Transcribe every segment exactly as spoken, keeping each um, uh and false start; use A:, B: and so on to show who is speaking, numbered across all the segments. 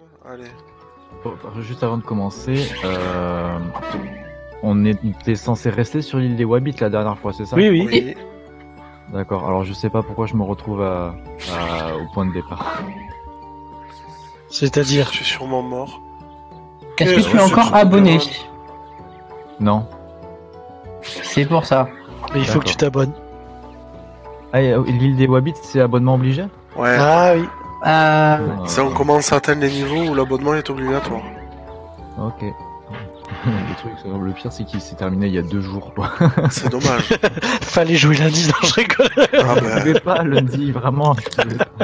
A: Allez.
B: Bon, juste avant de commencer, euh, on était censé rester sur l'île des Wabbits la dernière fois, c'est ça?
C: Oui, oui.
A: Oui.
B: D'accord, alors je sais pas pourquoi je me retrouve à, à- au point de départ.
C: C'est-à-dire,
A: Je suis sûrement mort.
D: Est-ce que
A: Qu'est-ce
D: tu es
A: que
D: encore
A: c'est que
D: abonné?
A: ce
B: Non.
D: C'est pour ça.
C: mais il faut que
B: D'accord.
C: tu t'abonnes.
B: Ah, et, euh, l'île des Wabbits, c'est abonnement obligé?
A: Ouais.
C: Ah oui.
D: Euh,
A: Ça, on commence à atteindre les niveaux où l'abonnement est obligatoire.
B: Ok. Le truc, c'est- le pire, c'est qu'il s'est terminé il y a deux jours, quoi.
A: C'est dommage.
C: Fallait jouer lundi, non, je rigole.
A: Ah
B: Je
A: ben.
B: pouvais pas lundi, vraiment. Je pouvais pas.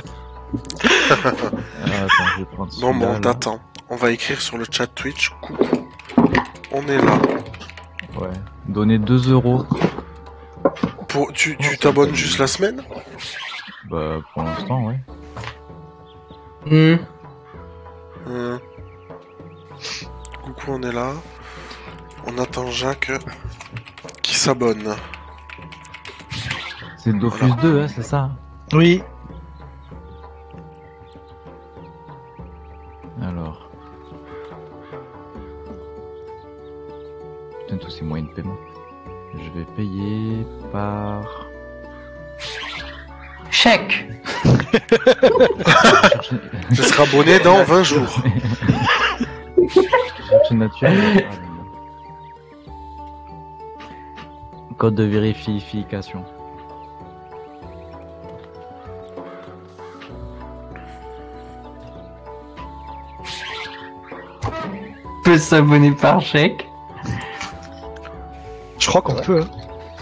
B: Ah, attends, je vais prendre
A: Non,
B: celui-là,
A: bon,
B: là.
A: t'attends. On va écrire sur le chat Twitch. Coucou. On est là.
B: Ouais. Donner deux euros.
A: Pour... Tu tu t'abonnes juste la semaine?
B: Bah, pour l'instant, ouais.
D: hmm,
A: Hum. Coucou, on est là. On attend Jacques qui s'abonne.
B: C'est Dofus
A: Voilà.
B: deux, hein, c'est ça?
C: Oui.
B: Alors. Putain, tous ces moyens de paiement. Je vais payer par...
D: chèque.
A: Je serai abonné dans vingt jours.
B: Chercher naturel. Code de vérification.
D: Peut s'abonner par chèque.
C: Je crois qu'on peut. Hein.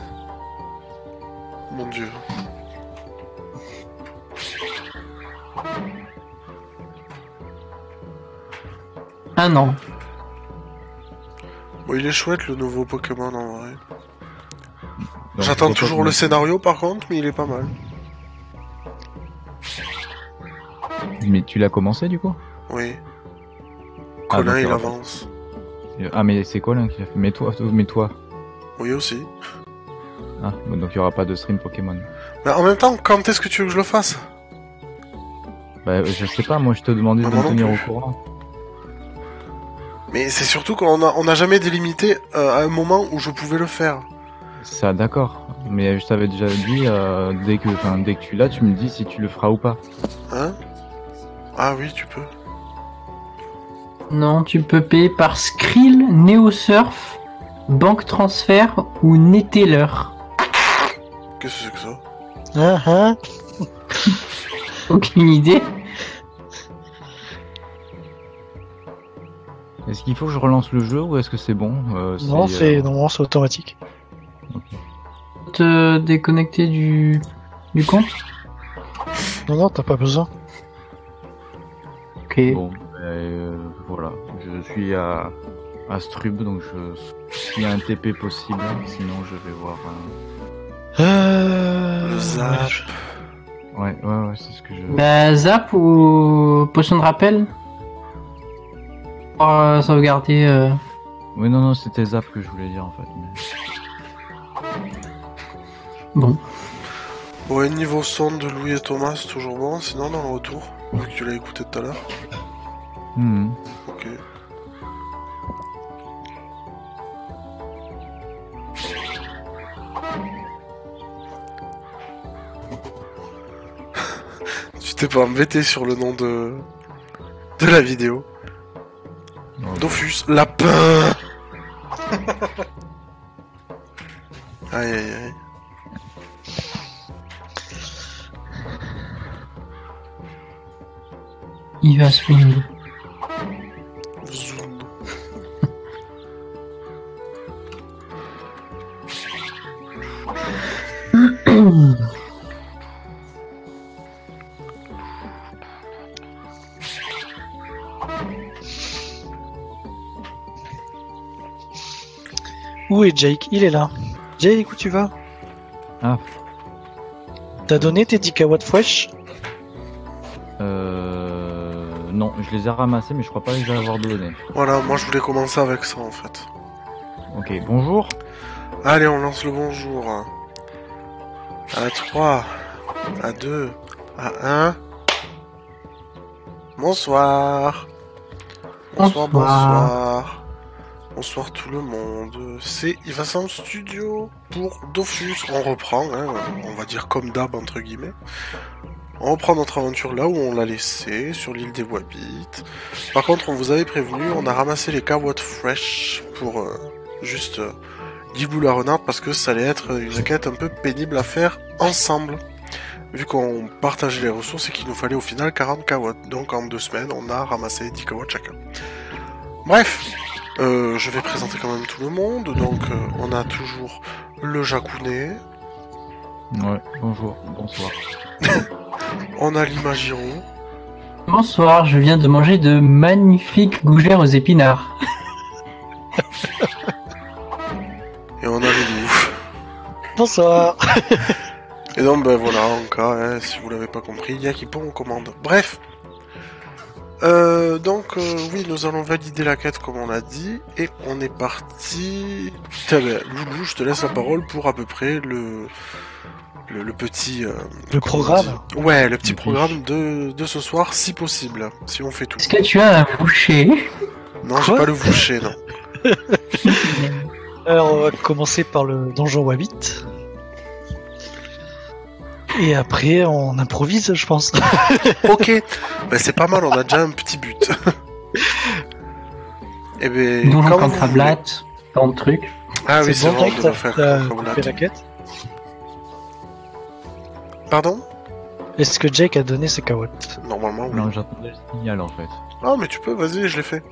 A: Mon dieu.
D: Un an.
A: Bon, il est chouette le nouveau Pokémon en vrai.
B: Donc,
A: J'attends
B: je vois
A: toujours
B: pas
A: le
B: comment-
A: scénario par contre, mais il est pas mal.
B: Mais tu l'as commencé du coup?
A: Oui.
B: Ah,
A: Colin
B: donc, il y
A: il
B: aura pas-
A: avance.
B: Ah, mais c'est Colin qui l'a fait. Mais toi, toi- mais toi.
A: Oui aussi.
B: Ah, bon, donc il y aura pas de stream Pokémon.
A: Mais en même temps, quand est-ce que tu veux que je le fasse?
B: Bah, je sais pas, moi je te demandais
A: Ah,
B: de
A: moi
B: me
A: non
B: tenir
A: plus.
B: au courant.
A: Mais c'est surtout qu'on a, on a jamais délimité euh, à un moment où je pouvais le faire.
B: Ça, d'accord. Mais je t'avais déjà dit, euh, dès que, enfin, dès que tu l'as, tu me dis si tu le feras ou pas.
A: Hein? Ah oui, tu peux.
D: Non, tu peux payer par Skrill, NeoSurf, Banque Transfert ou Neteller.
A: Qu'est-ce que c'est que ça?
C: Ah, ah.
D: Aucune idée.
B: Est-ce qu'il faut que je relance le jeu ou est-ce que c'est bon? euh,
C: Non,
B: si,
C: c'est
B: euh,
C: non, c'est automatique.
D: Te déconnecter du, du compte.
C: Non, non, t'as pas besoin.
D: Ok.
B: Bon, ben, euh, voilà. Je suis à, à Strub, donc je, s'il y a un T P possible, sinon je vais voir. un-
C: Euh...
A: Le zap.
B: Ouais, ouais, ouais, c'est ce que je.
D: Bah, zap ou potion de rappel pour euh, sauvegarder. Euh...
B: Oui, non, non, c'était Zap que je voulais dire en fait. mais-
D: Bon.
A: Ouais, niveau son de Louis et Thomas, c'est toujours bon, sinon dans le retour, vu que tu l'as écouté tout à l'heure.
B: Mhm.
A: Ok. Tu t'es pas embêté sur le nom de... de la vidéo.
B: Ouais.
A: Dofus, lapin. Aïe aïe aïe.
D: Il va swing.
A: Zoom.
C: Où est Jake? Il est là. Jake, où tu vas?
B: Ah,
C: T'as donné tes dix kilowatts fresh?
B: euh. Non, je les ai ramassés, mais je crois pas les avoir donnés.
A: Voilà, moi je voulais commencer avec ça en fait.
B: Ok, bonjour.
A: Allez, on lance le bonjour. À trois, à deux, à un. Bonsoir. Bonsoir,
D: Bonsoir.
A: bonsoir. Bonsoir tout le monde. C'est Ivasound Studio pour Dofus. On reprend, hein, on va dire comme d'hab entre guillemets. On reprend notre aventure là où on l'a laissé, sur l'île des Wabbits. Par contre, on vous avait prévenu, on a ramassé les carottes fresh pour euh, juste euh, Guilou la renarde parce que ça allait être une quête un peu pénible à faire ensemble. Vu qu'on partageait les ressources et qu'il nous fallait au final quarante carottes. Donc en deux semaines, on a ramassé dix carottes chacun. Bref, euh, je vais présenter quand même tout le monde. Donc euh, on a toujours le Jacounet.
B: Ouais, bonjour, bonsoir.
A: On a l'Imagiro.
D: Bonsoir, je viens de manger de magnifiques gougères aux épinards.
A: Et on a le loup.
C: Bonsoir.
A: Et donc ben voilà, en cas, hein, si vous l'avez pas compris, il y a qui pond aux commandes. Bref. Euh, donc euh, oui, nous allons valider la quête comme on l'a dit. Et on est parti... Tiens, ben, Loulou, je te laisse la parole pour à peu près le... Le, le petit... Euh,
C: Le
A: comment on
C: programme.
A: dit Ouais, le petit
B: Le
A: programme de, de ce soir, si possible. Si on fait tout.
D: Est-ce que tu as un boucher?
A: Non, j'ai
C: Quoi
A: pas le boucher, non.
C: Alors, on va commencer par le donjon Wabbit. Et après, on improvise, je pense.
A: Ok, ben, c'est pas mal, on a déjà un petit but. Et ben,
D: Donjon
A: comme vous voulez.
D: Contrablat, tant de trucs.
A: Ah oui, c'est
C: bon,
A: vrai,
C: Jack,
A: on doit
C: t'as
A: faire
C: t'as
A: comme on l'a
C: fait
A: dit.
C: la quête.
A: Pardon?
C: Est-ce que Jake a donné ses carottes?
A: Normalement, oui.
B: Non, j'attendais le signal en fait.
A: Ah, mais tu peux, vas-y, je l'ai fait.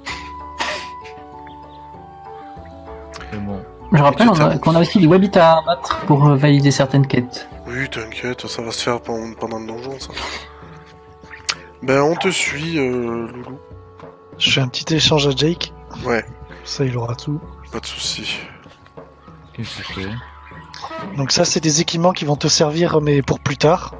B: C'est bon.
D: Je rappelle
A: Et
D: on
A: tu
D: a-
A: t'as-
D: qu'on a aussi des Wabbits à battre pour euh, valider certaines quêtes.
A: Oui, t'inquiète, ça va se faire pendant, pendant le donjon, ça. Ben, on te suit, euh, Loulou.
C: Je fais un petit échange à Jake.
A: Ouais,
C: Ça, il aura tout.
A: pas de soucis.
B: Qu'est-ce que c'est?
C: Donc ça, c'est des équipements qui vont te servir, mais pour plus tard.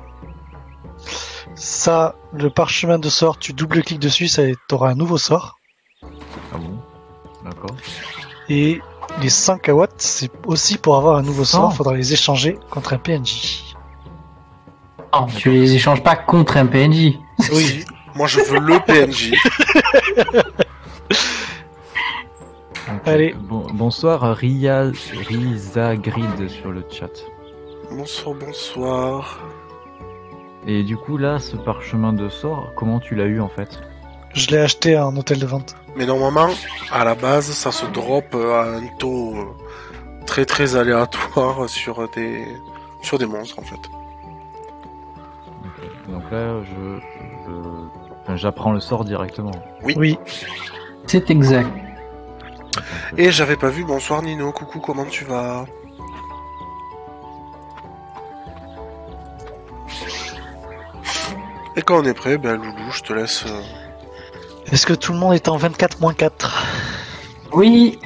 C: Ça, le parchemin de sort, tu double-cliques dessus, ça t'auras un nouveau sort.
B: Ah bon? D'accord.
C: Et les cinq carottes, c'est aussi pour avoir un nouveau sort,
D: Oh.
C: faudra les échanger contre un P N J.
D: Non, tu les échanges pas contre un P N J.
A: Oui. Moi, je veux le P N J.
B: Ok.
C: Allez.
B: Bon, bonsoir Ria, Rizagrid sur le chat.
A: Bonsoir, bonsoir.
B: Et du coup là, ce parchemin de sort, comment tu l'as eu en fait?
C: Je l'ai acheté à un hôtel de vente.
A: Mais normalement, à la base, ça se drop euh, à un taux euh, très très aléatoire sur des sur des monstres en fait.
B: Ok. Donc là, je, je- enfin, j'apprends le sort directement.
C: Oui,
D: C'est exact.
A: Et j'avais pas vu, bonsoir Nino, coucou, comment tu vas? Et quand on est prêt, ben Loulou, je te laisse... euh,
C: est-ce que tout le monde est en vingt-quatre moins quatre?
D: Oui.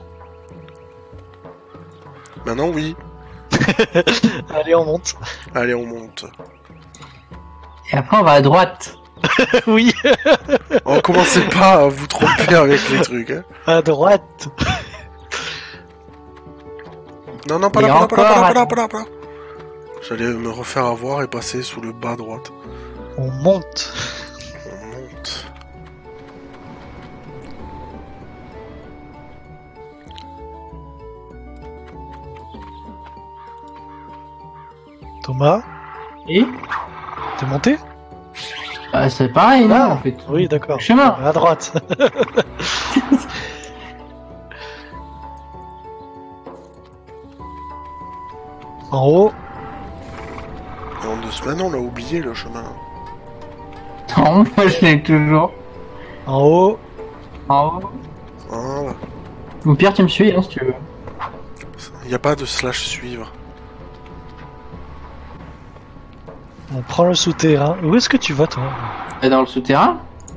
A: Maintenant oui.
C: Allez, on monte.
A: Allez, on monte.
D: Et après, on va à droite.
C: Oui,
A: Oh, commencez pas à vous tromper avec les trucs, hein.
C: à droite.
A: Non, non, pas
D: Et
A: là, pas là, pas là, pas là,
D: encore,
A: pas là, pas là, pas là. J'allais me refaire avoir et passer sous le bas à droite.
C: On monte.
A: On monte.
C: Thomas,
D: Et
C: t'es monté?
D: bah, c'est pareil, non,
C: Ah,
D: en fait.
C: Oui, d'accord.
D: Le chemin.
C: À droite. En haut.
A: Et en deux semaines, on l'a oublié le chemin.
D: Non, moi je l'ai toujours.
C: En haut.
D: En haut.
A: Voilà.
D: Ou pire, tu me suis, hein, si tu veux.
A: Il n'y a pas de slash suivre.
C: On prend le souterrain. Où est-ce que tu vas, toi?
D: Et dans le souterrain.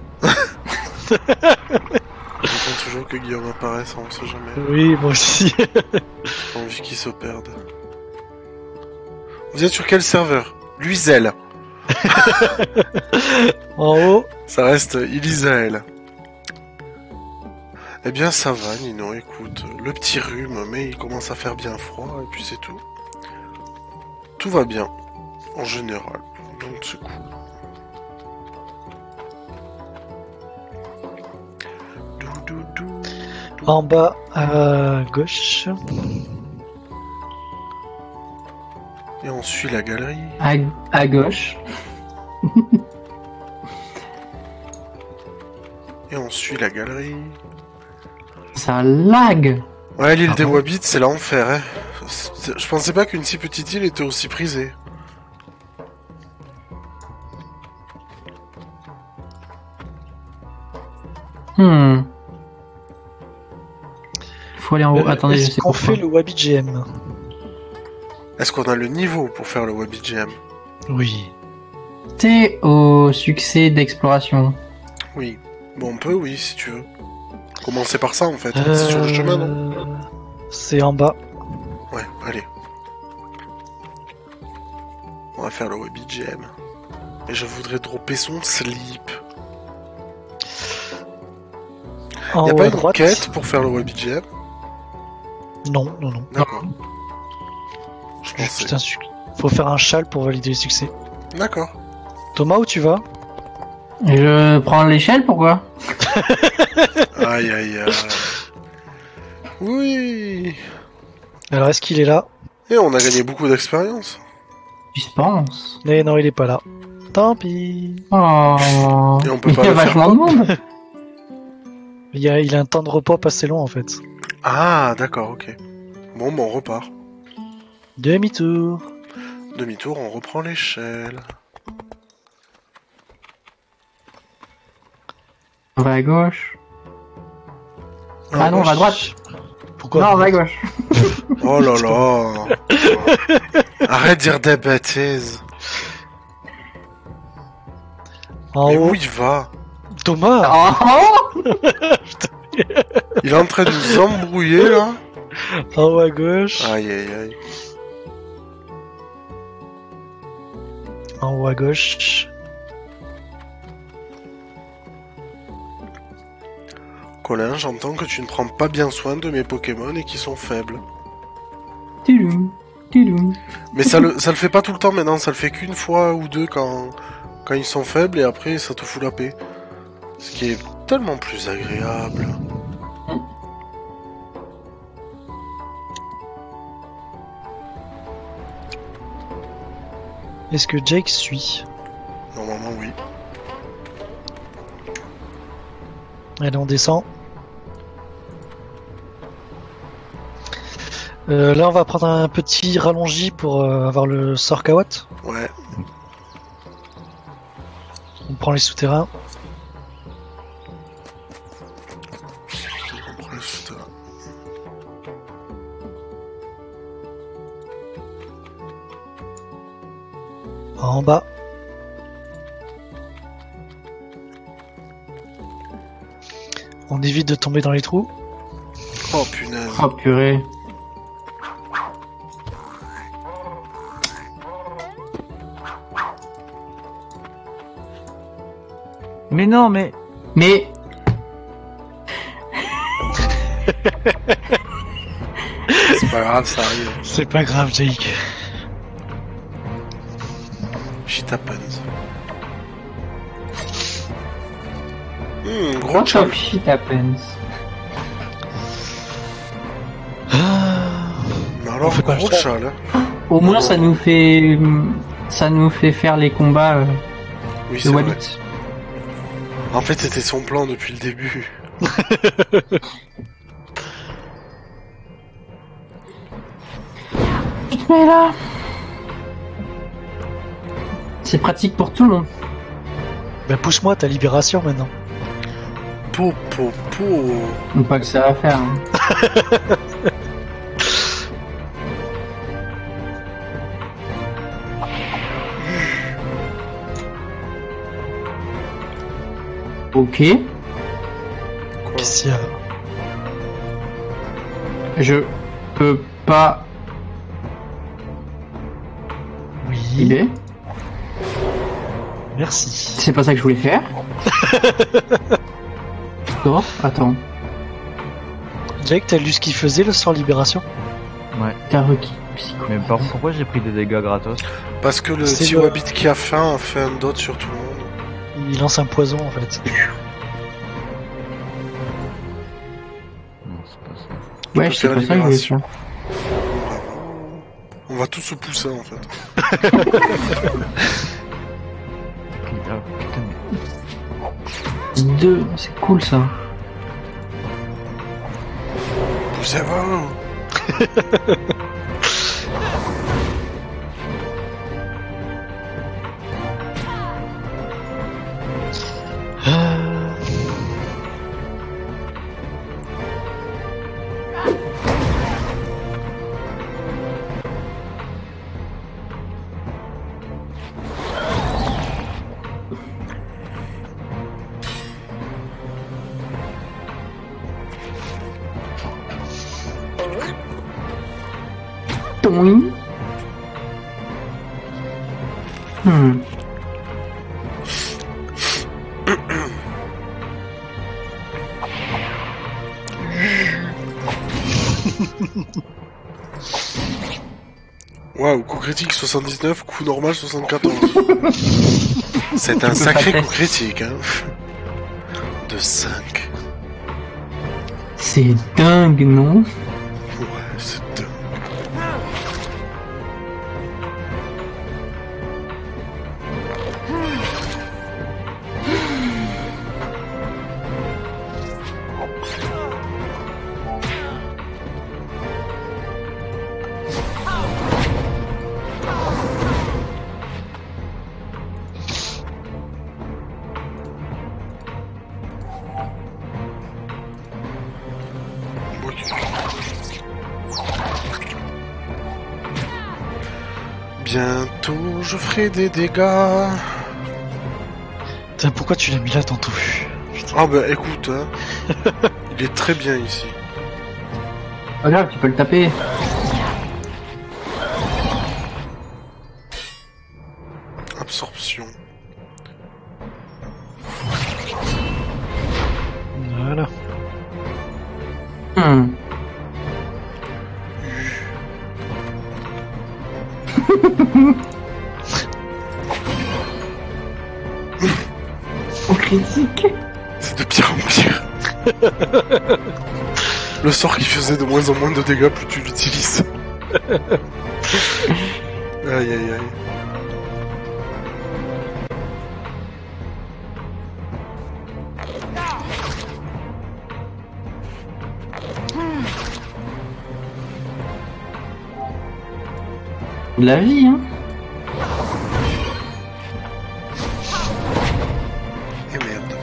A: J'attends toujours que Guillaume apparaisse, on sait jamais.
C: Oui, moi aussi.
A: J'ai envie qu'il se perde. Vous êtes sur quel serveur? Luisel.
C: En haut.
A: Ça reste Ilisael. Eh bien ça va Nino, écoute, le petit rhume, mais il commence à faire bien froid, et puis c'est tout. Tout va bien, en général, donc c'est cool.
C: En bas à gauche.
A: Et on suit la galerie.
D: À, à gauche.
A: Et on suit la galerie.
D: Ça lag.
A: Ouais, l'île
C: Ah
A: des
C: bon
A: Wabbits, c'est l'enfer, hein. C'est- Je pensais pas qu'une si petite île était aussi prisée.
D: Hmm. Faut aller en haut.
C: Euh,
D: Attendez, je
C: Est-ce
D: sais
C: qu'on
D: pas.
C: fait le Wabi G M?
A: Est-ce qu'on a le niveau pour faire le Wabbit G M?
C: Oui.
D: T'es au succès d'exploration.
A: Oui. Bon, on peut, oui, si tu veux. Commencer par ça, en fait. C'est sur le chemin, non?
C: Euh, C'est en bas.
A: Ouais, allez. On va faire le Wabbit G M. Et je voudrais dropper son slip.
C: En
A: Y a
C: haut
A: pas
C: à
A: une
C: droite.
A: quête pour faire le Wabbit G M?
C: Non, non, non.
A: D'accord. Je pensais.
C: Juste un suc- Faut faire un châle pour valider le succès.
A: D'accord.
C: Thomas, où tu vas?
D: Je prends l'échelle, pourquoi?
A: Aïe, aïe, aïe. Oui.
C: Alors, est-ce qu'il est là?
A: Et on a gagné beaucoup d'expérience.
D: Suspense.
C: Eh non, il est pas là. Tant pis.
D: Oh.
A: Et on peut
D: Il
A: pas
D: y a
A: le faire
D: vachement de monde.
C: Il, y a, il a un temps de repos pas assez long en fait.
A: Ah, d'accord, ok. Bon, bon, on repart.
C: Demi-tour.
A: Demi-tour, on reprend l'échelle.
D: On va à gauche.
A: Ah,
D: Ah non, on va à droite.
C: Pourquoi?
D: Non, on va à gauche.
A: Oh là là. Arrête de dire des bêtises.
C: En
A: Mais
C: haut.
A: où il va?
C: Thomas.
D: Oh.
A: Il est en train de nous embrouiller, là.
C: En haut à gauche.
A: Aïe, aïe, aïe.
C: En haut à gauche.
A: Colin, j'entends que tu ne prends pas bien soin de mes Pokémon et qu'ils sont faibles.
D: Tidou, tidou.
A: Mais ça le, ça le fait pas tout le temps maintenant, ça le fait qu'une fois ou deux quand, quand ils sont faibles et après ça te fout la paix. Ce qui est tellement plus agréable.
C: Est-ce que Jake suit?
A: Normalement, oui.
C: Allez, on descend. Euh, là, on va prendre un petit rallongi pour euh, avoir le sort Kawat.
A: Ouais.
C: On prend les souterrains.
A: On prend le souterrain.
C: En bas. On évite de tomber dans les trous.
A: Oh punaise.
D: Oh purée.
B: Mais non, mais...
D: Mais
A: C'est pas grave, ça arrive.
C: C'est pas grave, Jake.
A: Shit happens. Hmm, gros
D: what
A: chal.
D: of shit happens?
A: Mais alors,
C: On fait pas
A: gros
C: ça.
A: chal, hein.
D: Au moins
A: Non.
D: ça nous fait ça nous fait faire les combats euh,
A: Oui,
D: de
A: c'est vrai.
D: Wabbit.
A: En fait, c'était son plan depuis le début.
D: Mais là, c'est pratique pour tout le monde.
C: Bah pousse-moi ta libération maintenant.
A: Po, po, po.
D: Pas que ça va faire. hein. Ok,
C: Qu'est-ce qu'il y a?
D: je peux pas
C: Oui.
D: y aller.
C: Merci.
D: C'est pas ça que je voulais faire. Oh, attends,
C: Jake, t'as lu ce qu'il faisait le sort libération?
B: Ouais.
D: t'as requis psycho.
B: Mais par contre, pourquoi j'ai pris des dégâts gratos?
A: Parce que le
C: C'est
A: petit
C: le-
A: Wabbit qui a faim a fait un dot sur tout le monde.
C: Il lance un poison en fait.
B: Hmm.
D: Ouais,
A: peux
D: je sais
A: faire
D: pas ça que je voulais
A: libération.
D: faire.
A: On va tous se pousser en fait.
B: Ah, putain, mais...
D: Deux, c'est cool ça.
A: Poussez-vous.
C: Euh,
D: Toing. Hmm.
A: Waouh, coup critique soixante-dix-neuf, coup normal soixante-quatorze. C'est un
D: peux
A: sacré
D: pas
A: coup critique, hein. De cinq.
D: C'est dingue, non?
A: Ouais, c'est dingue. Bientôt je ferai des dégâts.
C: Putain, pourquoi tu l'as mis là tantôt? Putain.
A: Ah bah écoute, hein. Il est très bien ici.
D: Pas grave, tu peux le taper.
A: Absorption.
C: Voilà.
D: Hmm. Au critique.
A: C'est de pire en pire. Le sort qui faisait de moins en moins de dégâts plus tu l'utilises. Aïe aïe aïe.
D: De la vie, hein.
A: Et merde.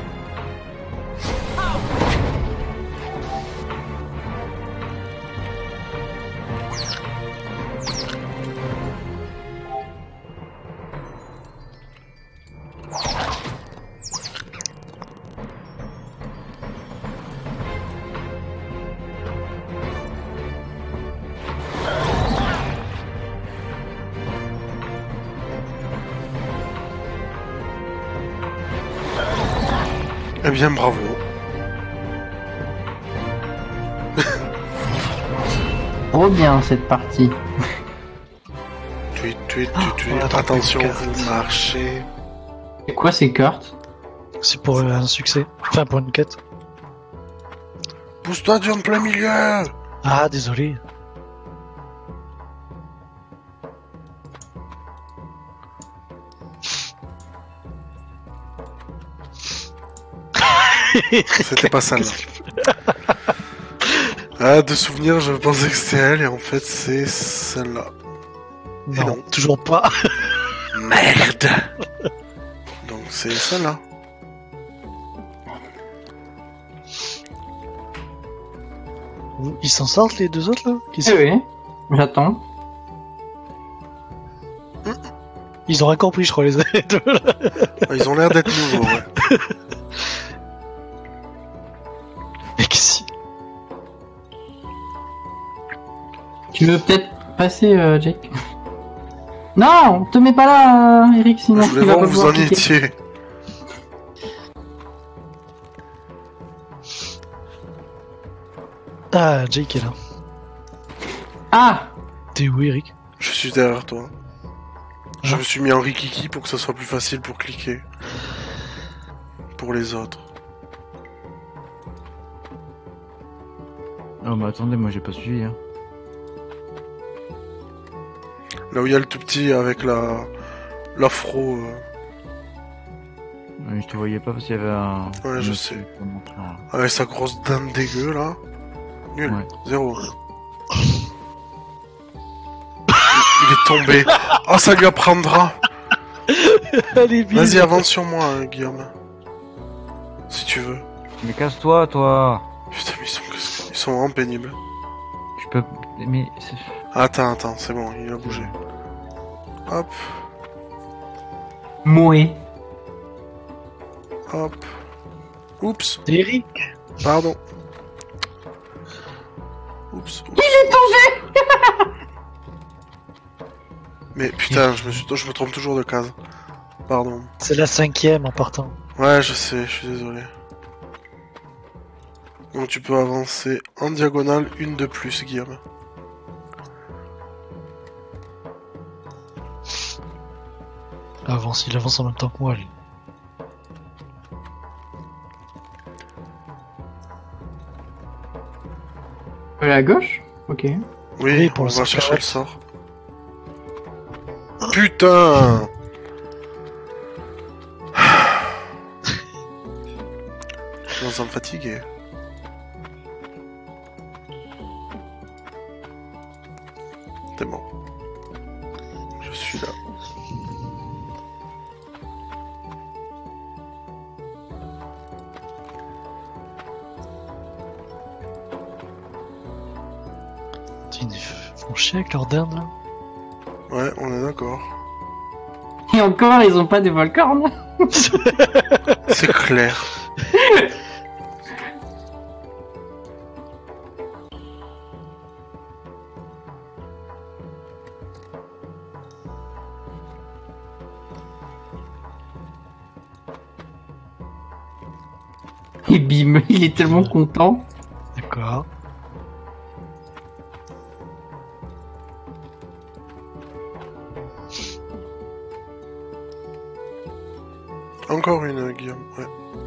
A: Eh bien bravo.
D: Trop bien cette partie.
A: Tu tu tu tu.
C: on attend
A: Attention,
C: plus
A: vous
C: que-
A: marchez.
D: Et quoi ces cartes?
C: C'est pour euh, un succès. Enfin, pour une quête.
A: Pousse-toi du en plein milieu.
C: Ah, désolé.
A: C'était pas celle-là. Ah, de souvenir, je pensais que c'était elle et en fait c'est celle-là. Et
C: Non,
A: non.
C: toujours pas.
A: Merde. Donc c'est celle-là.
C: Ils s'en sortent les deux autres là Ils,
D: Eh oui, j'attends.
C: Ils ont rien compris, je crois, les deux là.
A: Ah, ils ont l'air d'être nouveaux, ouais.
C: Mec, si.
D: Tu veux peut-être passer, euh, Jake? Non, te mets pas là, euh, Eric, sinon
A: Je voulais
D: tu vas
A: voir
D: pas
A: où vous
D: pouvoir
A: en
D: cliquer.
A: étiez.
C: Ah, Jake est là.
D: Ah,
C: T'es où, Eric?
A: Je suis derrière toi. Je
C: Ah.
A: me suis mis en rikiki pour que ça soit plus facile pour cliquer. Pour les autres.
B: Oh, mais attendez, moi j'ai pas suivi. Hein.
A: Là où il y a le tout petit avec la l'afro. Euh...
B: Mais je te voyais pas parce qu'il y avait un.
A: Ouais,
B: un
A: je
B: autre
A: sais.
B: truc pour montrer, là.
A: Avec sa grosse dinde dégueu là. Nul.
B: Ouais.
A: Zéro. Il est tombé. Ah, ça lui apprendra.
C: Allez, bise.
A: Vas-y, avance sur moi, hein, Guillaume. Si tu veux.
B: Mais casse-toi, toi.
A: Putain, mais ils sont, ils sont vraiment pénibles.
B: Je peux. Mais. c'est-
A: Attends, attends, c'est bon, il a bougé. Hop,
D: Moué.
A: hop. Oups,
C: C'est Eric.
A: pardon. Oups. oups. Mais putain, je me, suis... je me trompe toujours de case. Pardon.
C: C'est la cinquième en partant.
A: Ouais, je sais, je suis désolé. Donc tu peux avancer en diagonale une de plus, Guillaume.
C: Avance, il avance en même temps que moi, lui.
D: Euh, à gauche? Ok.
A: Oui,
C: Oui, pour
A: on
C: le
A: va
C: sort
A: chercher
C: carotte.
A: le sort. Putain! Je commence à me fatiguer. C'est bon. Je suis là.
C: Ils font chier avec leur dinde, là.
A: Ouais, on est d'accord.
D: Et encore, ils ont pas des volcornes.
A: C'est clair.
D: Et bim, il est tellement content.
C: D'accord.
A: Encore une, Guillaume. Ouais.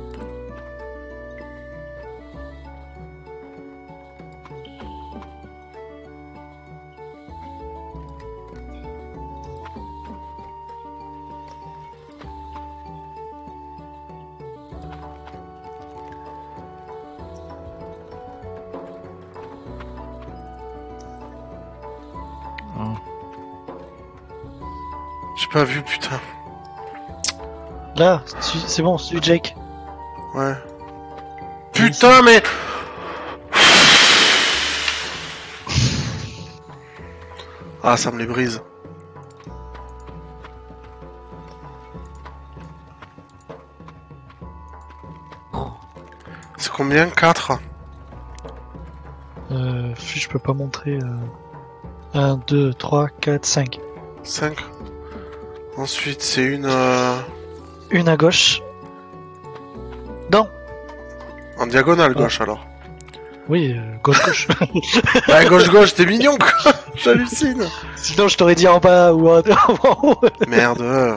B: Ah.
A: J'ai pas vu, putain.
C: Là, su- c'est bon, celui de Jake.
A: Ouais. Putain, mais... Ah, ça me les brise. C'est combien? Quatre?
C: Euh, je peux pas montrer. Euh... un, deux, trois, quatre, cinq.
A: Cinq. Ensuite, c'est une... euh,
C: Une à gauche. Non.
A: En diagonale gauche, alors.
C: Oui, euh, gauche-gauche.
A: Bah, gauche-gauche, t'es mignon, quoi. J'hallucine.
C: Sinon, je t'aurais dit en bas ou en, en haut.
A: Merde.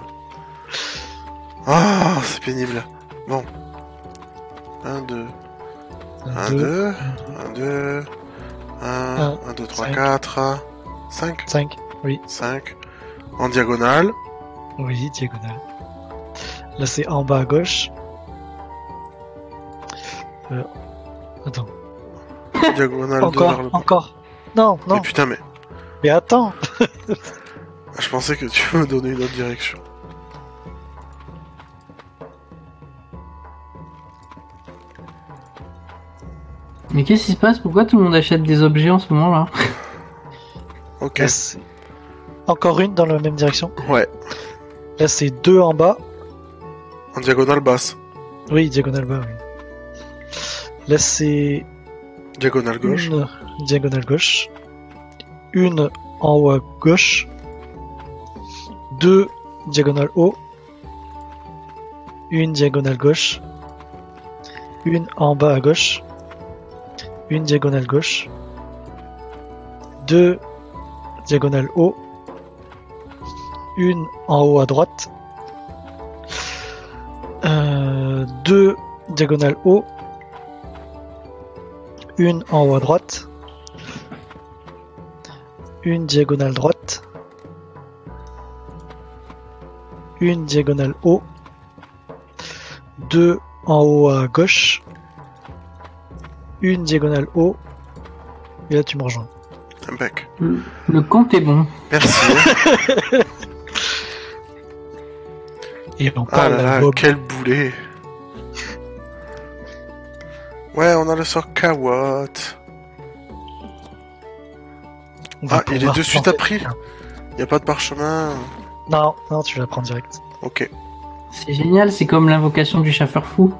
A: Ah, c'est pénible. Bon. Un, deux. Un, deux. Un, deux. Un,
C: Un,
A: un, deux, trois,
C: cinq.
A: quatre. Cinq.
C: cinq. Oui,
A: Cinq. En diagonale.
C: oui, diagonale. Là, c'est en bas à gauche. Euh... Attends.
A: Diagonale deux
C: Encore,
A: vers le bas.
C: encore. Non, non.
A: Mais putain, mais...
C: Mais attends.
A: Je pensais que tu me donnais une autre direction.
D: Mais qu'est-ce qui se passe? Pourquoi tout le monde achète des objets en ce moment-là?
A: Ok.
C: Là, c'est encore une dans la même direction.
A: Ouais.
C: Là, c'est deux en bas.
A: En diagonale basse.
C: Oui, diagonale bas, oui. Là, c'est
A: Diagonale gauche.
C: une diagonale gauche. Une en haut à gauche. Deux diagonales haut. Une diagonale gauche. Une en bas à gauche. Une diagonale gauche. Deux diagonales haut. Une en haut à droite. Euh, deux diagonales haut. Une en haut à droite. une diagonale droite, une diagonale haut, deux en haut à gauche, une diagonale haut, et là tu me rejoins.
A: Impec.
D: Le, le compte est bon.
A: Merci.
C: Et on
A: Ah
C: parle
A: là
C: à
A: là,
C: Bob.
A: quel boulet. Ouais, on a le sort Kawat.
C: On va
A: Ah, il est
C: pouvoir
A: de suite
C: planter.
A: appris. Y a pas de parchemin.
C: Non, non, tu vas prendre direct.
A: Ok.
D: C'est génial, c'est comme l'invocation du chasseur fou.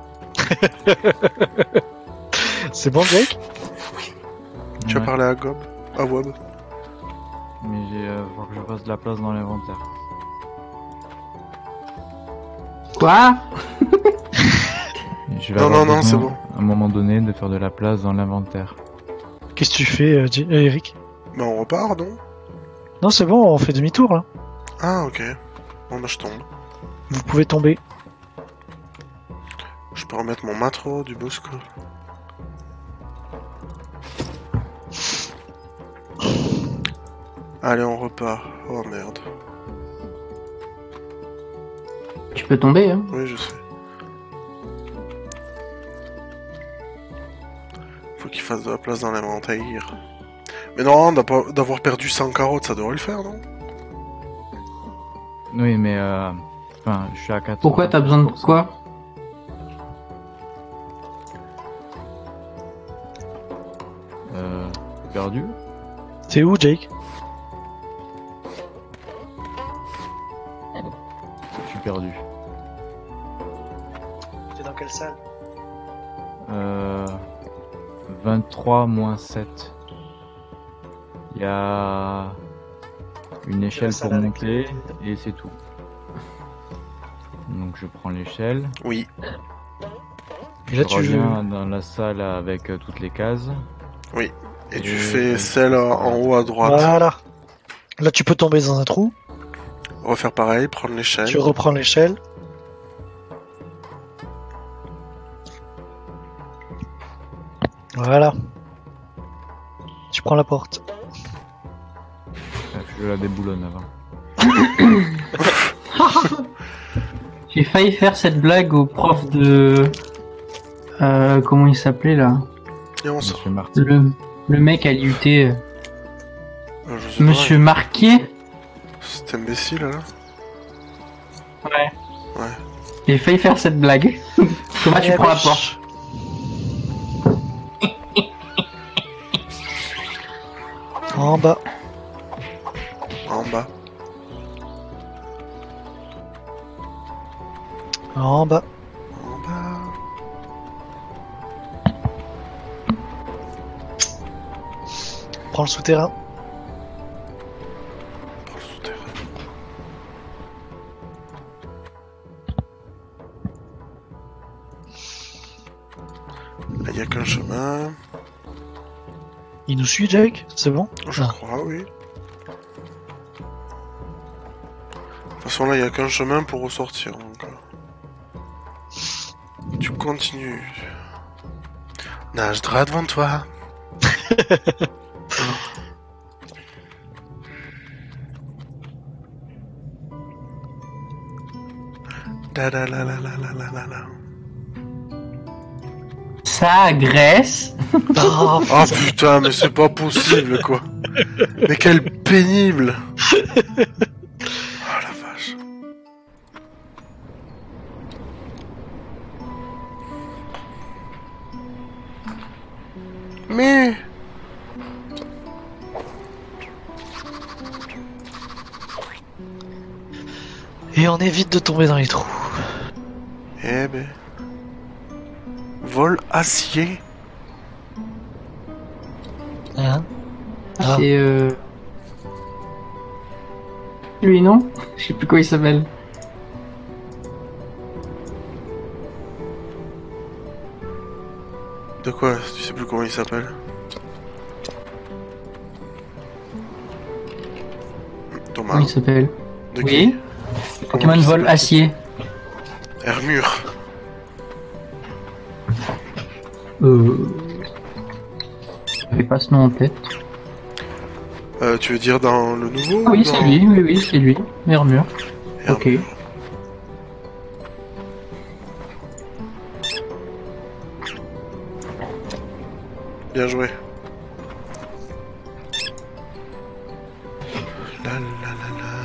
C: C'est bon, Jake?
A: Tu as
B: Ouais,
A: parlé à Gob, à Wob.
B: mais j'ai euh, faut que je fasse de la place dans l'inventaire.
D: Quoi?
B: Je vais
A: Non,
B: avoir
A: non, non,
B: besoin,
A: c'est bon.
B: à un moment donné, de faire de la place dans l'inventaire.
C: Qu'est-ce que tu fais, euh, J- euh, Eric?
A: Bah on repart, non?
C: Non, c'est bon, on fait demi-tour là.
A: Ah, ok. Bon bah je tombe.
C: Vous pouvez tomber.
A: Je peux remettre mon matro du bosco. Allez, on repart. Oh merde.
D: Tu peux tomber, hein.
A: Oui, je sais. Faut qu'il fasse de la place dans l'inventaire. Mais non, d'a- pas- d'avoir perdu cent carottes, ça devrait le faire, non?
B: Oui, mais euh... Enfin, je suis à quatre.
D: Pourquoi t'as besoin de quoi?
B: Euh... Perdu?
C: T'es où, Jake?
B: Je suis perdu.
C: T'es dans quelle salle?
B: Euh... vingt-trois moins sept. Il y a... une échelle
C: salle
B: pour
C: avec
B: monter, et c'est tout. Donc je prends l'échelle.
A: Oui.
C: Et là,
B: je
C: tu
B: reviens dans la salle avec euh, toutes les cases.
A: Et tu
B: Et-
A: fais celle en haut à droite.
C: Voilà. Là, tu peux tomber dans un trou.
A: Refaire pareil, prendre l'échelle.
C: Tu reprends l'échelle. Voilà. Tu prends la porte.
B: Bref, je la déboulonne avant.
D: J'ai failli faire cette blague au prof de... Euh, comment il s'appelait là?
A: Et on sort.
B: Monsieur Martin.
D: Le, le mec à l'I U T. euh,
A: Euh, je sais
D: Monsieur
A: pas,
D: Marquier?
A: cet imbécile là.
D: Ouais.
A: Ouais.
D: J'ai failli faire cette blague. Comment tu
C: Et à
D: prends la
C: gauche.
D: porte?
C: En bas.
A: En bas.
C: En bas.
A: En bas.
C: Prends le souterrain.
A: Prends le souterrain. Là, il y a qu'un chemin.
C: Il nous suit, Jake? C'est bon?
A: Je
C: Ah.
A: crois, oui. De toute façon, là, il y a qu'un chemin pour ressortir. Donc, euh. Tu continues. Nage droit devant toi. Da da la la la la la la la.
D: Ça agresse.
C: Ah,
A: Oh putain, mais c'est pas possible quoi. Mais quel pénible. Oh la vache. Mais
C: et on évite de tomber dans les trous.
A: eh ben. Vol acier.
C: Hein? Ah.
D: C'est euh... lui, non? Je sais plus comment il s'appelle.
A: De quoi? Tu sais plus comment il s'appelle? Thomas.
D: Comment il s'appelle?
A: De
D: Oui.
A: qui?
D: Pokémon
A: il
D: vol
A: s'appelle
D: acier.
A: Hermure.
D: Euh... J'avais pas ce nom en tête.
A: Euh, tu veux dire dans le nouveau
D: Ah
A: ou
D: oui,
A: dans-
D: c'est lui, oui, oui, c'est lui. Murmure.
A: Merde.
D: Ok.
A: Bien joué. La la la la.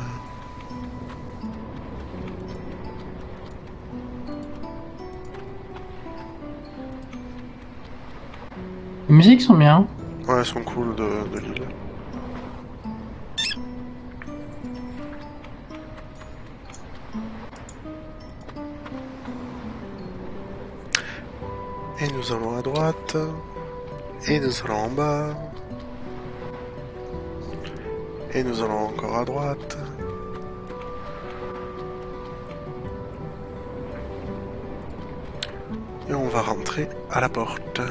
D: Les musiques sont bien.
A: Ouais, elles sont cool de, de l'île. Et nous allons à droite. Et nous allons en bas. Et nous allons encore à droite. Et on va rentrer à la porte.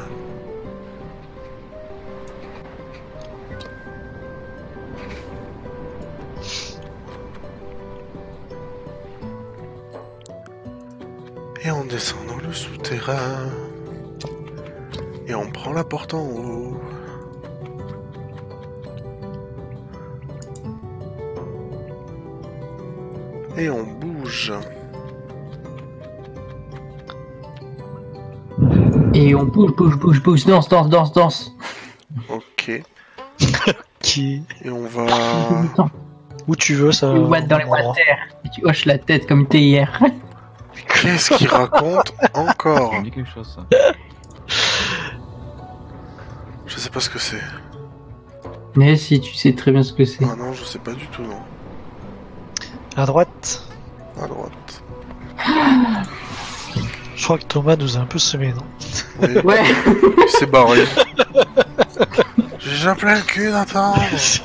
A: Et on descend dans le souterrain. Et on prend la porte en haut. Et on bouge.
D: Et on bouge, bouge, bouge, bouge, danse, danse, danse, danse.
A: Ok.
C: Qui...
A: Et on va...
C: Où tu veux, ça...
D: Tu boites dans les
C: on va.
D: water. Et tu hoches la tête comme t'es hier.
A: Qu'est-ce qu'il raconte encore?
B: Ça me dit quelque chose, ça.
A: Je sais pas ce que c'est.
D: Mais si, tu sais très bien ce que c'est.
A: Ah non, je sais pas du tout, non.
C: À droite.
A: À droite.
C: Je crois que Thomas nous a un peu semé, non?
A: Oui,
D: Ouais.
A: il s'est barré. J'ai déjà plein le cul d'attendre.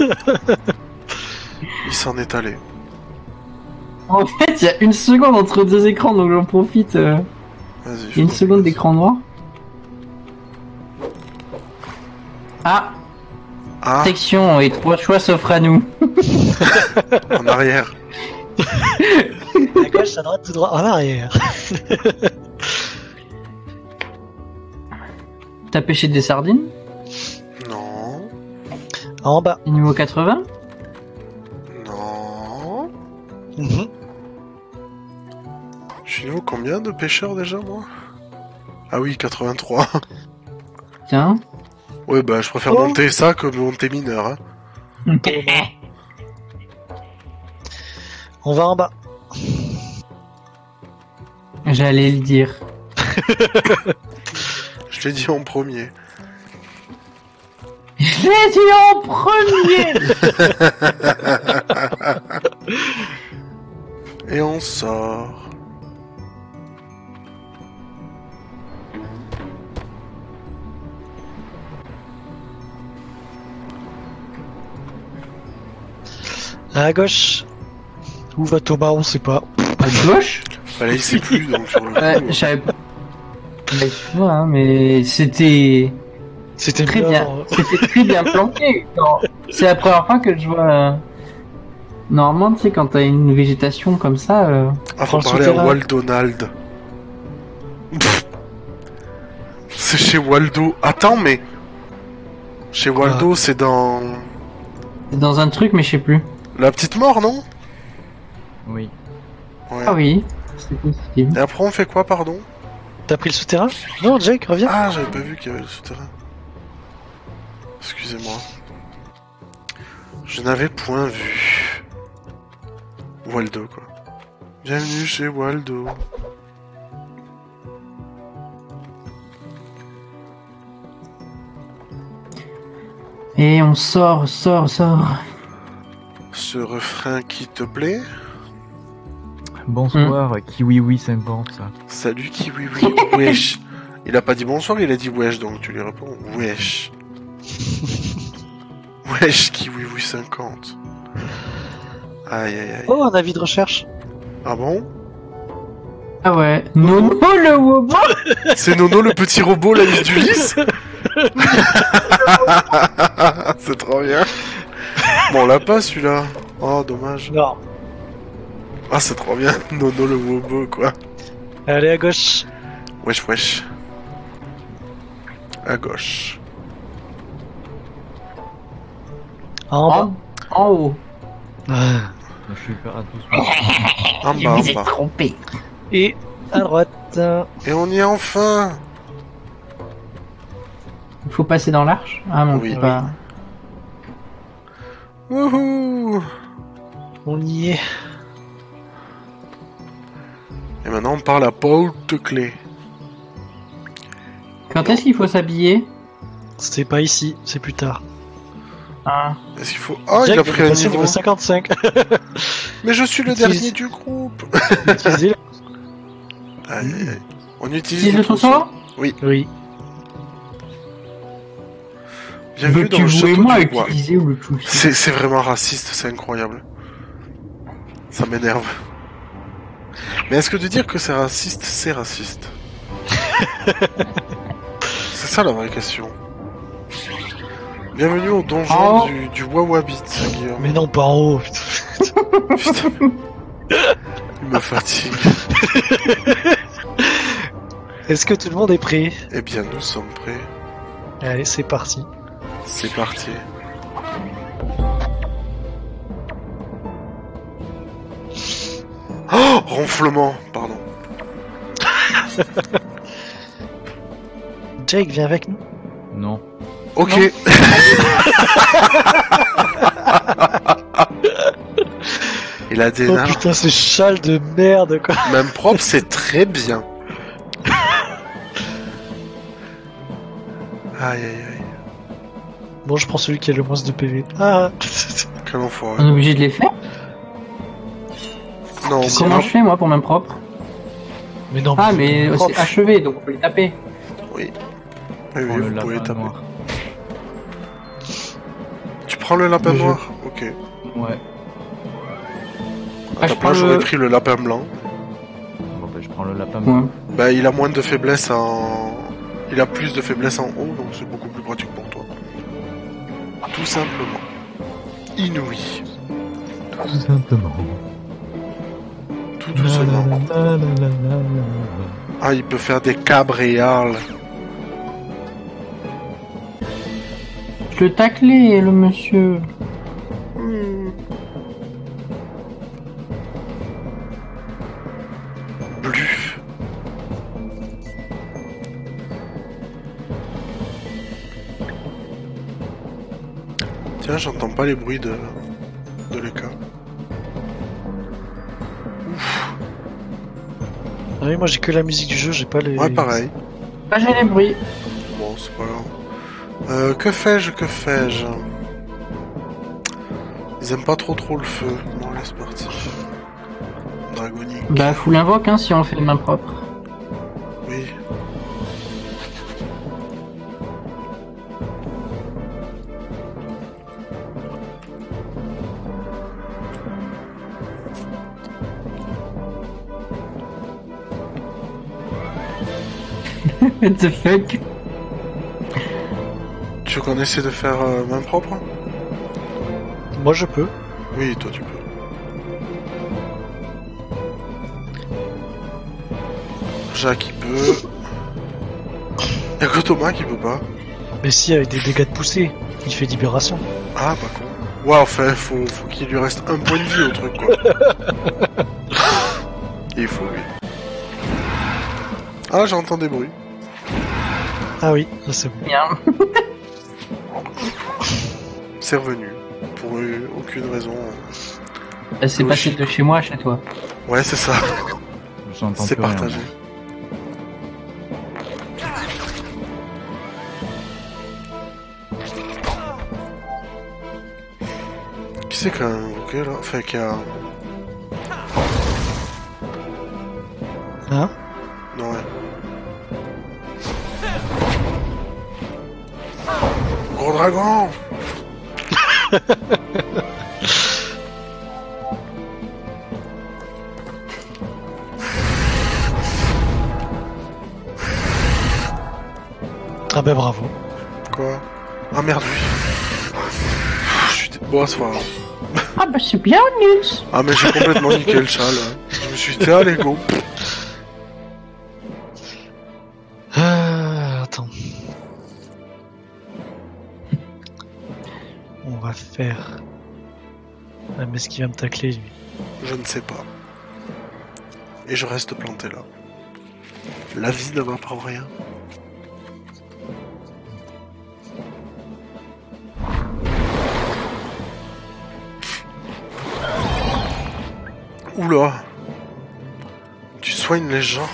A: Il s'en est allé.
D: En fait, il y a une seconde entre deux écrans, donc j'en profite. euh.
A: Vas-y.
D: Il y a une seconde d'écran noir. Ah,
A: Ah,
D: section et trois choix s'offrent à nous.
A: en arrière.
C: À gauche, à droite, tout droit, en arrière.
D: T'as pêché des sardines?
A: Non.
C: En bas.
D: Niveau quatre-vingts?
A: Non.
C: Mhm.
A: Je suis niveau combien de pêcheurs déjà, moi? Ah oui, quatre-vingt-trois.
D: Tiens.
A: Ouais, bah je préfère
C: Oh.
A: monter ça que monter mineur. Hein.
C: On va en bas.
D: J'allais le dire.
A: Je l'ai dit en premier.
D: Je l'ai dit en premier.
A: Et on sort.
C: À gauche. Où va Thomas, on sait pas.
D: À gauche?
A: Bah là, il sait plus, donc sur le coup.
D: Ouais, je savais pas. Ouais, je vois, hein, mais c'était
C: C'était
D: très
C: mieux
D: bien.
C: avant.
D: C'était très bien planqué. Non, c'est la première fois que je vois. euh, Normalement, tu sais, quand t'as une végétation comme ça. euh,
A: Ah, faut
C: Dans le
A: parler à
C: souterrain.
A: Walt Donald. Pff. C'est chez Waldo. Attends, mais... Chez Waldo, c'est dans...
D: C'est dans un truc, mais je sais plus.
A: La petite mort, non?
B: Oui.
A: Ouais.
D: Ah oui, c'est possible.
A: Et après, on fait quoi, pardon?
C: T'as pris le souterrain? Non, Jake, reviens.
A: Ah, j'avais pas vu qu'il y avait le souterrain. Excusez-moi. Je n'avais point vu. Waldo, quoi. Bienvenue chez Waldo.
D: Et on sort, sort, sort.
A: Ce refrain qui te plaît?
B: Bonsoir, Kiwi Oui cinquante.
A: Salut Kiwi, oui, wesh. Il a pas dit bonsoir, il a dit wesh, donc tu lui réponds wesh. Wesh, Kiwi, oui, cinquante. Aïe, aïe, aïe.
C: Oh, un avis de recherche.
A: Ah bon?
D: Ah ouais. Nono le wobo.
A: C'est Nono le petit robot, la liste du lys? C'est trop bien. Bon, on l'a pas celui-là. Oh, dommage.
C: Non.
A: Ah, c'est trop bien. Nono le wobo, quoi.
C: Allez, à gauche.
A: Wesh, wesh. À gauche.
C: En bas.
D: En, en haut.
C: Ah.
B: Je suis hyper à douze.
A: En
D: Je
A: bas,
D: vous
A: en
D: ai
A: bas.
D: trompé.
C: Et à droite.
A: Et on y est enfin.
D: Il faut passer dans l'arche. Ah non,
A: Oui.
D: c'est pas.
A: Wouhou.
C: On y est.
A: Et maintenant on parle à porte clé.
D: Quand est-ce qu'il faut s'habiller?
C: C'est pas ici, c'est plus tard.
D: Ah.
A: Est-ce qu'il faut... Oh, il
C: Jack
A: a
C: vient
A: pris
C: de
A: un
C: passer
A: niveau.
C: niveau cinquante-cinq.
A: Mais je suis le
C: Utilise-
A: dernier du groupe.
C: Utilisez
A: Aïe, aïe, aïe. On utilise
D: Utilise le trousseau?
C: Oui.
A: Bienvenue dans
D: Veux-tu
A: le
D: vous et
A: château
D: moi
A: du bois.
D: utiliser ou le trousseau?
A: C'est c'est vraiment raciste, c'est incroyable. Ça m'énerve. Mais est-ce que de dire que c'est raciste, c'est raciste? C'est ça la vraie question. Bienvenue au donjon
D: Oh.
A: du, du Wawabit, Guillaume.
C: Mais non, pas en haut.
A: Putain. Il me fatigue.
C: Est-ce que tout le monde est prêt?
A: Eh bien, nous sommes prêts.
C: Allez, c'est parti.
A: C'est parti. Oh, ronflement, pardon.
C: Jake, viens avec nous.
B: Non.
A: Ok. Il a des
C: Oh
A: nains.
C: putain, ce châle de merde, quoi.
A: Même propre, c'est très bien. Aïe aïe aïe.
C: Bon, je prends celui qui a le moins de P V. Ah.
A: Quel enfoiré.
D: On est obligé de les faire?
A: Non,
C: Qu'est-ce
D: Comment
A: comment
D: je fais moi pour même propre?
C: Mais non,
D: Ah,
C: c'est
D: mais
C: propre.
D: c'est achevé donc on peut les taper.
A: Oui. Oui,
B: Prends
A: oui,
B: le
A: vous pouvez
B: lapin
A: taper.
B: noir.
A: Tu prends le lapin
C: Le jeu.
A: noir? Ok.
B: Ouais.
A: À
D: Ah,
A: ta
D: je
A: place,
D: prends
A: j'aurais
D: le-
A: pris le lapin blanc.
B: Bon, bah, je prends le lapin.
D: Ouais.
A: Bah, il a moins de faiblesse en... Il a plus de faiblesse en haut, donc c'est beaucoup plus pratique pour toi. Tout simplement. Inouï.
B: Tout simplement.
A: Tout doucement. Ah, il peut faire des cabréales.
D: Je le taclais, le monsieur.
A: Hmm. Bluf. Tiens, j'entends pas les bruits de, de l'écart.
C: Ah oui, moi j'ai que la musique du jeu, j'ai pas les.
A: Ouais, pareil.
D: Pas j'ai les bruits.
A: Bon, c'est pas grave. Euh, que fais-je, que fais-je? Ils aiment pas trop trop le feu. Bon, allez, c'est parti. Dragonique.
D: Bah, faut l'invoque hein si on fait de main propre.
A: Oui.
D: What the fuck?
A: Tu connaissais de faire euh, main propre?
C: Moi je peux.
A: Oui, toi tu peux. Jacques il peut. Y'a que Thomas qui peut pas.
C: Mais si, avec des dégâts de poussée, il fait libération.
A: Ah, pas con. Ouais, enfin, faut, faut qu'il lui reste un point de vie au truc, quoi. Il faut, lui. Ah, j'entends des bruits.
C: Ah oui, ça c'est bon.
D: Bien.
A: C'est revenu. Pour euh, aucune raison.
D: Bah, c'est passé de chez moi à chez toi.
A: Ouais, c'est ça.
B: J'entends
A: C'est
B: plus rien.
A: partagé. Qui c'est qui a invoqué là? Enfin, qui a.
C: Hein?
A: Non, ouais. Gros dragon!
C: Ah bah bravo.
A: Quoi? Ah merde, oui. Je suis. dé- Bon, c'est pas grave.
D: Ah bah c'est bien, Nils.
A: Ah, mais j'ai complètement niqué le chat là. Je me suis dit, allez, go.
C: Ah, attends. On va faire? Ah, mais est-ce qu'il va me tacler lui?
A: Je ne sais pas. Et je reste planté là. La vie ne m'apprend rien. Oula! Tu soignes les gens.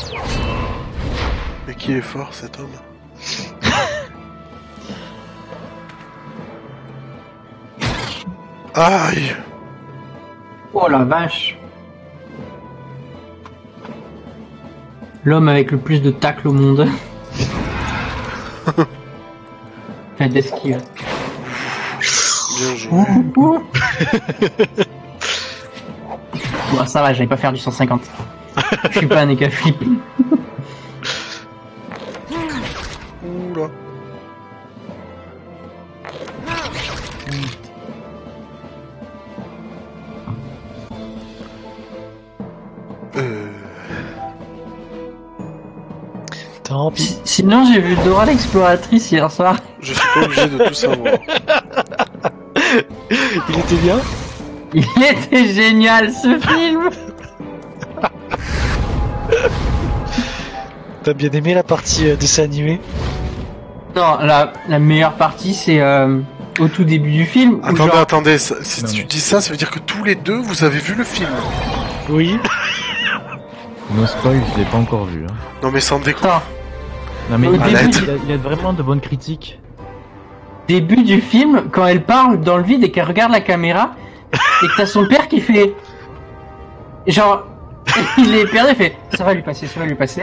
A: Mais qui est fort cet homme? Aïe!
D: Oh la vache. L'homme avec le plus de tacle au monde. Enfin, d'esquive.
A: Bien joué.
D: Ouh, ouh. Bon, ça va, j'allais pas faire du cent cinquante. Je suis pas un éca flip.
A: Oula. Euh...
C: Tant pis.
D: Si- Sinon, j'ai vu Dora l'exploratrice hier soir.
A: Je suis pas obligé de tout savoir.
C: Il était bien?
D: Il était génial ce film.
C: T'as bien aimé la partie euh, dessin animé?
D: Non, la, la meilleure partie, c'est euh, au tout début du film. où
A: Attendez,
D: genre-
A: attendez, ça- si
B: Non,
A: tu
B: mais-
A: dis ça, ça veut dire que tous les deux, vous avez vu le film.
C: Oui.
B: No spoil, je l'ai pas encore vu. Hein.
A: Non mais sans déconner.
D: Attends,
B: Non mais
D: Au
B: il,
A: début,
B: a,
A: tu-
B: il a- il a vraiment de bonnes critiques.
D: début du film, quand elle parle dans le vide et qu'elle regarde la caméra, et que t'as son père qui fait... Genre, il est perdu, il fait « ça va lui passer, ça va lui passer ».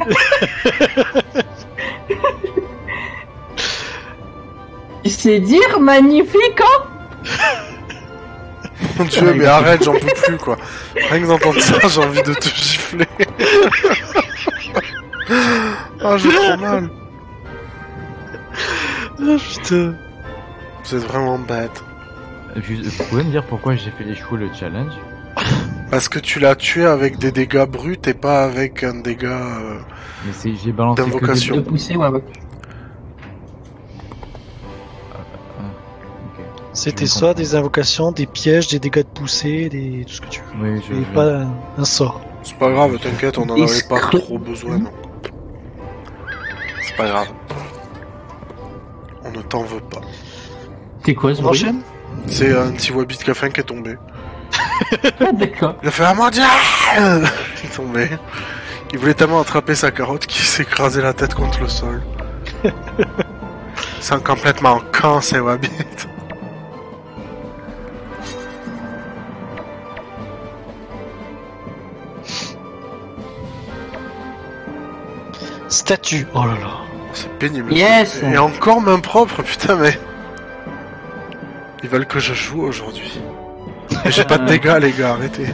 D: Il sait dire magnifique, hein.
A: Mon dieu, mais arrête, j'en peux plus quoi. Rien que d'entendre ça, j'ai envie de te gifler. Ah, j'ai trop mal.
C: Oh putain.
A: Vous êtes vraiment bête.
B: Juste, vous pouvez me dire pourquoi j'ai fait échouer le challenge?
A: Parce que tu l'as tué avec des dégâts bruts et pas avec un dégât... euh,
B: Mais c'est, j'ai balancé que des...
A: D'invocation.
D: De pousser, ouais, ouais.
B: Ok.
C: C'était
B: Je
C: soit
B: comprends.
C: des invocations, des pièges, des dégâts de poussée, des... tout ce que tu veux.
B: Oui, je,
C: Et
B: je-
C: pas un, un sort.
A: C'est pas grave, t'inquiète, on en
D: Et
A: avait pas
D: scr-
A: trop besoin, non. C'est pas grave. On ne t'en veut pas.
D: C'est quoi ce
C: On
D: bruit?
C: enchaîne?
A: C'est un petit wabbit qui a faim qui est tombé.
D: Ah, d'accord.
A: Il a fait un mondial. Il est tombé. Il voulait tellement attraper sa carotte qu'il s'est écrasé la tête contre le sol. C'est complètement con ces wabbits.
C: Statue. Oh là là.
A: C'est pénible.
D: Yes.
A: Et encore main propre, putain mais... Ils veulent que je joue aujourd'hui. Et j'ai pas de dégâts les gars, arrêtez.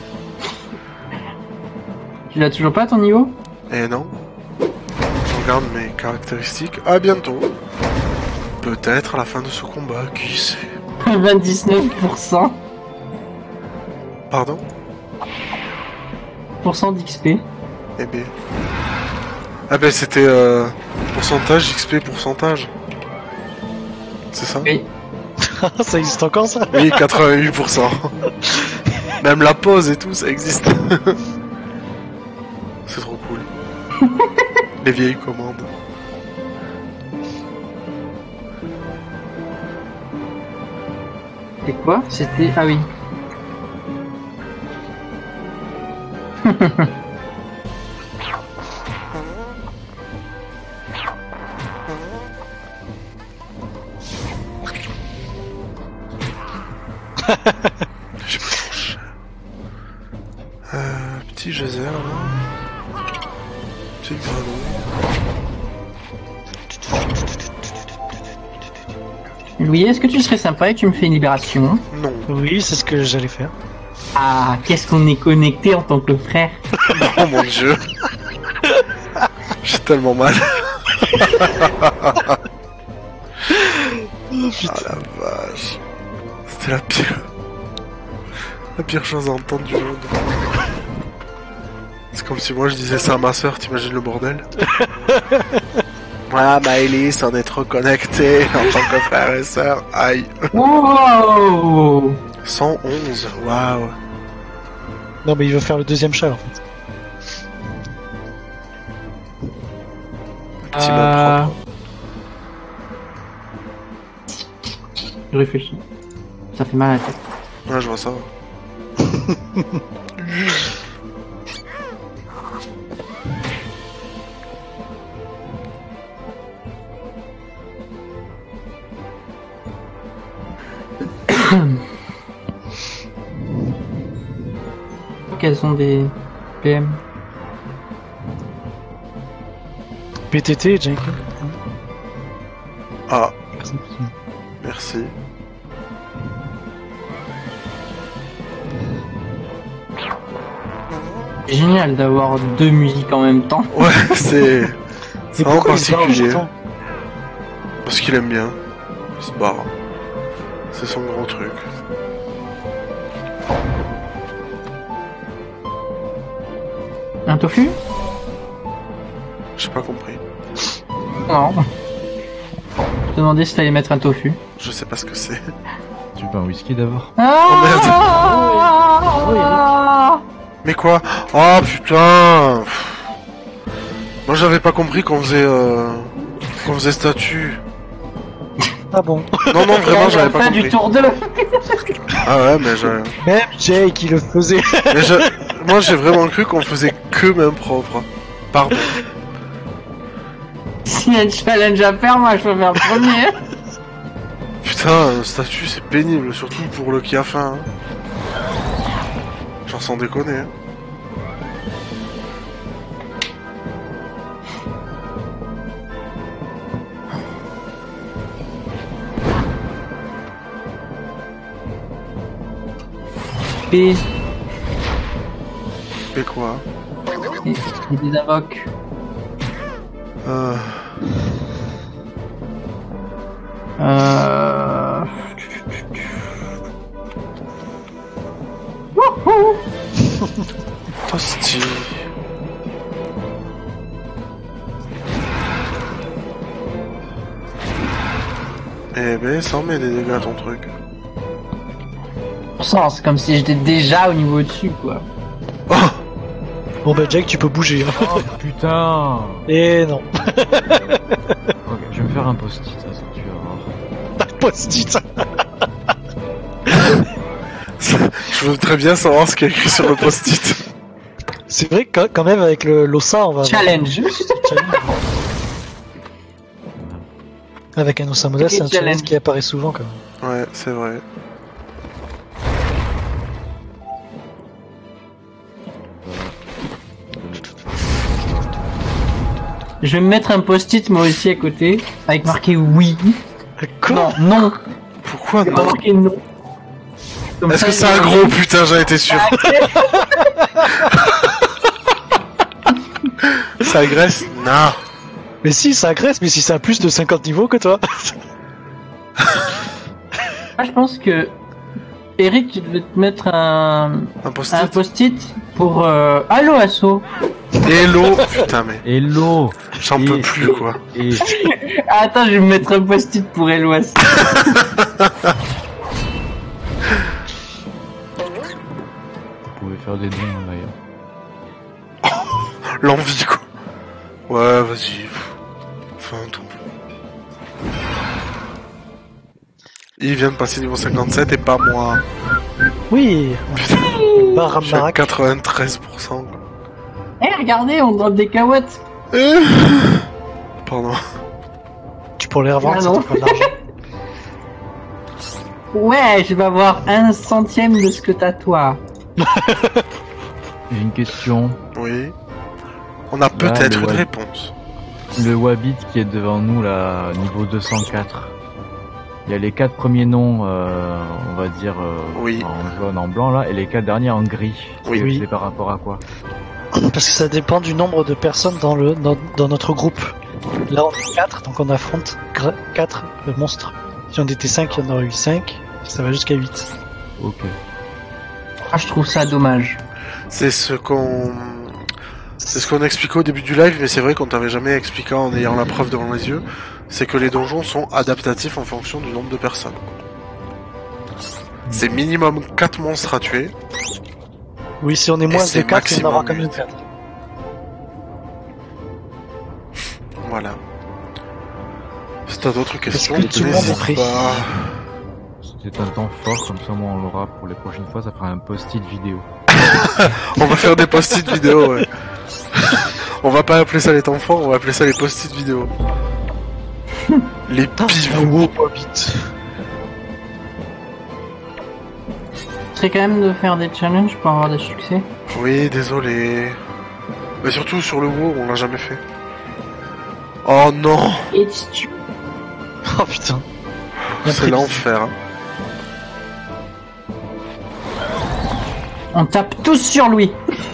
D: Tu l'as toujours pas à ton niveau?
A: Eh non. Je regarde mes caractéristiques. À bientôt. Peut-être à la fin de ce combat, qui sait.
D: vingt-dix-neuf pour cent.
A: Pardon?
D: Pour cent d'X P.
A: Eh ben... Ah ben c'était euh, pourcentage X P pourcentage. C'est ça?
D: Oui.
C: Ça existe encore ça?
A: Oui, quatre-vingt-huit pour cent. Même la pause et tout, ça existe. C'est trop cool. Les vieilles commandes.
D: C'est quoi? C'était... Ah oui.
A: J'ai pas trop cher. Euh, petit geyser là. Petit grenouille.
D: Louis, est-ce que tu serais sympa et tu me fais une libération?
A: Non.
C: Oui, c'est ce que j'allais faire.
D: Ah, qu'est-ce qu'on est connecté en tant que frère.
A: Oh mon dieu. J'ai tellement mal.
C: Oh
A: Ah la vache. C'était la pire. La pire chose à entendre du monde. C'est comme si moi je disais ça à ma soeur, t'imagines le bordel? Ouais, Ah, Maëlys, on est trop connectés en tant que frère et sœur. Aïe.
D: Wow.
A: cent onze, waouh.
C: Non, mais il veut faire le deuxième chat en fait.
A: Petit mot
D: Euh...
A: propre.
D: Je réfléchis. Ça fait mal à la tête.
A: Ouais, je vois ça.
D: Quels sont des P M?
C: P T T, Jake.
A: Ah, merci.
D: Génial d'avoir deux musiques en même temps.
A: Ouais, c'est... C'est vraiment
C: pourquoi il parle
A: particulier.
C: autant
A: Parce qu'il aime bien. Il se barre. C'est son gros truc.
D: Un tofu?
A: J'ai pas compris.
D: Non. Je te demandais si t'allais mettre un tofu.
A: Je sais pas ce que c'est.
B: Tu veux un whisky d'abord?
D: Ah
A: Mais quoi? Oh putain. Moi j'avais pas compris qu'on faisait... Euh... qu'on faisait statue.
C: Ah bon.
A: Non, non, vraiment j'avais pas
D: fin
A: compris.
D: du tour deux.
A: Ah ouais, mais je...
C: Même Jake, il le faisait.
A: Mais je... Moi j'ai vraiment cru qu'on faisait que main propre. Pardon.
D: S'il y a un challenge à faire, moi je peux faire le premier.
A: Putain, un statut c'est pénible, surtout pour le qui a faim. Hein. Genre sans déconner. Hein.
D: P.
A: Et quoi?
D: Il des invoques.
A: euh...
D: Euh...
A: Toasty. Eh ben, ça en met des dégâts ton truc.
D: Ça, c'est comme si j'étais déjà au niveau dessus, quoi.
A: Oh!
C: Bon bah Jake, tu peux bouger. Hein.
B: Oh putain!
C: Et non.
B: Ok, je vais me faire un post-it, ça, ça, tu vas voir.
C: Post-it.
A: Je veux très bien savoir ce qu'il y a écrit sur le post-it.
C: C'est vrai que quand même avec le l'Ossa, on va...
D: Challenge.
C: Challenge. Avec un Osamoda,
D: Ok,
C: c'est un challenge
D: challenge.
C: qui apparaît souvent quand même.
A: Ouais, c'est vrai.
D: Je vais me mettre un post-it moi aussi à côté, avec marqué oui.
C: Quoi?
D: Non, non.
A: Pourquoi
D: C'est pas
A: non?
D: marqué non. Comme
A: Est-ce
D: ça,
A: que c'est un
D: je-
A: gros putain, j'en étais sûr. Ça agresse? Non.
C: Mais si, ça agresse, mais si ça a plus de cinquante niveaux que toi.
D: Moi, je pense que Eric, tu devais te mettre un,
A: Un
D: un
A: post-it?
D: post-it pour euh... Allo Asso.
A: Hello. Putain, mais
B: Hello!
A: j'en peux plus, quoi.
B: Et
D: Ah, attends, je vais me mettre un post-it pour Hello Asso.
B: vous pouvez faire des dons d'ailleurs.
A: L'envie, quoi. Ouais, vas-y. Enfin, tout. Il vient de passer niveau cinquante-sept et pas moi.
C: Oui.
A: Putain,
C: Bar
A: je suis à
C: Barak.
A: quatre-vingt-treize pour cent. quoi.
D: Eh, regardez, on drop des cahuètes.
A: Euh. Pardon.
C: Tu pourrais les revendre,
D: Ah
C: ça
D: non.
C: te fera de l'argent.
D: Ouais, je vais avoir un centième de ce que t'as toi.
B: J'ai une question.
A: Oui. On a peut-être
B: le
A: une
B: ouais.
A: réponse.
B: Le Wabbit qui est devant nous là, niveau deux cent quatre. Il y a les quatre premiers noms, euh, on va dire, euh,
A: Oui.
B: en jaune, en blanc là, et les quatre derniers en gris.
A: Oui.
B: C'est-
C: Oui.
B: C'est par rapport à quoi?
C: Parce que ça dépend du nombre de personnes dans, le, dans, dans notre groupe. Là, on est quatre, donc on affronte quatre monstres. Si on était cinq, il y en aurait eu cinq. Ça va jusqu'à huit.
B: Ok.
D: Ah, je trouve ça dommage.
A: C'est ce qu'on... C'est ce qu'on expliquait au début du live, mais c'est vrai qu'on t'avait jamais expliqué en ayant la preuve devant les yeux. C'est que les donjons sont adaptatifs en fonction du nombre de personnes. C'est minimum quatre monstres à tuer.
C: Oui, si on est moins de
A: c'est
C: quatre, il y en aura
A: maximum
C: quand même quatre.
A: Voilà. Si t'as d'autres questions,
C: que tout le monde est
A: n'hésite
C: prêt
A: pas.
B: C'est un temps fort, comme ça moi on l'aura pour les prochaines fois, ça fera un post-it vidéo.
A: On va faire des post-it vidéo, ouais. On va pas appeler ça les temps forts, on va appeler ça les post-it vidéo. Les pivots.
C: vite.
D: C'est quand même de faire des challenges pour avoir des succès.
A: Oui, désolé. Mais surtout sur le WoW, on l'a jamais fait. Oh non,
D: It's true.
C: Oh putain.
A: c'est l'enfer. hein.
D: On tape tous sur lui.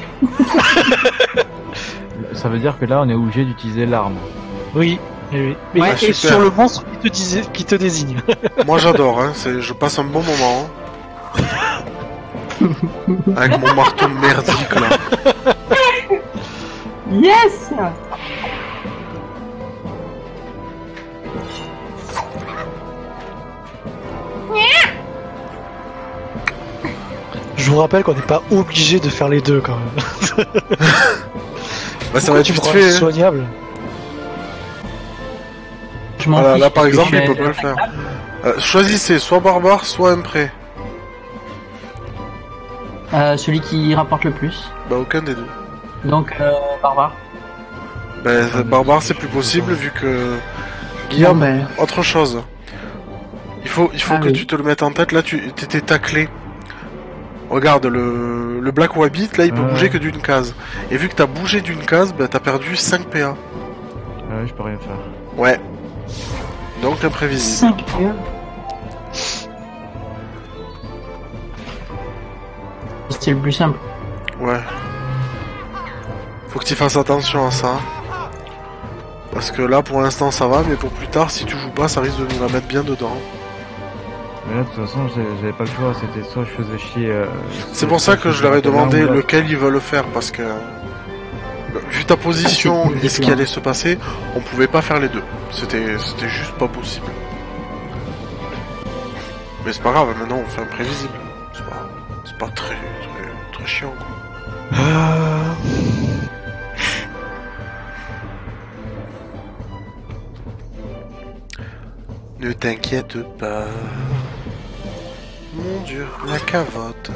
B: Ça veut dire que là on est obligé d'utiliser l'arme.
C: Oui, oui, oui. Mais
D: Ouais,
C: et
A: super.
C: sur le monstre qui te, disait, qui te désigne.
A: Moi j'adore, hein. c'est- je passe un bon moment. hein. Avec mon marteau merdique là.
D: Yes.
C: Je vous rappelle qu'on n'est pas obligé de faire les deux quand même.
A: Bah ça va être
C: Tu me
A: vite
C: rends
A: fait. hein.
C: soignable.
D: Je m'en
A: Voilà,
D: fiche
A: là par
D: parce que
A: exemple
D: je
A: il
D: suis
A: peut pas le faire. Euh, choisissez soit barbare, soit impré.
D: Euh, celui qui rapporte le plus.
A: Bah aucun des deux.
D: Donc, euh, barbare.
A: Bah
B: mais
A: barbare
B: c'est-
A: c'est plus possible vu que...
D: Non,
A: Guillaume,
D: ben,
A: autre chose. Il faut, il faut
D: Ah
A: que
D: oui.
A: tu te le mettes en tête, là tu t'étais taclé. Regarde, le, le Black Wabbit, là il peut
B: Ouais.
A: bouger que d'une case. Et vu que t'as bougé d'une case, bah t'as perdu cinq P A.
B: Ah ouais, je peux rien faire.
A: Ouais. Donc imprévisible.
D: cinq. C'est le plus simple.
A: Ouais. Faut que tu fasses attention à ça. Parce que là pour l'instant ça va, mais pour plus tard, si tu joues pas, ça risque de nous la mettre bien dedans.
B: Mais là de toute façon j'ai- j'avais pas le choix, c'était soit je faisais chier... euh,
A: C'est pour ça que je leur ai
B: l'un
A: demandé
B: ou l'autre.
A: lequel ils veulent faire, parce que... Vu ta position
D: Ah, c'est
A: et ce qui allait se passer, on pouvait pas faire les deux. C'était c'était juste pas possible. Mais c'est pas grave, maintenant on fait imprévisible. C'est pas, c'est pas très, très, très chiant, quoi.
C: Euh,
A: Ne t'inquiète pas. Mon dieu, la cavotte.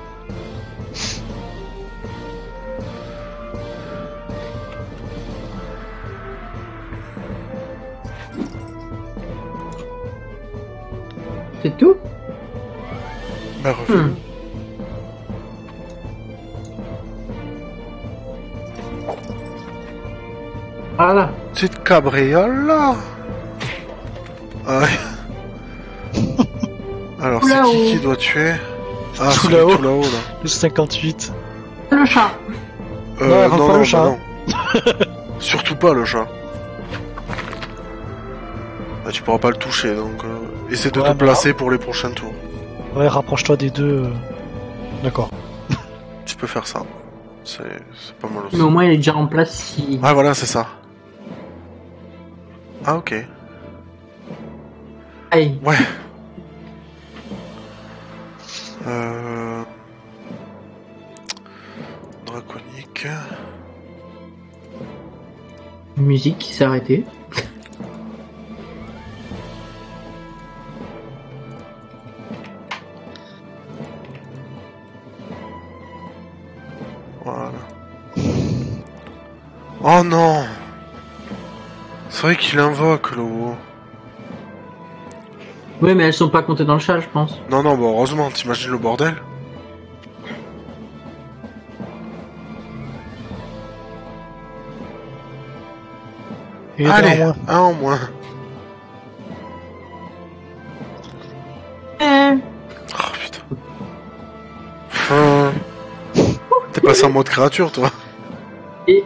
D: C'est tout.
A: Bah refais-le.
D: Hmm. Voilà.
A: Petite cabriole là. Ah ouais. Alors
D: Tout
A: c'est
D: là-haut.
A: qui qui doit tuer? Ah,
C: Tout
A: celui
C: là-haut.
A: tout là-haut là.
C: Le cinquante-huit.
D: Le chat.
A: Euh,
C: Non, elle
A: non,
C: rentre pas
A: non,
C: le
A: bah
C: chat.
A: non. Surtout pas le chat. Bah, tu pourras pas le toucher donc euh, essaie de
C: Ouais,
A: te
C: mais
A: placer pour les prochains tours.
C: Ouais, rapproche-toi des deux. euh. D'accord.
A: Tu peux faire ça. C'est c'est pas mal aussi.
D: Mais au moins, il est déjà en place si.
A: Ah voilà, c'est ça. Ah ok.
D: Aïe.
A: Ouais. Euh... Draconique.
D: Musique qui s'est arrêtée.
A: Voilà. Oh non! C'est vrai qu'il invoque le haut.
D: Oui, mais elles sont pas comptées dans le chat, je pense.
A: Non, non, bon, heureusement, t'imagines le bordel?
C: Et deux en
A: Allez,
C: moins.
A: un en moins.
D: Eh.
A: Oh putain. Fin. T'es passé en mode créature, toi.
D: Et-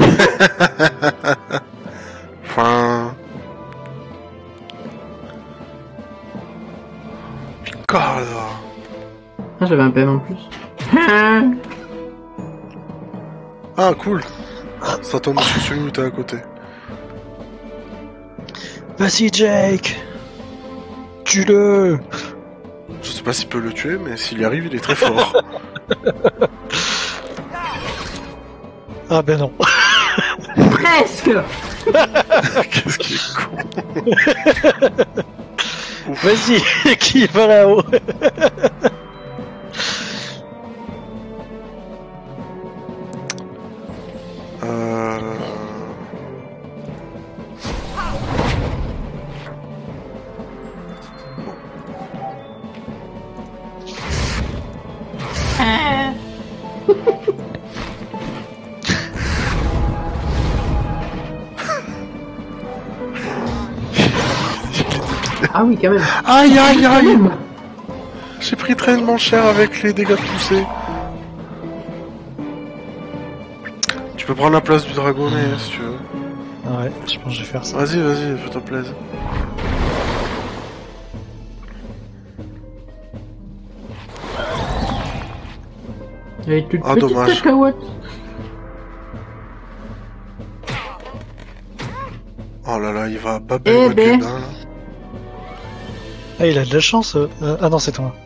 A: Fin. Picard.
D: Ah, j'avais un P M en plus.
A: Ah, cool. Ça tombe sur celui où t'es à côté.
C: Vas-y, Jake. Tue-le.
A: Je sais pas s'il peut le tuer, mais s'il y arrive, il est très fort.
C: Ah ben non.
D: Presque.
A: Qu'est-ce qui est con.
C: Vas-y, qui va là-haut?
A: Euh...
D: Ah oui, quand même.
A: Aïe aïe
D: Quand
A: aïe.
D: même.
A: J'ai pris tellement cher avec les dégâts de poussée. Tu peux prendre la place du dragonnet hein, si tu veux.
C: Ah ouais, je pense que je vais faire ça.
A: Vas-y, vas-y, fais-toi plaisir.
D: Avec une
A: Ah,
D: petite
A: dommage.
D: cacahuète.
A: Oh là là, il va baber
D: Eh
A: ma
D: ben.
A: gueule, hein, là.
C: Ah, il a de la chance. euh. Euh, ah non, c'est toi.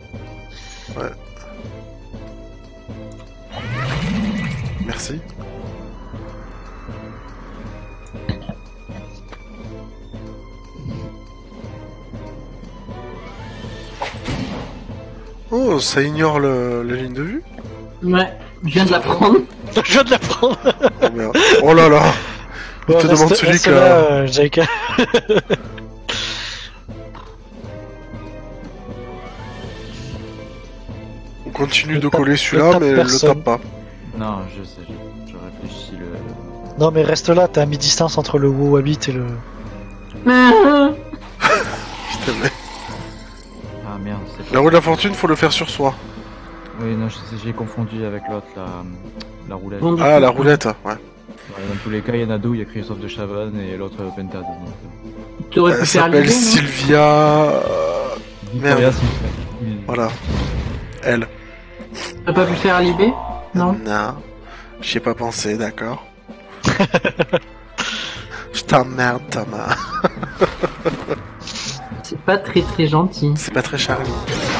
A: Merci. Oh, ça ignore le, la ligne de vue.
D: Ouais, je viens de la prendre.
C: Je viens de la prendre.
A: Oh merde. Oh là là. Il te demande celui
C: reste
A: que...
C: là, euh, Jake.
A: On continue
C: Le
A: de
C: tape-
A: coller
C: le
A: celui-là,
C: tape
A: mais le
C: personne.
A: tape pas.
B: Non, je sais, je, je réfléchis le...
C: Non, mais reste là, t'es à mi-distance entre le Wowabit et le.
D: Ah,
A: Putain, mais...
B: Ah merde, c'est pas...
A: La roue de la fortune, faut le faire sur soi.
B: Oui, non, je sais, j'ai confondu avec l'autre, la, la roulette.
D: bon, du
A: Ah,
D: coup,
A: la roulette, ouais.
B: Ouais, dans tous les cas, il y en a deux, il y a Christophe de Chavannes et l'autre Pentad. Donc, euh,
D: Tu aurais pu
A: Elle
D: faire
A: s'appelle
D: l'idée, non
A: Sylvia... euh,
B: Victoria,
A: Merde.
B: c'est- il-
A: Voilà. Elle.
D: T'as pas pu faire l'I B? Non.
A: Non. J'y ai pas pensé, d'accord. Je t'emmerde, Thomas.
D: C'est pas très très gentil.
A: C'est pas très Charlie.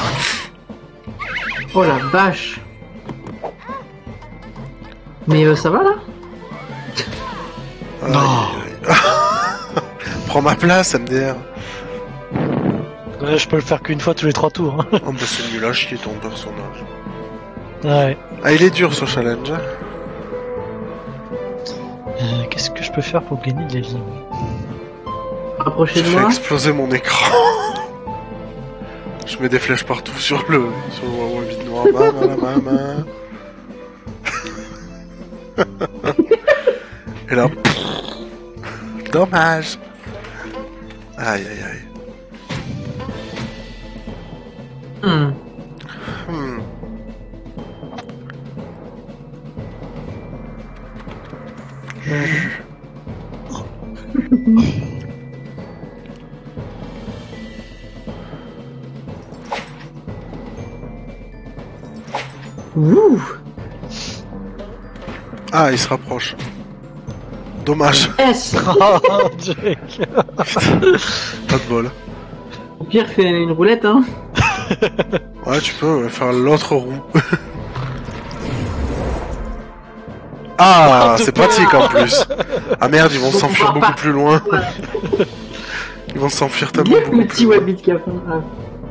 D: Oh la vache. Mais euh, ça va là?
A: Aïe, aïe, aïe. Prends ma place, M D R.
C: Ouais, je peux le faire qu'une fois tous les trois tours. hein.
A: Oh, bah c'est nul à chier ton personnage.
C: Ouais.
A: Ah, il est dur ce challenge. hein.
C: Euh, Qu'est-ce que je peux faire pour gagner de la vie?
D: Rapprochez
A: J'ai
D: de
A: fait
D: moi.
A: exploser mon écran. Je mets des flèches partout sur le sur le Wawabit noir. Mama, mama. Et là, pff, dommage. Aïe aïe aïe.
D: Hmm.
A: Hmm.
D: Ouh.
A: Ah, il se rapproche. Dommage.
D: S.
C: Oh, Jake.
A: Pas de bol.
D: Au pire, fais une roulette, hein.
A: Ouais, tu peux ouais, faire l'autre roue. Ah, c'est pratique en plus. Ah merde, ils vont
D: Donc,
A: s'enfuir
D: on va
A: beaucoup
D: pas-
A: plus loin. Ils vont s'enfuir tellement
D: Bien
A: beaucoup
D: le
A: plus
D: petit
A: loin.
D: Wabbit qui a fait. Ah.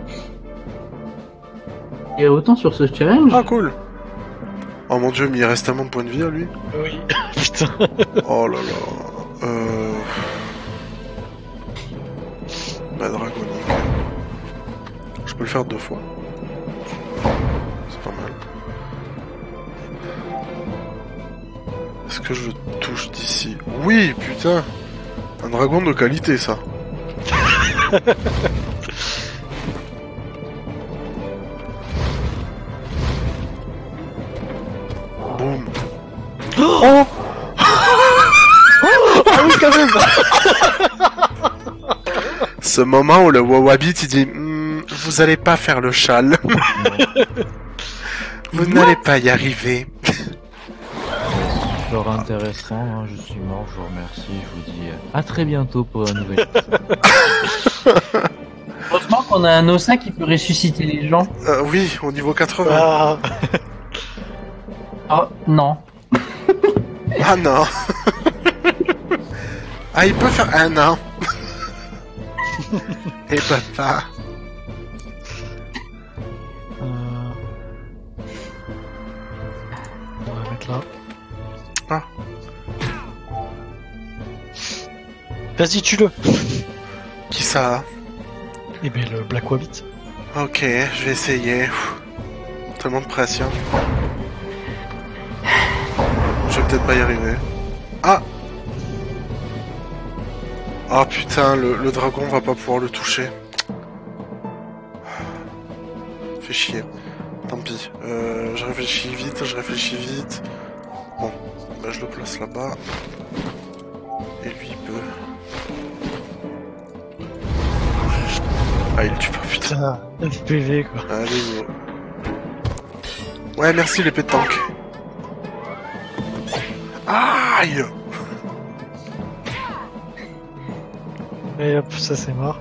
D: Et autant sur ce challenge.
A: Ah cool. Oh mon dieu, mais il reste tellement de points de vie à lui.
C: Oui. Putain.
A: Oh là là. Euh... La dragonique. Je peux le faire deux fois. C'est pas mal. Est-ce que je le touche d'ici? Oui, putain. Un dragon de qualité, ça. Boum.
C: Oh, ah oui, quand même.
A: Ce moment où le Wawabit il dit Hmm, vous allez pas faire le châle. Vous n'allez pas y arriver.
B: fort intéressant. Hein. Je suis mort, je vous remercie. Je vous dis à très bientôt pour un nouvel épisode.
D: Heureusement qu'on a un Ossa qui peut ressusciter les gens.
A: Euh, oui, au niveau quatre-vingts.
C: Ah,
D: Oh, non.
A: Ah non. Ah, il peut faire un an. Et papa.
C: euh... On va mettre là.
A: Ah.
C: Vas-y, tue-le.
A: Qui ça?
C: Eh ben le Black Wabbit.
A: Ok, je vais essayer. Pff, tellement de pression. Je vais peut-être pas y arriver. Ah! Ah putain, le, le dragon va pas pouvoir le toucher. Fait chier. Tant pis. Euh, je réfléchis vite, je réfléchis vite. Bon, bah je le place là-bas. Et lui il peut. Ah il tue pas, putain.
C: Putain, un P V quoi.
A: Allez, go. Ouais, merci l'épée de tank. Aïe!
C: Et hop, ça c'est mort.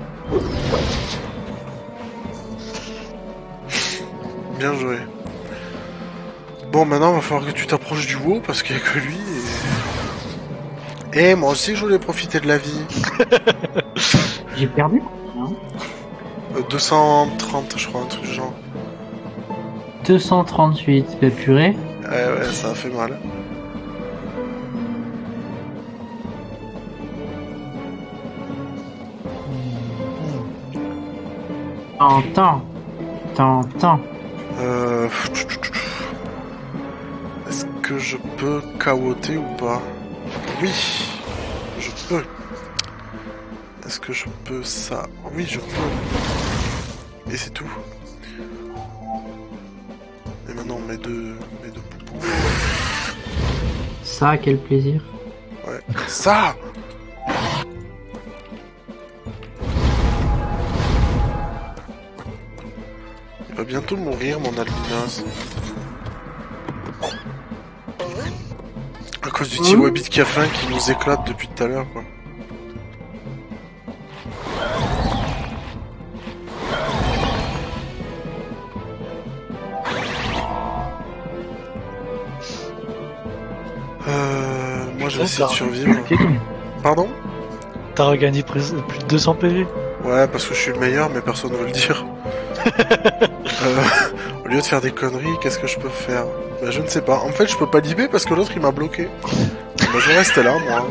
A: Bien joué. Bon, maintenant, il va falloir que tu t'approches du haut, parce qu'il n'y a que lui, et... Et moi aussi, je voulais profiter de la vie.
D: J'ai perdu.
A: Euh, deux cent trente, je crois, un truc du genre.
D: deux cent trente-huit, de purée.
A: Ouais, ouais, ça a fait mal.
D: T'entends. T'entends.
A: Euh... Est-ce que je peux cahoter ou pas? Oui, je peux. Est-ce que je peux ça? Oui, je peux. Et c'est tout. Et maintenant, mes deux... mes deux poupous.
D: Ça, quel plaisir.
A: Ouais. Ça! Il va bientôt mourir, mon albinos. À cause du petit Wabbit qui a faim qui nous éclate depuis tout à l'heure, quoi. Euh... Moi, je vais essayer de survivre. Pardon?
C: T'as regagné plus plus de deux cents P V.
A: Ouais, parce que je suis le meilleur, mais personne ne veut le dire. euh, au lieu de faire des conneries, qu'est-ce que je peux faire? Bah, je ne sais pas. En fait, je peux pas libérer parce que l'autre il m'a bloqué. Bah, je reste là, moi.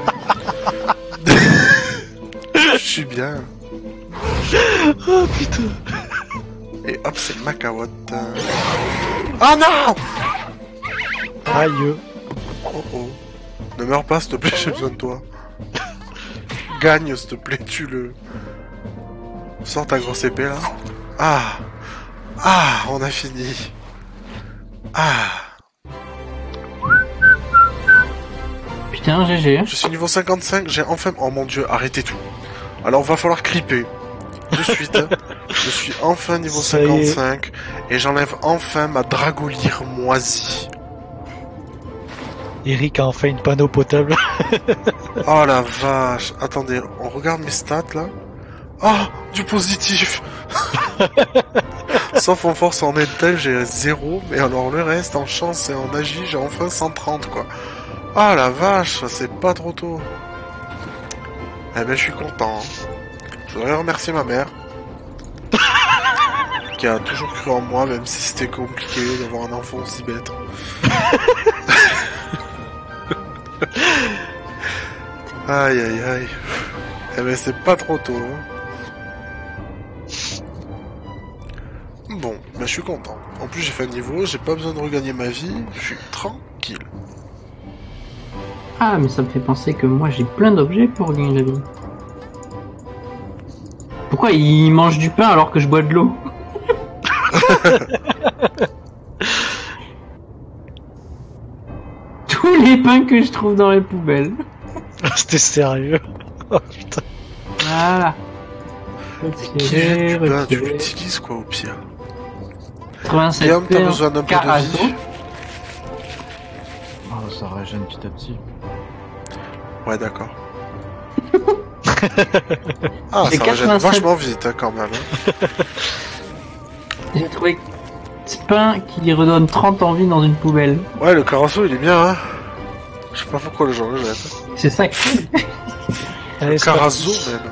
A: Je suis bien.
C: Oh putain.
A: Et hop, c'est ma carotte. Ah non!
C: Aïe.
A: Oh oh. Ne meurs pas, s'il te plaît, j'ai besoin de toi. Gagne, s'il te plaît, tue-le. Sors ta grosse épée là. Ah! Ah! On a fini. Ah!
D: Putain, G G.
A: Je suis niveau cinquante-cinq, j'ai enfin... Oh mon dieu, arrêtez tout. Alors va falloir clipper. De suite. Je suis enfin niveau
C: Ça y est.
A: cinquante-cinq. Et j'enlève enfin ma dragolire moisie.
C: Eric a enfin une panneau potable.
A: Oh la vache. Attendez, on regarde mes stats là. Ah! Du positif. Sauf en force en intel, j'ai zéro. Mais alors le reste, en chance et en magie, j'ai enfin cent trente quoi. Ah la vache, c'est pas trop tôt. Eh ben je suis content. Hein. Je voudrais remercier ma mère. Qui a toujours cru en moi, même si c'était compliqué d'avoir un enfant aussi bête. Aïe aïe aïe. Eh ben c'est pas trop tôt. Hein. Bon, ben je suis content. En plus j'ai fait un niveau, j'ai pas besoin de regagner ma vie, je suis tranquille.
D: Ah, mais ça me fait penser que moi j'ai plein d'objets pour gagner la vie. Pourquoi il mange du pain alors que je bois de l'eau? Tous les pains que je trouve dans les poubelles.
C: C'était sérieux. Oh putain.
D: Voilà.
A: Qui jette du pain, tu l'utilises quoi au pire.
D: quatre-vingt-sept
A: Guillaume, t'as
D: pains
A: besoin d'un peu de
D: Carazo.
A: vie.
C: Oh
B: ça régène petit à petit.
A: Ouais, d'accord. Ah,
D: J'ai
A: ça régène
D: quatre-vingt-sept.
A: vachement vite, hein, quand même. Hein.
D: J'ai trouvé ce pain qui redonne trente en vie dans une poubelle.
A: Ouais, le carasso, il est bien, hein. Je sais pas pourquoi les gens le jettent.
D: C'est ça que
C: Allez,
A: Le
C: c'est parti.
A: carasso, même.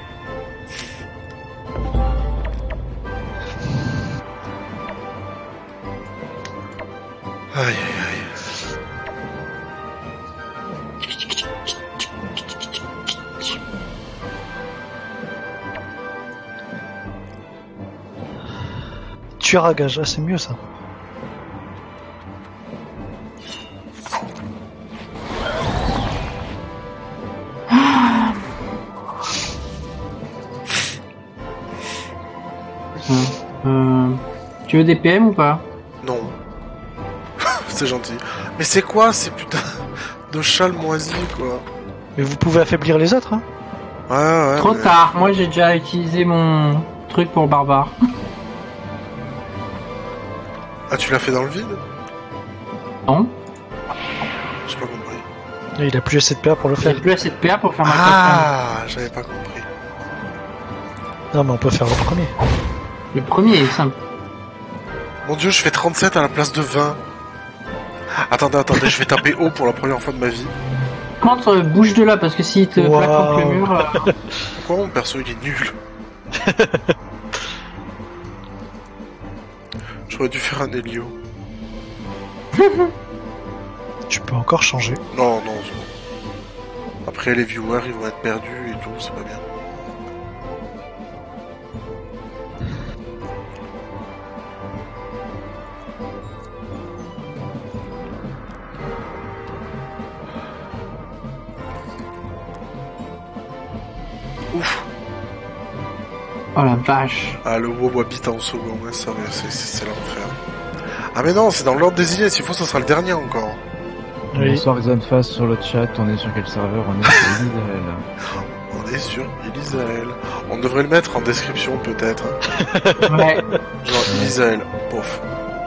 A: Aïe, aïe, aïe.
C: Tueur à gage, ah, c'est mieux ça.
D: Euh, tu veux des P M ou pas?
A: Non. C'est gentil. Mais c'est quoi ces putains de châles moisis, quoi?
C: Mais vous pouvez affaiblir les autres, hein.
A: Ouais, ouais.
D: Trop
A: mais-
D: tard, moi j'ai déjà utilisé mon truc pour barbare.
A: Ah, tu l'as fait dans le vide?
D: Non,
A: J'ai pas compris.
C: Et il a plus assez de P A pour le
D: j'ai
C: faire.
D: plus assez de P A pour faire ma campagne.
A: Ah, j'avais pas compris.
C: Non, mais on peut faire le premier.
D: Le premier est simple.
A: Mon dieu, je fais trente-sept à la place de vingt. Attendez, attendez, je vais taper haut pour la première fois de ma vie.
D: Contre, euh, bouge de là parce que s'il te
C: Wow.
D: plaque contre le mur. euh,
A: Pourquoi mon perso il est nul? J'aurais dû faire un Helio.
C: Tu peux encore changer.
A: Non, non, c'est bon. Après les viewers ils vont être perdus et tout, c'est pas bien. Ouf.
D: Oh la vache.
A: Ah, le WoW habite en second, hein, ça, mais c'est, c'est, c'est l'enfer. Ah mais non, c'est dans l'ordre désigné, s'il faut ça sera le dernier encore.
C: Oui.
B: Bonsoir Xanfast sur le chat, on est sur quel serveur? On est sur Lidl.
A: On est sur Elisael. On devrait le mettre en description peut-être. hein.
D: Ouais.
A: Genre Elisael, pof.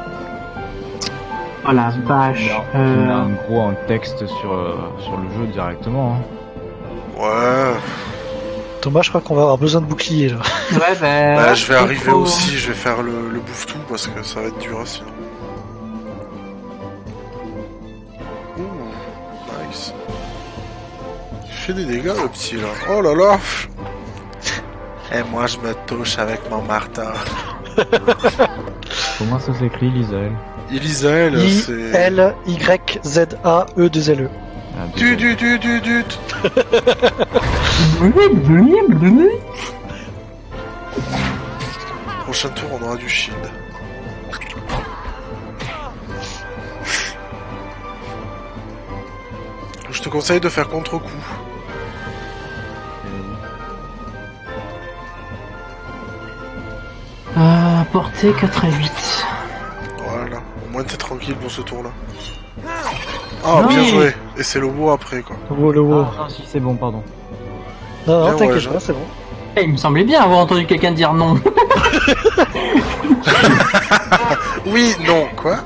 D: Oh la vache.
B: Tu mets
D: Euh,
B: un gros en texte sur, euh, sur le jeu directement. Hein.
A: Ouais,
C: Thomas, je crois qu'on va avoir besoin de boucliers là.
D: ouais, bah.
A: bah, je vais
D: il
A: arriver
D: faut-
A: aussi, je vais faire le, le bouffe-tout parce que ça va être dur hein, sinon. Ouh, nice. Il fait des dégâts le petit là. Oh là là. Et moi je me touche avec mon marteau.
B: Comment ça s'écrit Lisael?
A: Elisael,
C: I
A: c'est...
C: L Y Z A E deux L E.
B: Ah,
A: Du
B: désolé.
A: du du du du. Prochain tour on aura du shield. Je te conseille de faire contre-coup.
D: Ah, portée quatre à huit.
A: Voilà, au moins t'es tranquille pour ce tour là. Ah
D: Non,
A: bien
D: mais-
A: joué. Et c'est le WoW après quoi.
C: Le WoW, le WoW.
B: Ah, non, si c'est bon, pardon.
C: non,
A: bien,
C: non, t'inquiète
A: ouais,
C: pas, c'est bon.
D: Eh, il me semblait bien avoir entendu quelqu'un dire non.
A: Oui, non, quoi?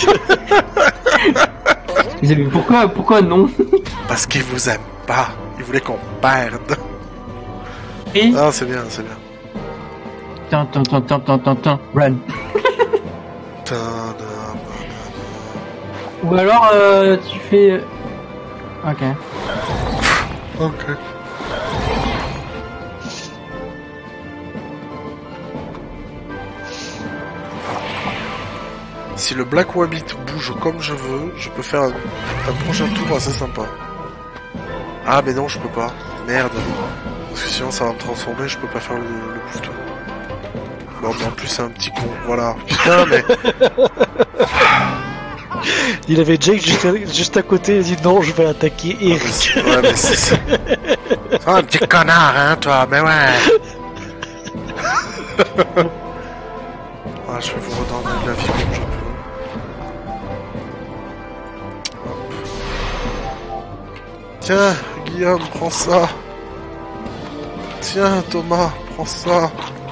D: Ils avaient pourquoi, pourquoi non?
A: Parce qu'ils vous aiment pas. Ils voulaient qu'on perde.
D: Et
A: Ah c'est bien, c'est bien.
D: tin tin tin tin tin tin tin run.
A: Tadam.
D: Ou alors euh, tu fais. euh, Ok.
A: Ok. Si le Black Wabbit bouge comme je veux, je peux faire un, un prochain tour assez sympa. Ah mais non, je peux pas. Merde. Parce que sinon ça va me transformer, je peux pas faire le, le bouffe-tout. Bon, mais en plus c'est un petit con, voilà. Putain, mais...
C: Il avait Jake juste à, juste à côté, il a dit non, je vais attaquer Eric.
A: Ouais, mais c'est... c'est- Ah, un petit connard, hein, toi, mais ouais. Ah, je vais vous redonner de la vie comme je peux. Hop. Tiens, Guillaume, prends ça. Tiens, Thomas, prends ça.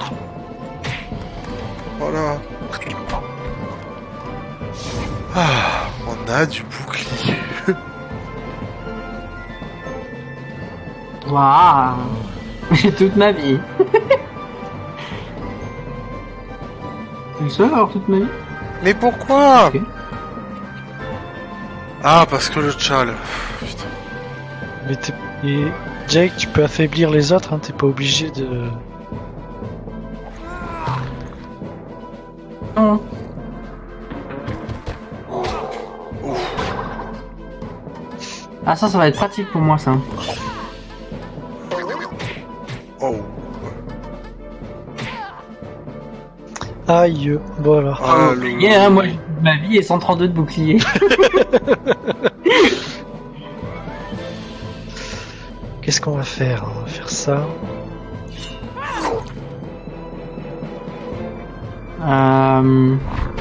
A: Voilà. Ah, on a du bouclier.
D: Waouh. J'ai toute ma vie. Tu le seul à avoir toute ma vie?
A: Mais pourquoi?
D: Ok.
A: Ah, parce que le tchal. Putain.
C: Mais t'es... Et Jake, tu peux affaiblir les autres, hein, t'es pas obligé de...
D: Non. Ah ça, ça va être pratique pour moi ça.
A: Oh.
C: Aïe, voilà.
A: Ah,
D: Oh,
A: le...
D: yeah, hein, moi j'ai toute ma vie et cent trente-deux de bouclier.
C: Qu'est-ce qu'on va faire? On va faire ça.
D: Euh...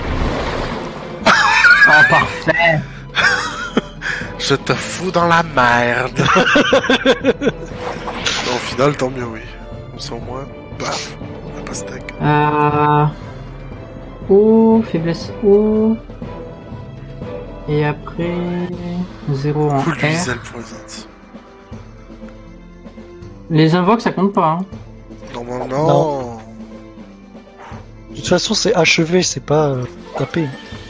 D: Oh parfait.
A: Je te fous dans la merde. Non, au final, tant mieux, oui. Comme ça, au moins, paf, la pastèque.
D: Euh... O, faiblesse O. Et après... zéro en
A: Cool,
D: R.
A: Luisel Poisons.
D: Les invoques ça compte pas. Hein.
A: Normalement,
C: Non. De toute façon, c'est achevé, c'est pas euh, tapé.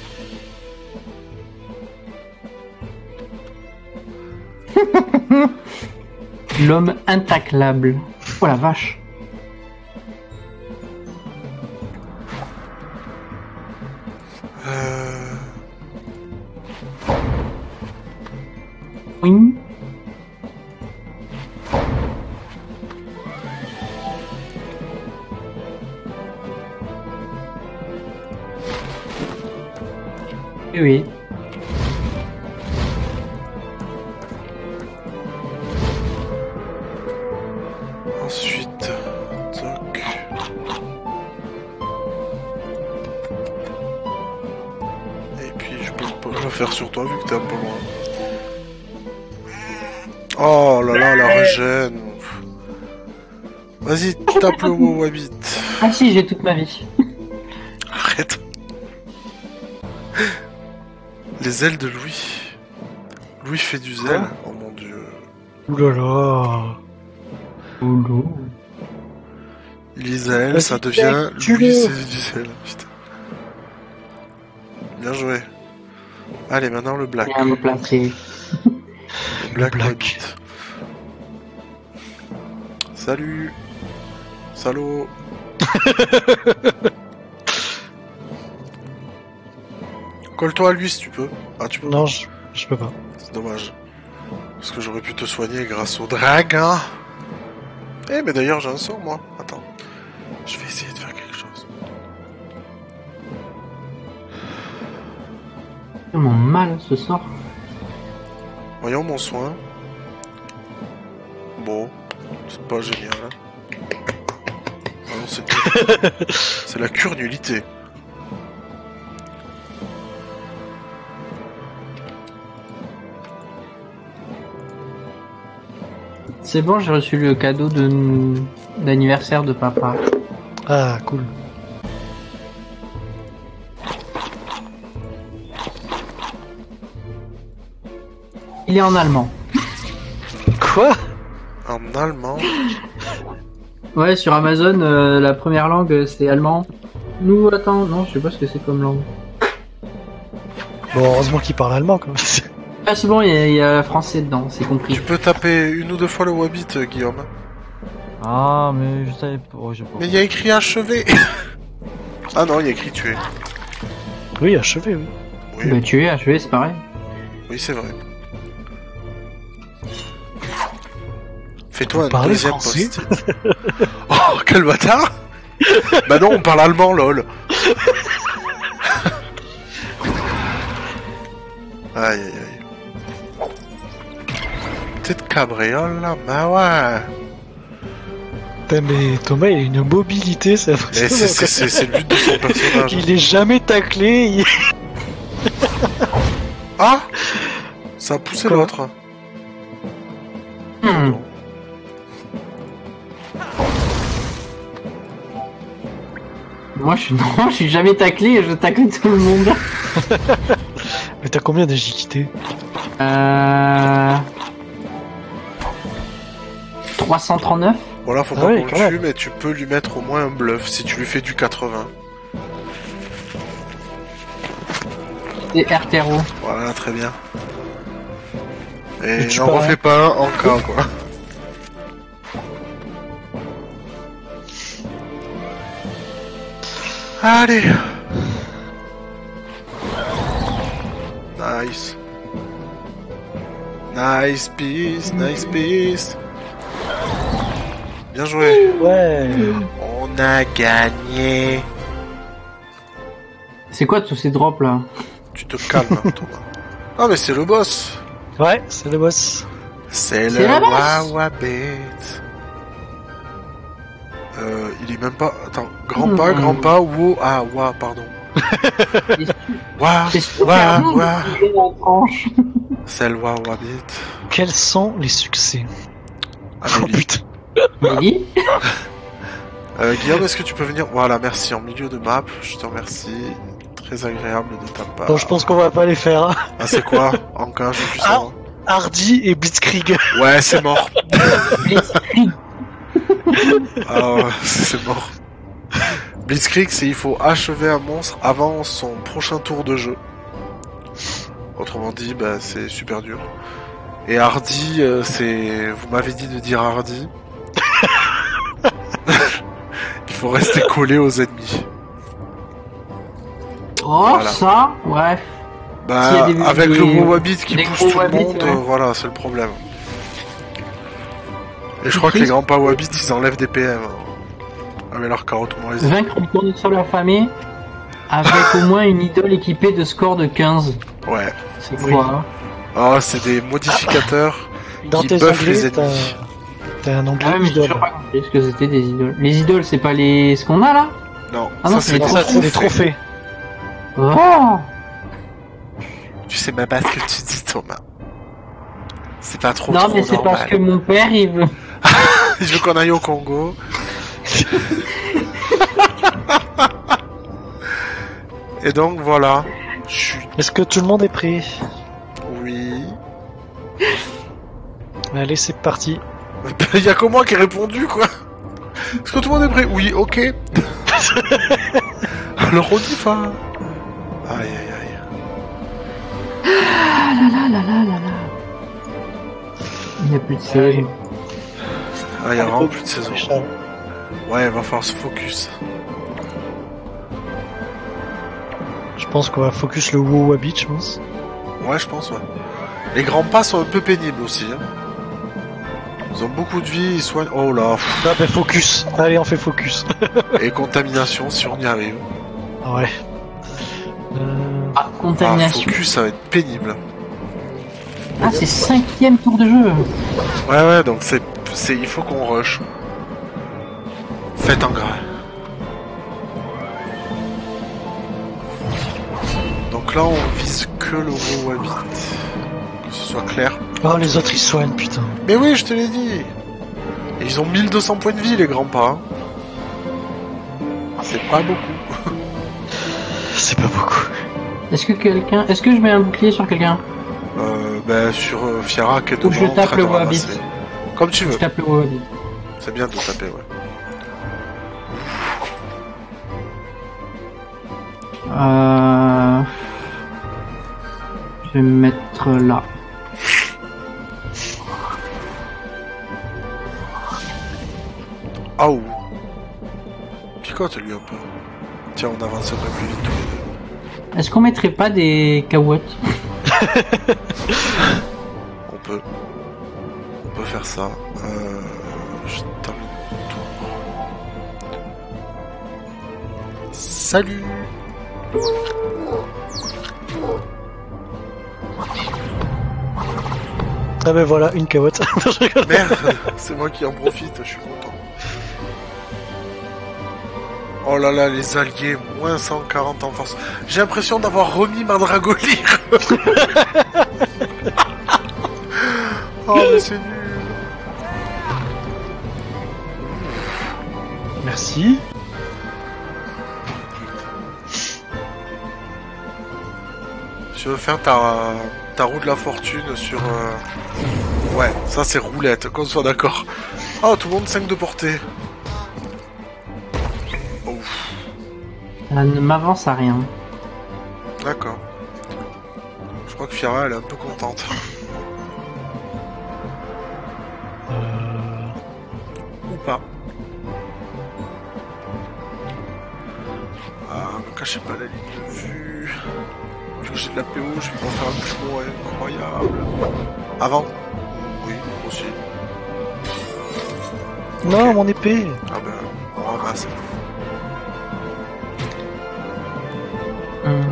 D: L'homme intaclable. Oh la vache.
A: Euh...
D: Oui. Oui, oui.
A: Ensuite, toc. Et puis je peux pas le faire sur toi vu que t'es un peu loin. Oh là là, la régène. Vas-y, tape le Wawabit.
D: Ah si, j'ai toute ma vie.
A: Arrête. Les ailes de Louis. Louis fait du zèle. Oh mon dieu.
C: Oulala.
D: Oulou.
A: Lisaël,
C: Vas-y,
A: ça devient
C: mec, tue-le.
A: Louis c'est du zèle. Putain. Bien joué. Allez, maintenant le black.
D: Viens me placer.
A: Le black.
C: black.
A: Rabbit. Salut. Salaud. Colle-toi à lui si tu peux. Ah, tu peux
C: Non,
A: pas.
C: je, je peux pas.
A: C'est dommage. Parce que j'aurais pu te soigner grâce au dragon. Eh, mais d'ailleurs, j'ai un sort, moi. Attends. Je vais essayer de faire quelque chose.
D: Tellement mal ce sort.
A: Voyons mon soin. Bon. C'est pas génial, hein. Ah non, c'est c'est la cure nullité.
D: C'est bon, j'ai reçu le cadeau de d'anniversaire de papa.
C: Ah, cool.
D: Il est en allemand.
C: Quoi?
A: En allemand.
D: Ouais, sur Amazon, euh, la première langue c'est allemand. Nous, attends, non, je sais pas ce que c'est comme langue.
C: Bon, heureusement qu'il parle allemand, quand même.
D: Ah, c'est bon, il y, a- il y a français dedans, c'est compris.
A: Tu peux taper une ou deux fois le Wabit, euh, Guillaume.
B: Ah, mais je savais pas. Oh, j'ai pas.
A: Mais il y a écrit achevé. Ah non, il y a écrit tuer.
C: Oui, achevé, oui.
A: Oui,
D: Bah, tu es achevé, c'est pareil.
A: oui c'est vrai. Fais-toi
C: Vous
A: un
C: parlez
A: deuxième
C: français
A: post-it. Oh, quel bâtard. Bah non, on parle allemand, lol. Aïe, aïe, aïe. Petite cabriole, là, bah ouais.
C: Putain, mais Thomas, il a une mobilité, c'est
A: Mais c'est-
C: impressionnant.
A: c'est c'est- c'est le but de son personnage.
C: Il est jamais taclé. il-
A: Ah, ça a poussé
C: Quoi
A: l'autre.
D: Hmm. Moi, je suis non, je suis jamais taclé et je tacle tout le monde.
C: Mais t'as combien d'agilité?
D: Euh... trois cent trente-neuf.
A: Voilà, faut
C: Ah
A: pas
C: oui,
A: qu'on
C: quand
A: le tue,
C: même.
A: mais tu peux lui mettre au moins un bluff si tu lui fais du quatre-vingts.
D: Et Artero.
A: Voilà, très bien.
C: Et
A: Et
C: tu
A: n'en
C: pars,
A: refais
C: hein.
A: pas un en cas, quoi. Allez. Nice. Nice piece, nice piece. Bien joué.
C: Ouais.
A: On a gagné.
D: C'est quoi tous ces drops là?
A: Tu te calmes, Thomas. Ah, mais c'est le boss.
C: Ouais, c'est le boss.
A: C'est
D: C'est
A: le
D: la boss.
A: Wawabit. Euh, il est même pas... Attends, grand
D: Hmm.
A: pas, grand pas, wow... Ah, wa, pardon. Wa,
D: C'est super
A: wa,
D: bon,
A: wa.
D: il est en tranche.
A: C'est le Wawabit.
C: Quels sont les succès? Oh
A: Amélie.
C: putain.
D: Mehdi.
A: Euh, Guillaume, est-ce que tu peux venir... Voilà, merci, en milieu de map, je te remercie. Très agréable de ta part.
C: Bon, je pense qu'on va pas les faire. hein.
A: Ah, c'est quoi? Encore, je plus
C: Ah.
A: savoir.
C: Hardy et Blitzkrieg.
A: Ouais, c'est mort.
D: Blitzkrieg.
A: Ah ouais, c'est mort. Blitzkrieg, c'est il faut achever un monstre avant son prochain tour de jeu. Autrement dit, bah, c'est super dur. Et Hardy, euh, c'est... Vous m'avez dit de dire Hardy. Il faut rester collé aux ennemis.
D: Oh,
A: Voilà.
D: ça, bref.
A: Bah,
D: S'il y a des-
A: avec
D: des-
A: le Wawabit qui
D: des
A: pousse
D: gros
A: tout le
D: Wawabits,
A: monde,
D: ouais.
A: euh, voilà, c'est le problème. Et je crois que les grands pas Wawabits, ils enlèvent des P M. hein, Avec leur carotte moisie.
D: Vaincre une tournesol affamée avec au moins une idole équipée de score de quinze.
A: Ouais.
D: C'est
C: Oui.
D: quoi hein?
A: Ah, c'est des modificateurs
C: Dans
A: qui
C: tes
A: buffent les
C: onglets, t'as
A: ennemis.
C: t'as un onglet
D: Ah ouais, mais j'ai
C: idole.
D: toujours pas compris ce que c'était des idoles. Les idoles, c'est pas les ce qu'on a là?
A: Non,
D: Ah non,
A: ça
D: c'est
A: c'est
D: des
C: Non,
A: des
C: ça, c'est des
A: trophées.
C: trophées.
D: Oh.
A: Tu sais même pas ce que tu dis, Thomas. C'est pas trop
D: Non,
A: trop
D: mais c'est
A: normal.
D: parce que mon père, il veut.
A: Je veux qu'on aille au Congo. Et donc voilà. Je suis...
C: Est-ce que tout le monde est prêt?
A: Oui.
C: Allez, c'est parti.
A: Il y a que moi qui ai répondu, quoi. Est-ce que tout le monde est prêt? Oui, ok. Alors on y va. Aïe aïe aïe.
D: Ah là là là là là là. Il n'y a plus de série.
A: Ah, il y a vraiment plus de saison.
C: Charles.
A: Ouais, il va falloir se focus.
C: Je pense qu'on va focus le Wawabit, je pense.
A: Ouais, je pense, ouais. Les grands pas sont un peu pénibles aussi. Hein. Ils ont beaucoup de vie, ils soignent... Oh là. pff.
C: Ah bah focus. Allez, on fait focus.
A: Et contamination, si on y arrive.
C: Ah ouais. Euh...
D: Ah,
A: Ah,
D: contamination.
A: focus, ça va être pénible.
D: Ah, c'est cinquième tour de jeu.
A: Ouais, ouais, donc c'est... c'est... Il faut qu'on rush. Faites en gras. Donc là, on vise que le Wawabit. Que ce soit clair.
C: Oh, les autres ils soignent, putain.
A: Mais oui, je te l'ai dit. Et ils ont mille deux cents points de vie, les grands pas. hein. C'est pas beaucoup.
C: C'est pas beaucoup.
D: Est-ce que quelqu'un. Est-ce que je mets un bouclier sur quelqu'un?
A: Euh, bah, sur euh, Fiara qui est
D: Ou je
A: devant, en
D: tape
A: train
D: le
A: de
D: Wawabit.
A: ramasser. Comme tu
D: Je
A: veux.
D: tape le Wawabit.
A: C'est bien de taper, ouais.
D: Euh... Je vais me mettre là.
A: Ah ouh. Picote lui un peu. Tiens, on avance un peu plus vite tous les deux.
D: Est-ce qu'on mettrait pas des cacahuètes?
A: On peut. On peut faire ça. Euh... Je termine mon tour. Salut.
C: Ah bah voilà, une carotte.
A: Merde, c'est moi qui en profite, je suis content. Oh là là, les alliés, moins cent quarante en force. J'ai l'impression d'avoir remis ma Dragolyre. Oh mais c'est nul.
C: Merci.
A: Je veux faire ta, ta roue de la fortune sur... euh, Ouais, ça c'est roulette, qu'on soit d'accord. Oh, tout le monde cinq de portée. Ouf.
D: Ça ne m'avance à rien.
A: D'accord. Je crois que Fiora, elle est un peu contente.
C: Euh...
A: Ou pas. Ah, me cachez pas la ligne de vue. Vu que j'ai de la P O, je vais pas faire un bouchon incroyable. Avant. Oui, aussi.
C: Non, mon épée.
A: Ah ben, on ramasse.
D: Hum.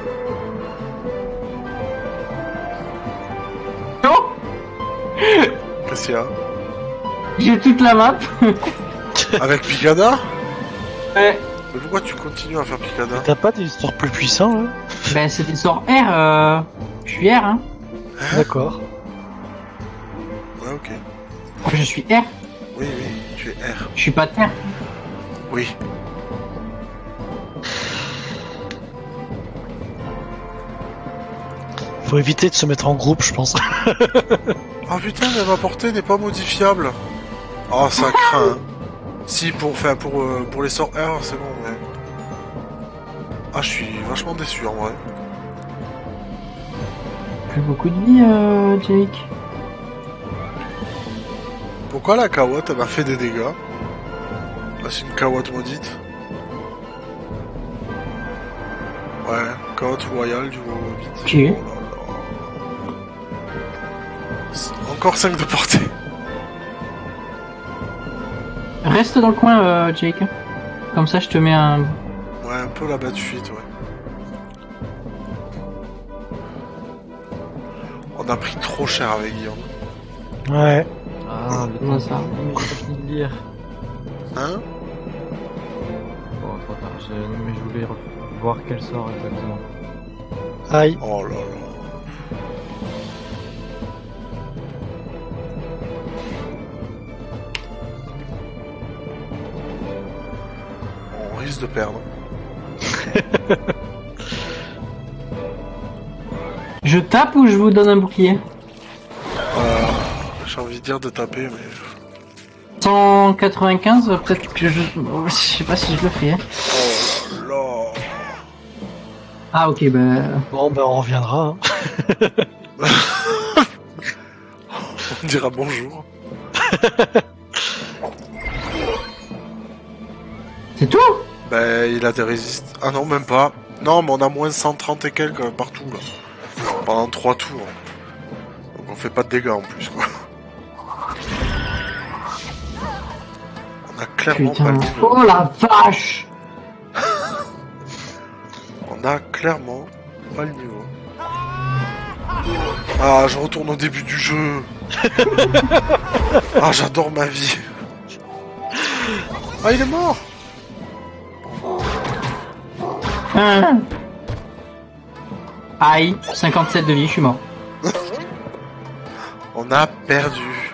D: Oh,
A: Qu'est-ce qu'il y a?
D: j'ai toute la map.
A: Avec Picada?
D: Ouais.
A: Mais pourquoi tu continues à faire Picada?
C: T'as pas des sorts plus puissants, là?
D: Ben c'est des sorts R. Euh... Je suis R, hein.
A: Hein?
C: D'accord.
A: Ouais, ok.
D: Je suis R.
A: Oui, oui, tu es R.
D: Je suis pas terre.
A: Oui.
C: Faut éviter de se mettre en groupe, je pense.
A: Ah putain, mais ma portée n'est pas modifiable. Oh, ça craint. Hein. Si, pour, enfin, pour, euh, pour les sorts R, c'est bon, mais... Ah, je suis vachement déçu, en vrai.
D: Plus beaucoup de vie, euh, Jake.
A: Pourquoi la Kawotte, elle m'a fait des dégâts? Ah, c'est une Kawotte maudite. Ouais, Kawotte royale du Hobbit.
D: Ok.
A: Oh là là. C'est encore cinq de portée.
D: Reste dans le coin, euh, Jake. Comme ça, je te mets un...
A: Ouais, un peu la bas de fuite, ouais. On a pris trop cher avec Guillaume.
C: Ouais.
B: Ah, le
D: Comment
B: temps
D: ça
B: de fini de lire.
A: Hein?
B: Bon, trop tard. Je... Mais je voulais re- voir quel sort exactement.
C: Aïe.
A: Oh là là. On risque de perdre.
D: Je tape ou je vous donne un bouclier?
A: Euh, J'ai envie de dire de taper, mais...
D: cent quatre-vingt-quinze, peut-être que je... Je sais pas si je le fais. Hein.
A: Oh là.
D: Ah ok, bah...
C: Bon, ben on reviendra. Hein.
A: On dira bonjour.
D: C'est tout?
A: Ben, il a des résistes. Ah non, même pas. Non, mais on a moins cent trente et quelques partout, là. Pendant trois tours. Donc on fait pas de dégâts en plus, quoi. On a clairement
D: Putain.
A: pas le niveau.
D: Oh la vache!
A: On a clairement pas le niveau. Ah, je retourne au début du jeu. Ah, j'adore ma vie. Ah, il est mort.
D: Hein. Aïe, cinquante-sept de vie, je suis mort.
A: On a perdu.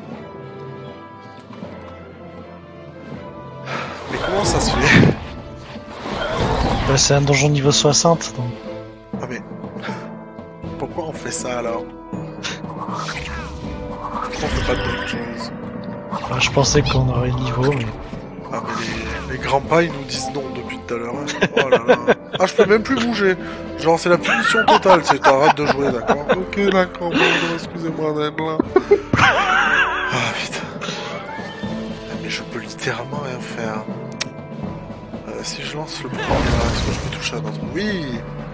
A: Mais comment ça se fait?
C: Bah, c'est un donjon niveau soixante, donc.
A: Ah mais... Pourquoi on fait ça alors? Pourquoi on fait pas d'autres choses?
C: Enfin, je pensais qu'on aurait le niveau, mais...
A: Ah mais les, les grands pas ils nous disent non depuis tout à l'heure. Hein. Oh là là. Ah je peux même plus bouger. Genre c'est la punition totale, c'est t'arrêtes de jouer, d'accord? Ok d'accord, bon, excusez-moi d'être là. Ah putain. Mais je peux littéralement rien faire. Euh, si je lance le premier, est-ce que je peux toucher un autre? Oui.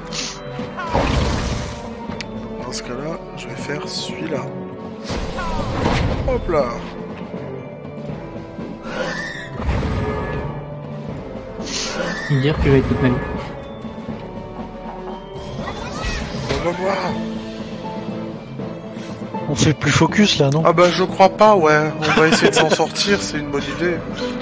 A: Dans ce cas-là, je vais faire celui-là. Hop là.
D: Dire que j'ai toute ma vie.
A: On va voir.
C: On fait plus focus, là, non?
A: Ah bah je crois pas, ouais. On va essayer de s'en sortir, c'est une bonne idée.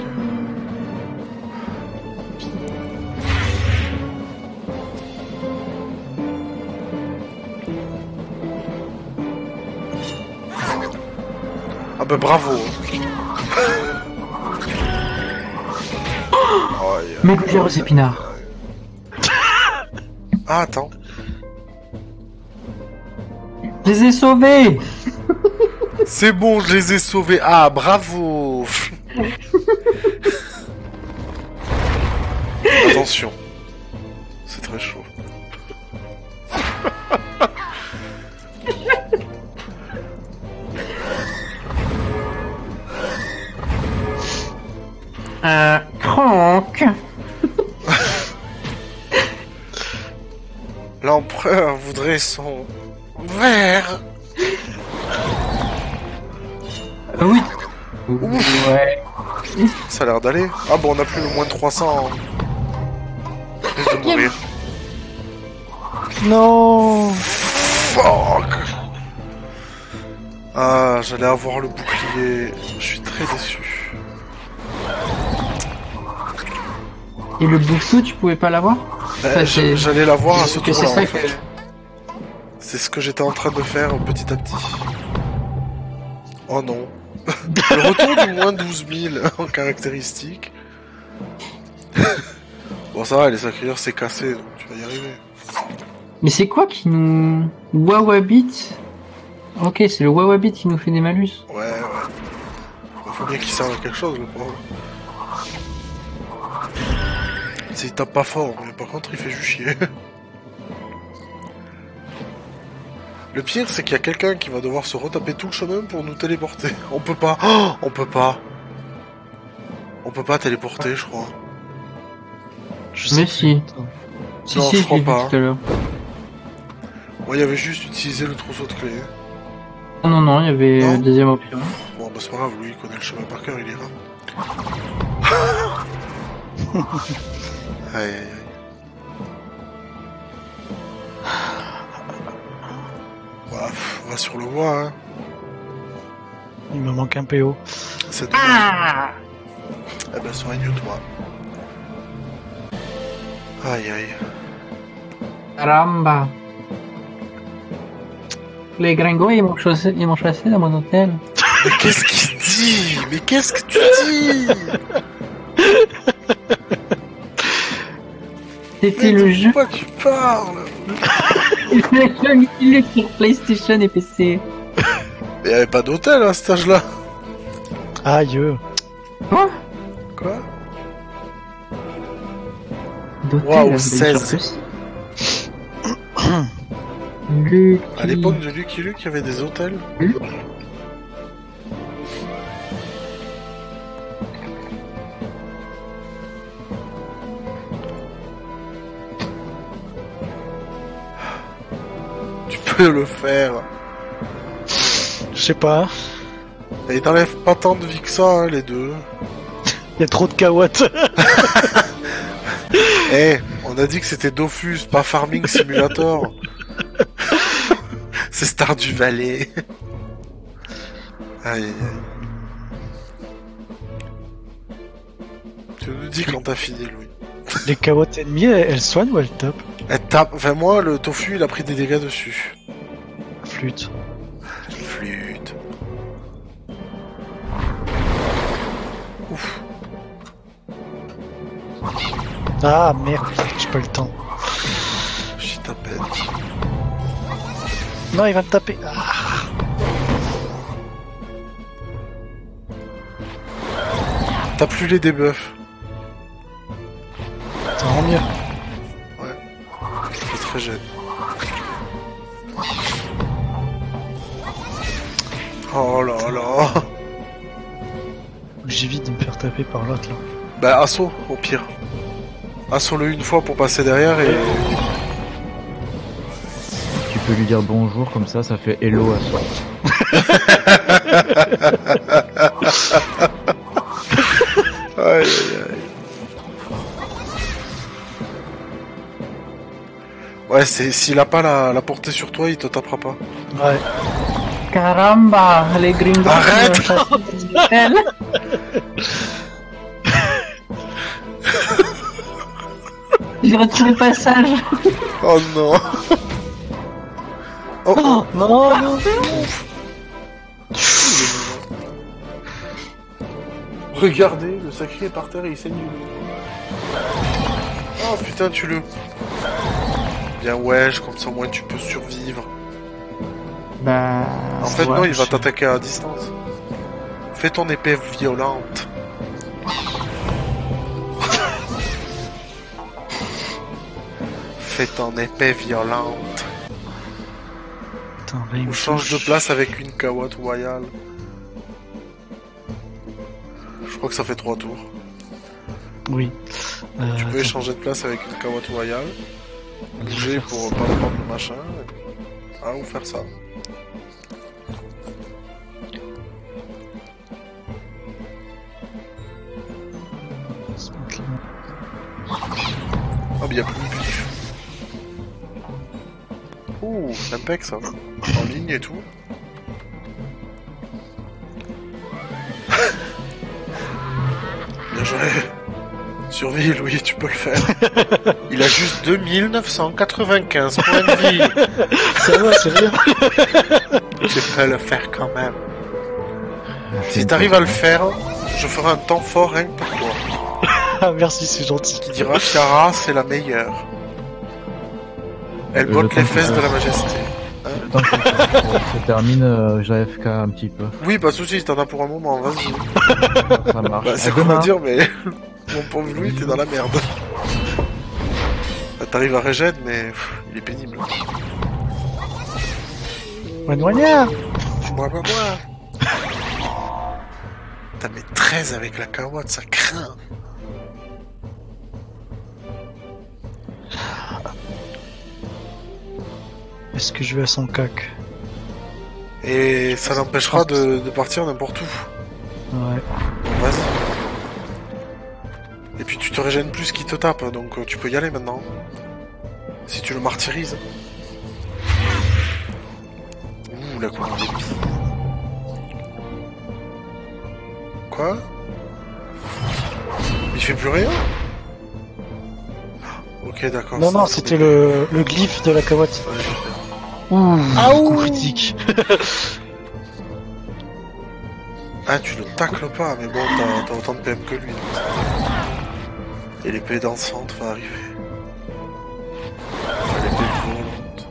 A: Ah bah bravo. Oh, yeah.
D: Mes gouttières aux épinards.
A: Ah attends.
D: Je les ai sauvés!
A: C'est bon, je les ai sauvés. Ah bravo. Attention. C'est très chaud.
D: Euh, Cronk.
A: L'empereur voudrait son verre.
D: Euh, oui. Ouais.
A: Ça a l'air d'aller. Ah bon, on a plus le moins de trois cents. Risque de mourir.
C: Non.
A: Fuck. Ah, j'allais avoir le bouclier. Je suis très déçu.
D: Et le bouffe tu pouvais pas l'avoir?
A: Bah,
D: Ça,
A: je-
D: c'est-
A: j'allais l'avoir à ce
D: que c'est
A: tour-là,
D: ça
A: en
D: que...
A: fait. C'est ce que j'étais en train de faire petit à petit. Oh non. Le retour du moins douze mille en caractéristiques. Bon, ça va, les sacrilleurs c'est cassé, donc tu vas y arriver.
D: Mais c'est quoi qui nous... Wawabit. Ok, c'est le Wawabit qui nous fait des malus.
A: Ouais, ouais. Il faut bien qu'il serve à quelque chose, le pauvre. Il tape pas fort, mais par contre il fait juste chier. Le pire, c'est qu'il y a quelqu'un qui va devoir se retaper tout le chemin pour nous téléporter. On peut pas. Oh, on peut pas. On peut pas téléporter, je crois.
C: Je sais
D: Mais
C: plus.
D: si. Si,
A: Non,
D: si,
A: je
D: je
A: crois
D: l'ai vu
A: pas.
D: tout à l'heure.
A: Moi, il y avait juste utilisé le trousseau de clés.
D: Ah non, non, il y avait
A: Non.
D: euh, deuxième option.
A: Bon, bah c'est pas grave, lui, il connaît le chemin par cœur, il ira. Aïe, aïe, aïe. Bah, pff, on va sur le bois, hein.
C: Il me manque un P O.
A: C'est dommage.
D: Ah
A: Eh ben, soigne-toi. Aïe, aïe.
D: Caramba. Les gringos, ils m'ont chassé, ils m'ont chassé dans mon hôtel.
A: Mais qu'est-ce qu'il dit? Mais qu'est-ce que tu dis?
D: C'était
A: Mais
D: le
A: de
D: jeu.
A: quoi tu parles?
D: Le jeu Mickey sur PlayStation et P C.
A: Mais il y avait pas d'hôtel à cet âge-là.
C: Aïe.
D: Quoi?
A: Quoi?
D: D'hôtel,
A: Waouh,
D: là,
A: seize.
D: sur P C. Lucky.
A: À l'époque de Lucky Luke, il y avait des hôtels. Tu peux le faire.
C: Je sais pas.
A: Et ils t'enlèvent pas tant de vie que ça, hein, les deux.
C: Il y a trop de kawatt.
A: Eh, on a dit que c'était Dofus, pas Farming Simulator. C'est Stardew Valley. Aïe, aïe, aïe. Tu nous dis quand t'as fini, Louis.
C: Les kawatt ennemies, elles, elles soignent ou elles tapent?
A: Elle tape. Enfin, moi, le tofu, il a pris des dégâts dessus.
C: Flûte.
A: Flûte. Ouf.
C: Ah merde, j'ai pas le temps.
A: J'y tapette.
C: Non, il va me taper. Ah.
A: T'as plus les debuffs.
C: Ça rend mieux.
A: C'est très gêne. Oh là là.
C: J'évite de me faire taper par l'autre là.
A: Bah, assaut, au pire. Assaut-le une fois pour passer derrière et...
B: Tu peux lui dire bonjour, comme ça, ça fait hello à soi.
A: Aïe, aïe, aïe. Ouais, c'est s'il a pas la, la portée sur toi, il te tapera pas.
C: Ouais.
D: Caramba, les gringos.
A: Arrête.
D: ils m'ont chassé dans mon hôtel. J'ai retrouvé le passage.
A: Oh non. Oh, oh.
C: Non, non, non.
A: Regardez, le sacré est par terre et il saigne du nez. Oh putain, tu le... Bien ouais, comme ça au moins tu peux survivre.
D: Bah.
A: En fait
D: ouais,
A: non, il va
C: je-
A: t'attaquer à distance. Fais ton épée violente. Fais ton épée violente.
C: Attends, là, il
A: Ou
C: me
A: change de
C: touche.
A: place avec une Kawatt royale. Je crois que ça fait trois tours.
C: Oui. Euh,
A: Tu peux
C: attends,
A: échanger de place avec une Kawatt royale.
C: je vais
A: Bouger
C: faire
A: pour
C: ça.
A: pas prendre le machin. Ah, ou faire ça.
C: Se mettre là.
A: Ah, mais y'a plus de glyphes. Ouh, impec ça. En ligne et tout. Bien joué. Survie, Louis, tu peux le faire. Il a juste deux mille neuf cent quatre-vingt-quinze points de vie.
C: Ça va, c'est rien.
A: Tu peux le faire quand même. Si t'arrives à le faire, je ferai un temps fort rien que pour toi.
C: Ah, merci, c'est gentil.
A: Qui dira Chiara, c'est la meilleure. Elle
B: Le
A: botte
B: temps
A: les
B: que
A: fesses
B: ça-
A: de la majesté.
B: Le temps que ça, ça termine, euh, j'ai A F K un petit peu.
A: Oui, pas de soucis, t'en as pour un moment, vas-y.
B: Ça marche.
A: Bah, c'est
B: À
A: con à
B: demain.
A: dire, mais mon pauvre Louis, t'es dans la merde. Bah, T'arrives à régène, mais pff, il est pénible.
C: Moine moignard.
A: Moi, moi, moi. T'as mis treize avec la Kawatt, ça craint.
C: Est-ce que je vais à son cac?
A: Et ça l'empêchera de, de partir n'importe où.
C: Ouais.
A: Bon, vas-y. Et puis tu te régènes plus qu'il te tape, donc euh, tu peux y aller maintenant. Si tu le martyrises. Ouh, la couronne d'épée. Quoi? Il fait plus rien? Ok, d'accord.
C: Non,
A: ça,
C: non,
A: c'est
C: c'était
A: des-
C: le, le glyphe de la Kawatt.
A: Ouais, super.
C: Ouh,
A: Ah,
C: coup
A: ouh.
C: critique.
A: Ah, tu le tacles pas, mais bon, t'as t'as autant de P M que lui. donc ça va. Et l'épée dansante va arriver. Enfin, l'épée volante,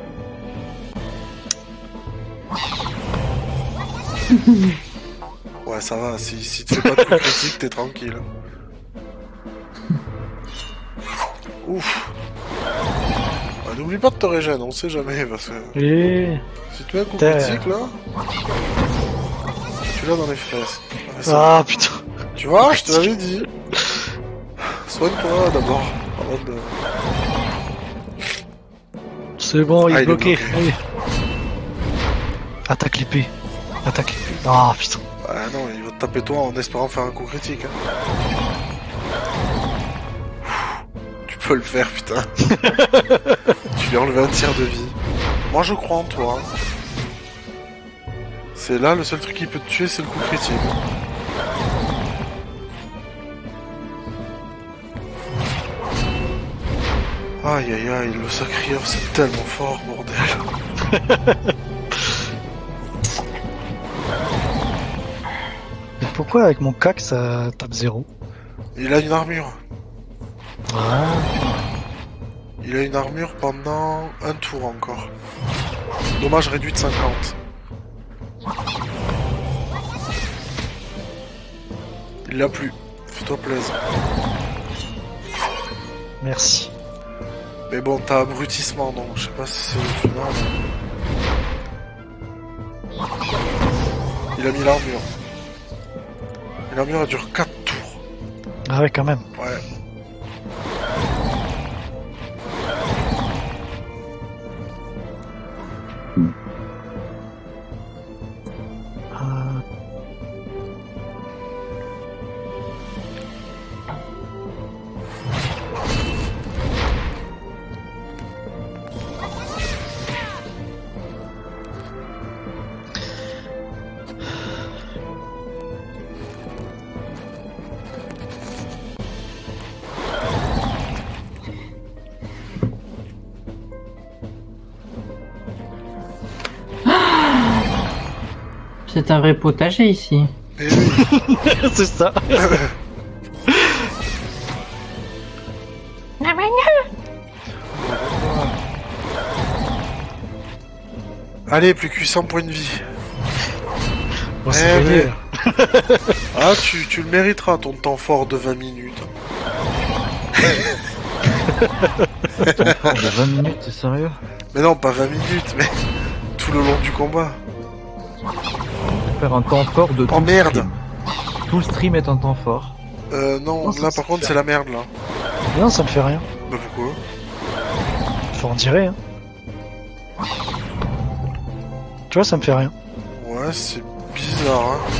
A: plutôt. Ouais, ça va, si, si tu fais pas de coup critique, t'es tranquille. Ouf. Ouais, n'oublie pas de te régène, on sait jamais, parce que
C: Et...
A: si tu as un coup
C: Putain.
A: critique, là, tu l'as dans les fesses. Ouais, ça va.
C: Ah, putain.
A: Tu vois, je te l'avais dit. Soigne-toi d'abord, avant de...
C: C'est bon, il
A: Ah,
C: est
A: il est
C: bloqué.
A: bloqué.
C: Allez. Attaque l'épée. Attaque l'épée. Ah, putain.
A: Ah non, il va te taper toi en espérant faire un coup critique. Hein. Tu peux le faire, putain. Tu lui as enlevé un tiers de vie. Moi, je crois en toi. C'est là, le seul truc qui peut te tuer, c'est le coup critique. Aïe aïe aïe, le sacrieur, c'est tellement fort, bordel.
C: Mais pourquoi avec mon cac ça tape zéro?
A: Il a une armure.
C: Ah.
A: Il a une armure pendant un tour encore. Dommage réduit de cinquante. Il l'a plus. Fais-toi plaisir.
C: Merci.
A: Mais bon, t'as abrutissement, donc je sais pas si c'est final. Il a mis l'armure. Et l'armure elle dure quatre tours.
C: Ah ouais, quand même.
A: Ouais.
C: Ah.
D: C'est un vrai potager ici.
A: Et oui.
C: C'est ça.
A: Allez, plus que huit cents points de vie.
C: Bon, c'est
A: Eh,
C: gagné.
A: Ah, tu, tu le mériteras ton temps fort de vingt minutes.
B: Un temps fort de vingt minutes, t'es sérieux?
A: Mais non, pas vingt minutes, mais tout le long du combat.
B: On va faire un temps fort de tout
A: Oh
B: le
A: merde.
B: stream. Tout le stream est un temps fort.
A: Euh, non,
C: Non, ça,
A: là
C: ça
A: par contre
C: fait-
A: c'est la merde là.
C: Non, ça me fait rien.
A: Bah pourquoi?
C: Faut en dirait, hein. Tu vois, ça me fait rien.
A: Ouais, c'est bizarre, hein.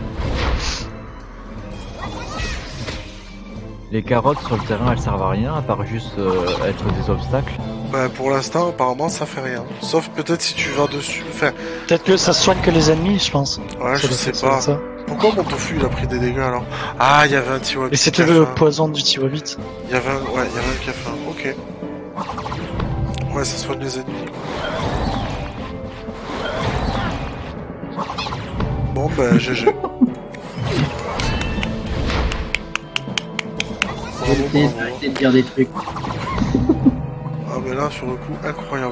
B: Les carottes sur le terrain, elles servent à rien, à part juste euh, être des obstacles.
A: Bah pour l'instant, apparemment ça fait rien. Sauf peut-être si tu vas dessus. Enfin,
C: Peut-être que ça soigne que les ennemis, je pense.
A: ouais,
C: Ça
A: je
C: doit
A: sais
C: faire- ça doit
A: pas.
C: être ça.
A: Pourquoi mon tofu il a pris des dégâts alors? Ah, il y avait un Tiwabit.
C: Et c'était
A: qui a
C: le
A: fait un-
C: poison du Tiwabit.
A: Il y avait un... Ouais, il y avait un qui a fait un... Ok. Ouais, ça soigne les ennemis. Bon, bah, G G. Bravo,
D: Arrêtez
A: bravo.
D: arrêtez de dire des trucs.
A: Ah, mais là, sur le coup, incroyable.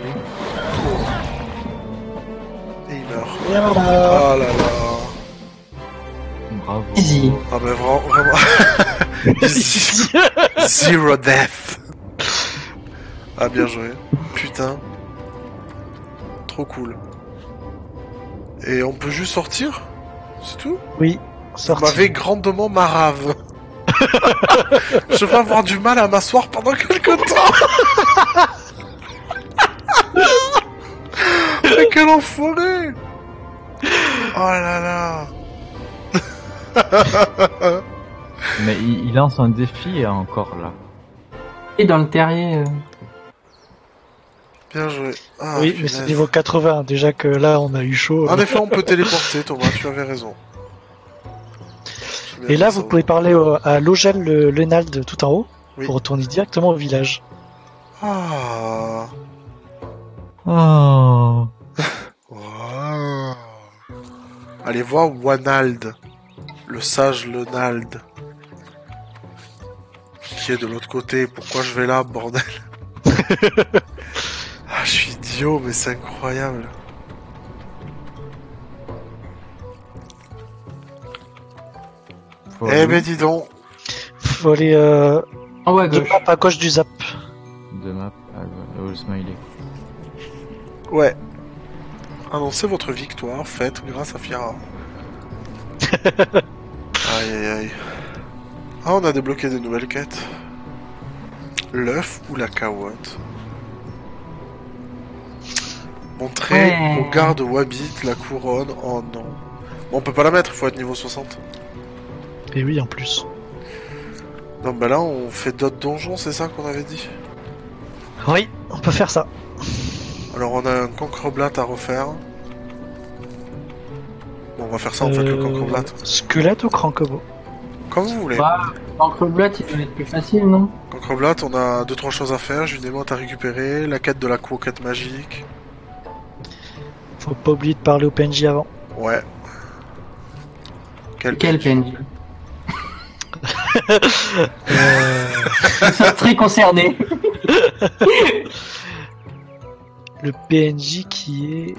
A: Et il meurt.
C: Merde.
A: Ah là là.
B: Bravo.
D: Easy.
A: Ah, bah, vraiment... vraiment... Easy. Zero death. Ah, bien joué. Putain. Trop cool. Et on peut juste sortir? C'est tout?
C: Oui,
A: Vous
C: sorti.
A: m'avez grandement marave. Je vais avoir du mal à m'asseoir pendant quelques temps. Mais quel enfoiré. Oh là là.
B: Mais il, il lance un défi et encore là.
D: Et dans le terrier. euh,
A: Bien joué. Ah,
C: Oui, mais
A: punaise.
C: c'est niveau quatre-vingts. Déjà que là, on a eu chaud.
A: En effet, on peut téléporter, Thomas, tu avais raison. J'ai bien
C: Et là,
A: fait
C: vous
A: ça.
C: pouvez parler au- à Logel le Lenald tout en haut
A: Oui.
C: pour retourner directement au village.
A: Ah.
B: Oh.
A: Wow. Allez voir Wanald, le sage Lenald, qui est de l'autre côté. Pourquoi je vais là, bordel? Ah, je suis idiot, mais c'est incroyable.
B: Faut
A: Eh
B: aller
A: ben dis donc.
C: Faut aller euh,
D: En haut à
C: deux
D: gauche.
C: maps à gauche du zap.
B: où de map à gauche. Oh, le smiley.
A: Ouais. Annoncez votre victoire faite grâce à Fiara. Aïe aïe aïe. Ah, on a débloqué des nouvelles quêtes. L'œuf ou la carotte. Montrer
D: Ouais.
A: au garde Wabbit la couronne. Oh non. Bon, on peut pas la mettre, il faut être niveau soixante.
C: Et oui, en plus.
A: Non, bah là, on fait d'autres donjons, c'est ça qu'on avait dit?
C: Oui, on peut faire ça.
A: Alors, on a un Cancreblat à refaire. Bon, on va faire ça en fait, le
C: Euh,
A: Cancreblat.
C: Squelette ou Crankobo?
A: Comme vous voulez.
D: Bah, Encre Blood, il doit être plus facile, non?
A: Cancreblat, on a deux trois choses à faire. J'ai une émote à récupérer, la quête de la croquette magique.
C: Faut pas oublier de parler au P N J avant.
A: Ouais. Quel,
D: Quel P N J?
C: Euh,
D: Ils sont très concernés.
C: le P N J qui est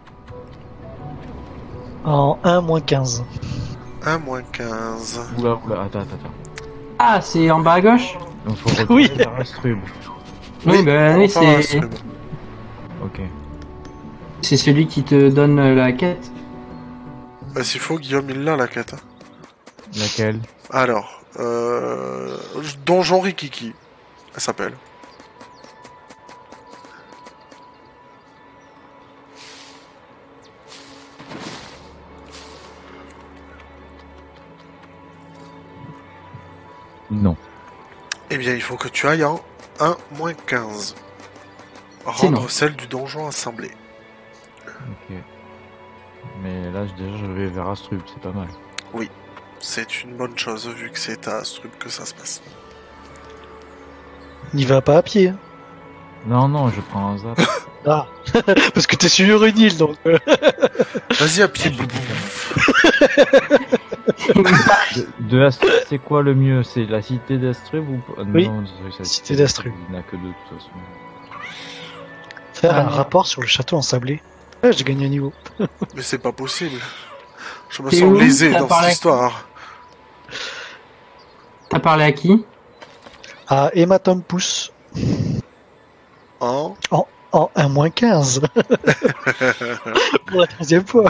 C: en un moins quinze.
A: un moins quinze.
B: Oula, oula, attends, attends, attends.
D: Ah, c'est en bas à gauche?
B: Donc faut retourner
C: Oui.
B: vers Astrub.
D: Oui, bah
A: on
D: oui,
A: part à
D: c'est
A: Astrub.
B: Ok.
D: c'est celui qui te donne euh, la quête.
A: Bah, s'il faut, Guillaume, il l'a la quête. hein.
B: Laquelle?
A: Alors, euh... Donjon Rikiki, elle s'appelle.
B: Non.
A: Eh bien, il faut que tu ailles en un moins quinze.
D: C'est
A: Rendre
D: non.
A: celle du donjon assemblée.
B: Ok. Mais là, je- déjà, je vais vers Astrub, c'est pas mal.
A: C'est une bonne chose, vu que c'est à Astrub que ça se passe.
C: N'y va pas à pied. hein.
B: Non, non, je prends un zap.
C: Ah, parce que t'es sur une île donc. euh,
A: Vas-y, à pied.
B: De, de Astrub, c'est quoi le mieux? C'est la cité d'Astrub ou pas?
C: Oui,
B: Non, c'est la
C: cité d'Astrub.
B: Il n'y en a que deux, de toute façon.
C: Faire
D: Ah,
C: un
D: merde.
C: rapport sur le château ensablé. Ouais, j'ai gagné un niveau.
A: Mais c'est pas possible. Je me
D: T'es
A: sens
D: où
A: lésé
D: T'as
A: dans
D: parlé
A: cette
D: à-
A: histoire.
D: T'as parlé à qui?
C: À Emma Tom Pouce.
A: Hein?
C: En un moins quinze. Pour la troisième fois.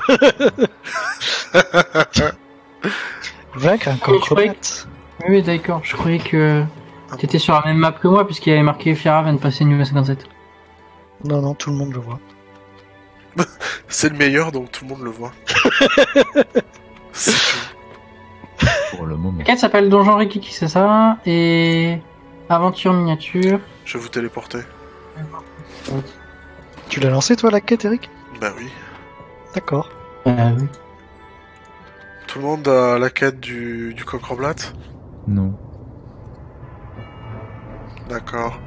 C: Vaincre un
D: Je croyais
C: concomate.
D: Oui, d'accord. Je croyais que t'étais sur la même map que moi, puisqu'il y avait marqué Fiara vient de passer niveau cinquante-sept.
C: Non, non, tout le monde le voit.
A: C'est le meilleur, donc tout le monde le voit. C'est tout.
B: Pour le moment.
D: La quête s'appelle Donjon Rikiki, c'est ça? Et. Aventure miniature.
A: Je vais vous téléporter.
C: Tu l'as lancé toi la quête, Eric?
A: Bah oui.
C: D'accord.
D: Euh, oui.
A: Tout le monde a la quête du, du Cockreblatt?
B: Non.
A: D'accord.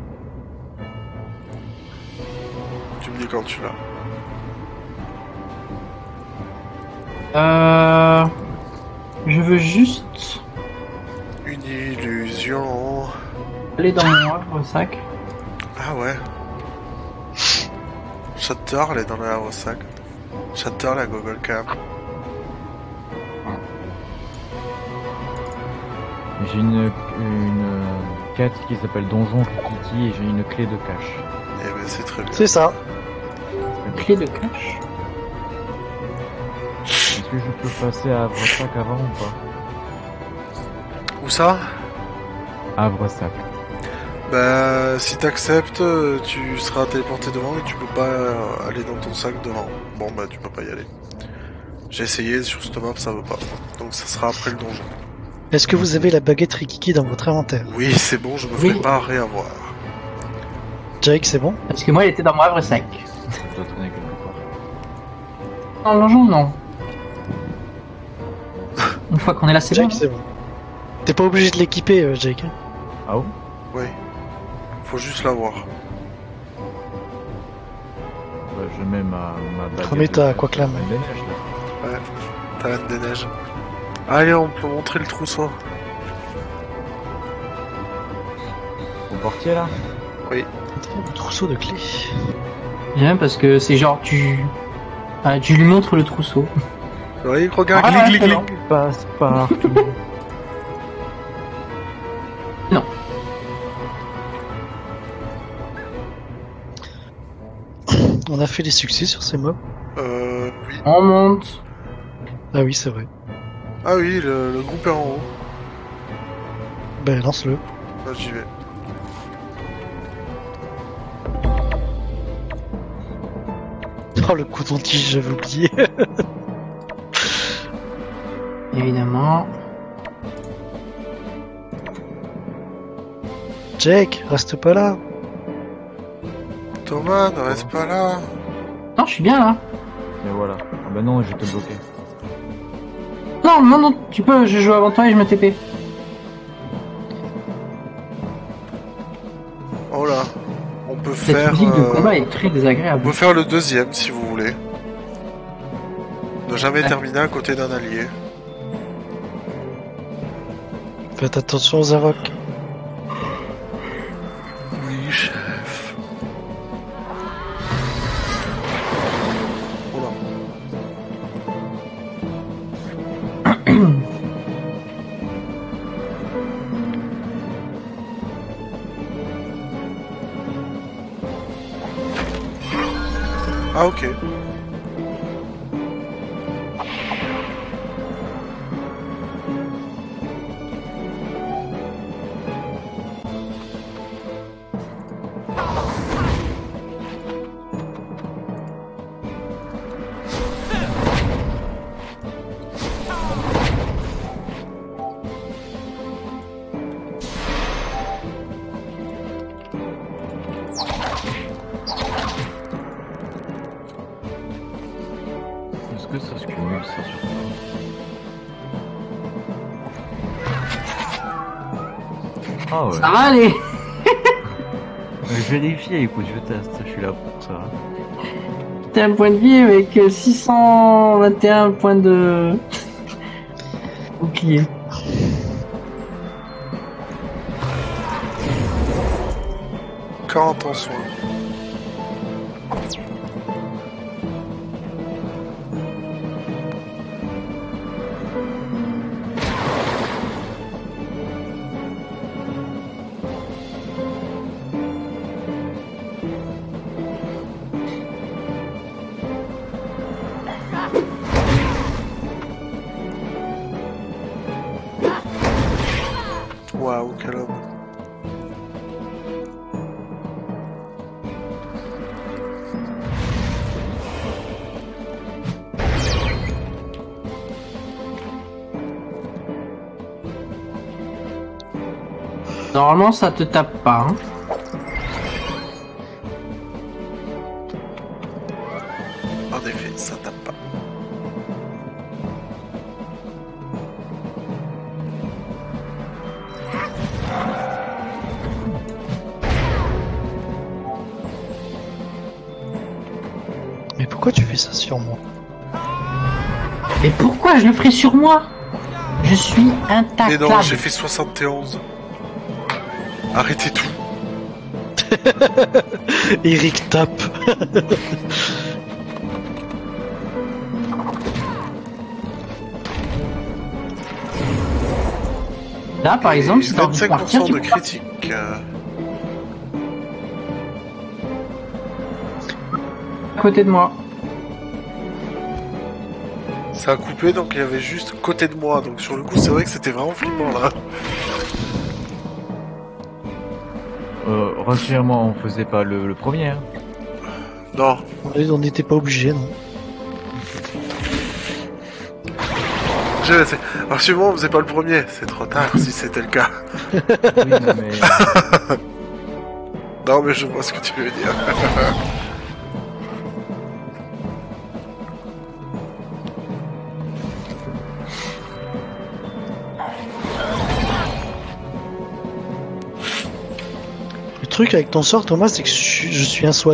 A: Tu me dis quand tu l'as.
D: Euh. Je veux juste
A: Une illusion.
D: aller dans mon havre sac.
A: Ah ouais. J'adore aller dans le havre sac. J'adore la Google Cam.
B: J'ai une, une euh, quête qui s'appelle Donjon Rikiki et j'ai une clé de cache.
A: Eh ben c'est très bien.
C: C'est ça.
D: Clé de cache.
B: Est-ce que je peux passer à Havresac avant ou pas?
A: Où ça?
B: Havresac.
A: Bah si t'acceptes, tu seras téléporté devant et tu peux pas euh, aller dans ton sac devant. Bon bah tu peux pas y aller. J'ai essayé sur cette map, ça veut pas. Donc ça sera après le donjon.
C: Est-ce que vous avez la baguette Rikiki dans votre inventaire?
A: Oui c'est bon, je me
D: Oui.
A: ferai pas réavoir.
C: Jake, c'est bon?
D: Parce que moi, il était dans mon havre sac.
B: Ça doit traîner quelque part.
D: Dans le donjon, non. Une fois qu'on est là, c'est bon.
C: Jake, c'est bon. T'es pas obligé de l'équiper, euh, Jake. hein.
B: Ah oh?
A: Oui. Faut juste l'avoir.
B: Bah, je mets ma, ma baguette.
C: Remets ta
B: de-
C: Quaclam.
B: de neige, là.
A: Ouais. T'as la des neiges. Allez, on peut montrer le trousseau.
B: Au portier là?
A: Oui.
C: Le trousseau de clés.
D: J'aime parce que c'est genre, tu. Ah, tu lui montres le trousseau.
A: Oui, regarde,
D: Ah,
A: glig,
D: ouais,
A: glig,
D: c'est
A: glig.
B: Passe partout.
C: On a fait des succès sur ces mobs.
A: Euh, oui.
D: On monte.
C: Ah oui, c'est vrai.
A: Ah oui, le, le groupe est en haut.
C: Ben, lance-le.
A: Bah, j'y vais.
C: Oh, le coton-tige, j'avais oublié.
D: Évidemment.
C: Jake, reste pas là.
A: Thomas, ne reste pas là.
D: Non, je suis bien là.
B: Et voilà. Ah bah non, je te bloqué.
D: Non, non, non, tu peux, je joue avant toi et je me T P.
A: Oh là. On peut
D: Cette
A: faire...
D: musique de
A: euh,
D: combat est très
A: On
D: désagréable.
A: peut faire le deuxième, si vous voulez. Ne jamais
D: Ouais.
A: terminer à côté d'un allié.
C: Faites attention aux invoques.
A: Oui, chef. Oh là. Ah ok.
B: Est-ce que ça se cumule ça sur Ah ouais.
D: Ça va aller.
B: Je vérifie, écoute, je teste, je suis là pour ça.
D: T'as un point de vie avec euh, six cent vingt et un points de bouclier.
A: quarante en soin. quel homme.
D: Normalement, ça te tape pas. Hein.
A: En effet, ça tape pas.
C: Mais pourquoi tu fais ça sur moi?
D: Mais pourquoi je le ferais sur moi? Je suis
A: Mais
D: intactable.
A: non, j'ai fait soixante et onze. Arrêtez tout.
C: Eric tape.
D: Là, par exemple, si t'as envie de
A: vingt-cinq pour
D: partir,
A: cent
D: tu
A: de
D: peux
A: critique. euh,
D: à côté de moi.
A: Ça a coupé, donc il y avait juste côté de moi. Donc sur le coup, c'est vrai que c'était vraiment flippant là.
B: Euh, rassure-moi, on faisait pas le, le premier. Hein.
A: Non.
C: On n'était pas obligé, non?
A: Je sais. Alors sûrement, on faisait pas le premier. C'est trop tard si c'était le cas.
B: Oui, mais...
A: Non, mais je vois ce que tu veux dire.
C: Le truc avec ton sort, Thomas, c'est que je suis, je suis un soin.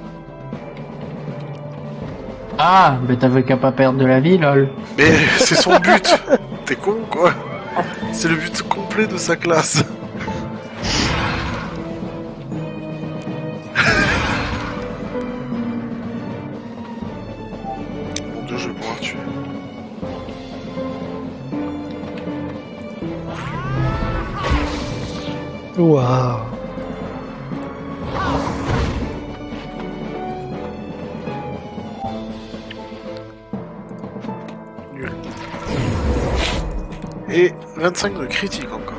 D: Ah, mais t'avais qu'à pas perdre de la vie, lol.
A: Mais c'est son but. T'es con, quoi. C'est le but complet de sa classe. Mon dieu, je vais pouvoir tuer.
C: Waouh.
A: Nul. Et vingt-cinq de critique encore.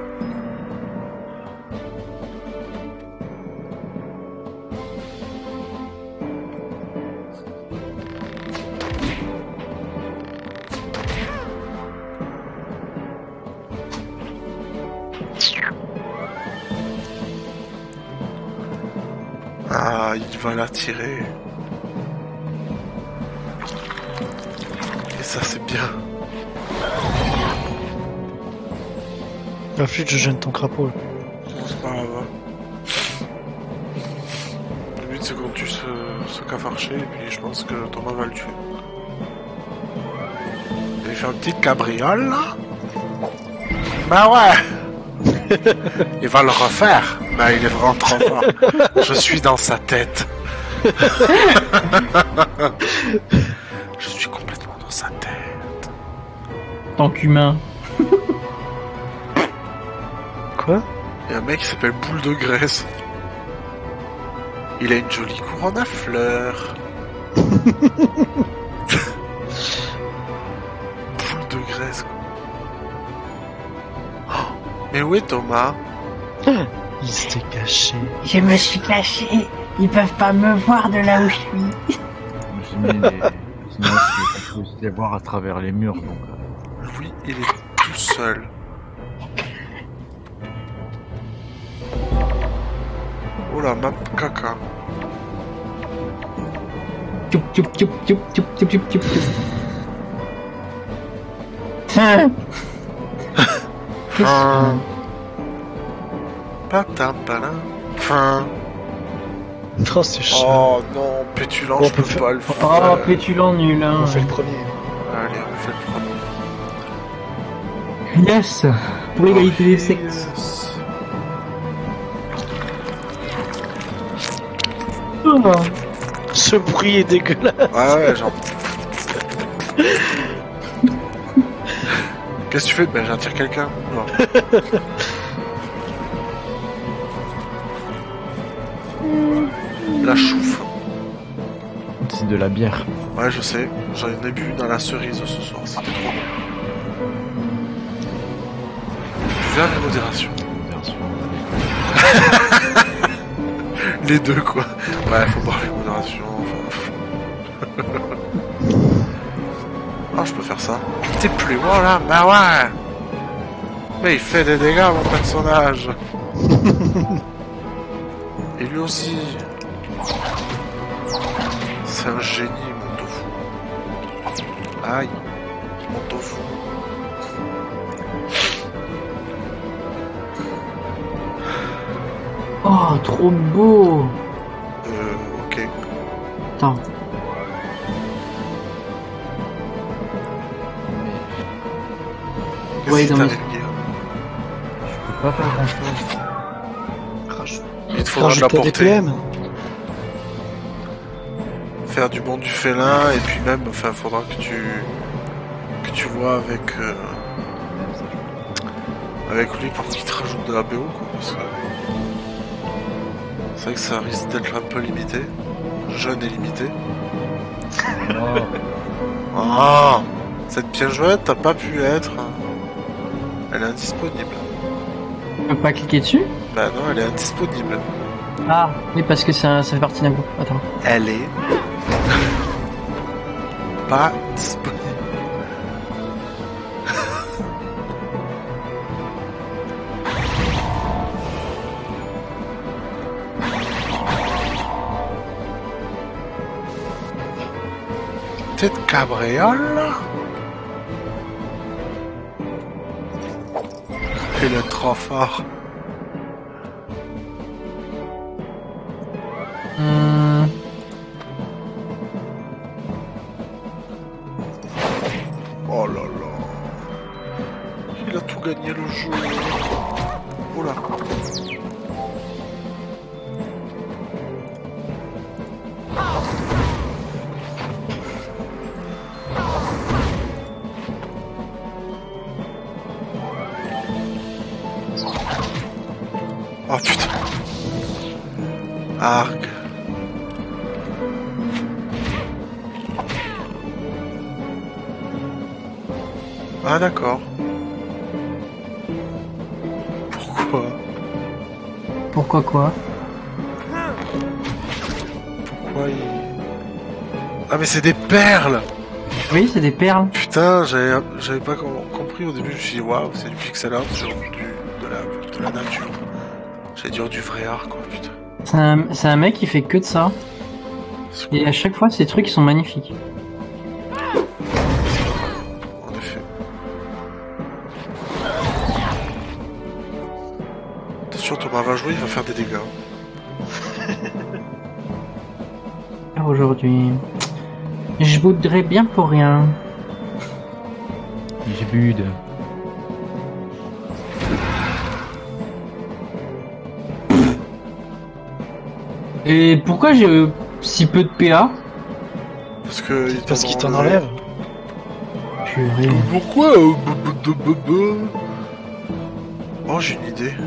A: Ah, il va la tirer. Et ça, c'est bien.
C: La flûte, je gêne ton crapaud.
A: C'est pas grave. Le but, c'est qu'on tue ce, ce cafarché, et puis je pense que Thomas va le tuer. Il va faire une petite cabriole, là. Bah ouais. Il va le refaire. Bah, il est vraiment trop fort. Je suis dans sa tête. Je suis complètement dans sa tête.
D: Tant qu'humain.
C: Quoi?
A: Il y a un mec qui s'appelle Boule de Graisse. Il a une jolie couronne à fleurs. Boule de graisse, quoi. Oh, mais où est Thomas?
C: Il s'était caché.
D: Je me suis caché. Ils peuvent pas me voir de là où je suis.
B: J'ai mis des... Sinon, on peut aussi les voir à travers les murs, donc... euh,
A: Louis, il est tout seul. Oh la map caca.
D: Tchoup tchoup tchoup tchoup tchoup tchoup tchoup tchoup tchoup. Tiens.
A: Fin. Patam palam. Fin.
C: Non, c'est chiant.
A: Oh non, pétulant,
C: On
A: je
C: peut
A: peux
C: faire-
A: pas le faire.
D: Oh, pétulant nul, hein.
C: On fait le premier.
A: Allez, on fait le premier.
D: Yes. Pour l'égalité des sexes.
A: Yes.
D: Oh.
C: Ce bruit est dégueulasse.
A: Ouais, ouais, genre. Qu'est-ce que tu fais? Ben, j'attire quelqu'un. Non. La chouffe.
B: C'est de la bière.
A: Ouais, je sais. J'en ai bu dans la cerise ce soir. C'était trop bon. Buvez avec modération. Les deux, quoi. Ouais, faut parler modération. Enfin... Ah, je peux faire ça. T'es plus loin, là? Bah ouais. Mais il fait des dégâts, mon personnage. Et lui aussi. C'est un génie, mon tofu. Aïe. Mon tofu.
D: Oh, trop beau.
A: Euh, ok.
D: Attends.
A: Qu'est-ce
D: Ouais,
A: qui
D: dans
A: t'arrive,
D: mes-
A: Guillaume?
B: Je peux pas faire grand chose.
A: Il te faudra de la
C: Rajoute des
A: portée.
C: P M.
A: Faire du bon du félin, et puis même, enfin, faudra que tu... que tu vois avec... euh, avec lui pour qu'il te rajoute de la B O, quoi, parce que... C'est vrai que ça risque d'être un peu limité. Jeune et limité.
B: Oh,
A: Ah, cette pièce jouette, t'as pas pu être... Elle est indisponible.
D: Je peux pas cliquer dessus?
A: Bah non, elle est indisponible.
D: Ah, oui, parce que ça, ça fait partie d'un groupe. Attends.
A: Elle est... pas disponible. Tête cabriole. Il est trop fort.
D: Hum,
A: Oh là là. Il a tout gagné le jeu. Oula. Oh putain. Arg. Ah d'accord. Pourquoi?
D: pourquoi quoi?
A: Pourquoi il... Ah mais c'est des perles!
D: Oui, c'est des perles.
A: Putain, j'avais j'avais pas com- compris au début, je me suis dit waouh, c'est du pixel art sur du, de, la, de la nature. J'allais dire du vrai art quoi, putain.
D: C'est un, c'est un mec qui fait que de ça.
A: C'est
D: Et
A: cool,
D: à chaque fois, ces trucs ils sont magnifiques.
A: en effet. Attention, Thomas va jouer, il va faire des dégâts.
D: Aujourd'hui, je voudrais bien pour rien.
B: j'ai bu de.
D: Et pourquoi j'ai euh, si peu de P A?
A: Parce que il
C: Parce
A: t'en
C: qu'il t'en
A: enlève.
C: enlève.
D: Purée.
A: Pourquoi euh, b- b- b- b- b- Oh, j'ai une idée.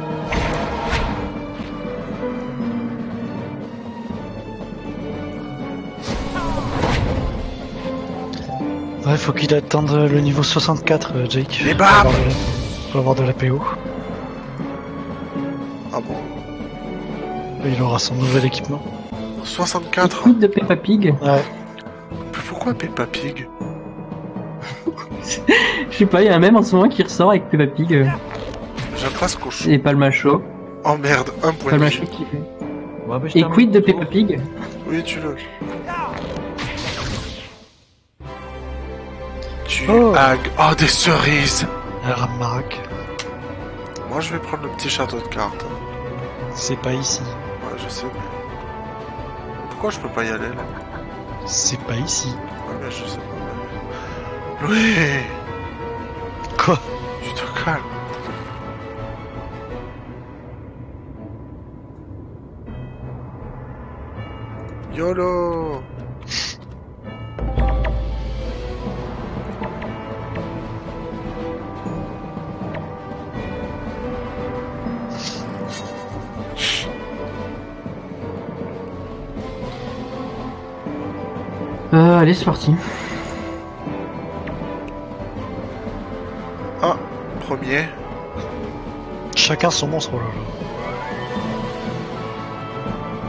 C: Ouais, faut qu'il attende le niveau soixante-quatre, euh, Jake.
A: Et
C: pour
A: bam
C: avoir de- Pour avoir de la P O.
A: Ah bon?
C: Il aura son nouvel équipement.
A: soixante-quatre?
D: Écoute de Peppa Pig.
C: Ouais.
A: Mais pourquoi Peppa Pig?
D: Je sais pas, il y a un même en ce moment qui ressort avec Peppa Pig euh,
A: J'aime pas ce cochon.
D: et Palmacho.
A: Oh merde, un point de
D: Palmacho
A: vie.
D: qui fait.
B: Ouais, bah, je
D: Et
B: termine
D: quid de
B: mon tour.
D: Peppa Pig?
A: Oui, tu le. Tu
C: Oh.
A: as... Oh, des cerises!
C: Un Ramarac.
A: Moi, je vais prendre le petit château de cartes.
C: C'est pas ici.
A: Ouais, je sais, mais... Pourquoi je peux pas y aller, là?
C: C'est pas ici.
A: Ouais, mais je sais pas. Oui!
C: Quoi?
A: Tu te calmes. YOLO!
D: Euh, allez, c'est parti.
A: Ah, premier.
C: Chacun son monstre, oh là là.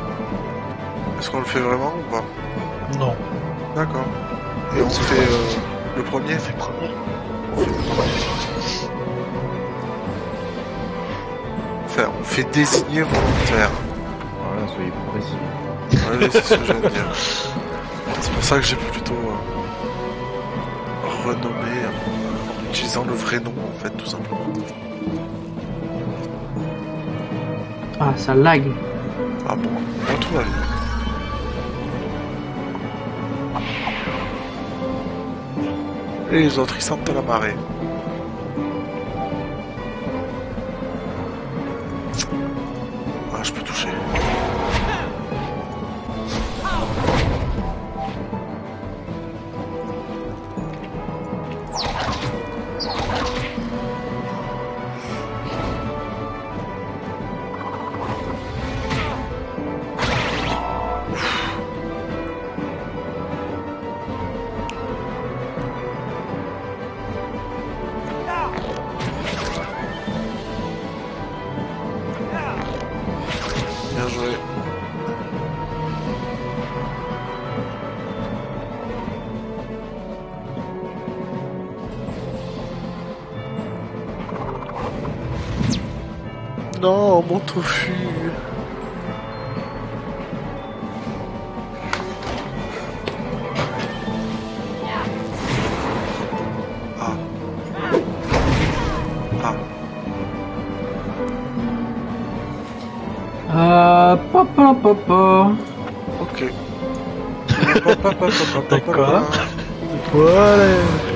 A: Est-ce qu'on le fait vraiment ou pas?
C: Non.
A: D'accord. Et on fait euh, le premier?
C: On fait le premier.
A: On fait le premier. Enfin, on fait désigner volontaire.
B: Voilà, soyez plus précis.
A: Ouais, c'est ce que j'allais dire. C'est pour ça que j'ai plutôt euh, renommé euh, en utilisant le vrai nom, en fait, tout simplement.
D: Ah, ça lag.
A: Ah bon, bon tout va bien. Et les autres, ils sentent la marée. Ah, je peux toucher. Bien joué. Non, mon tofu. Ah. Ah.
D: Euh, papa, papa.
A: Ok. Pa, pa, pa, pa, pa, pa,
C: D'accord.
A: pa.
C: Voilà.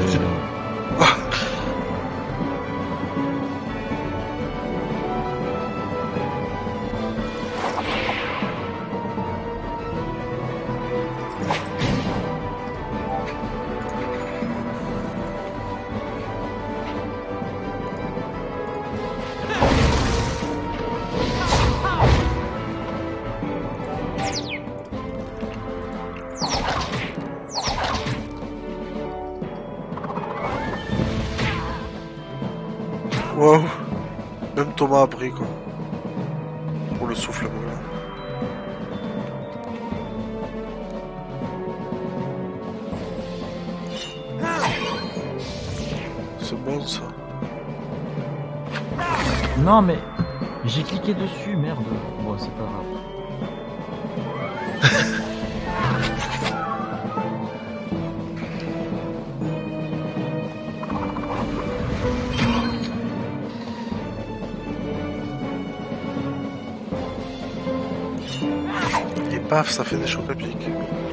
A: Wow. Même Thomas a pris quoi. Pour le souffle brûlant. C'est bon ça.
B: Non, mais j'ai cliqué dessus, merde. Bon, c'est pas grave.
A: Et paf, ça fait des chocs à pic.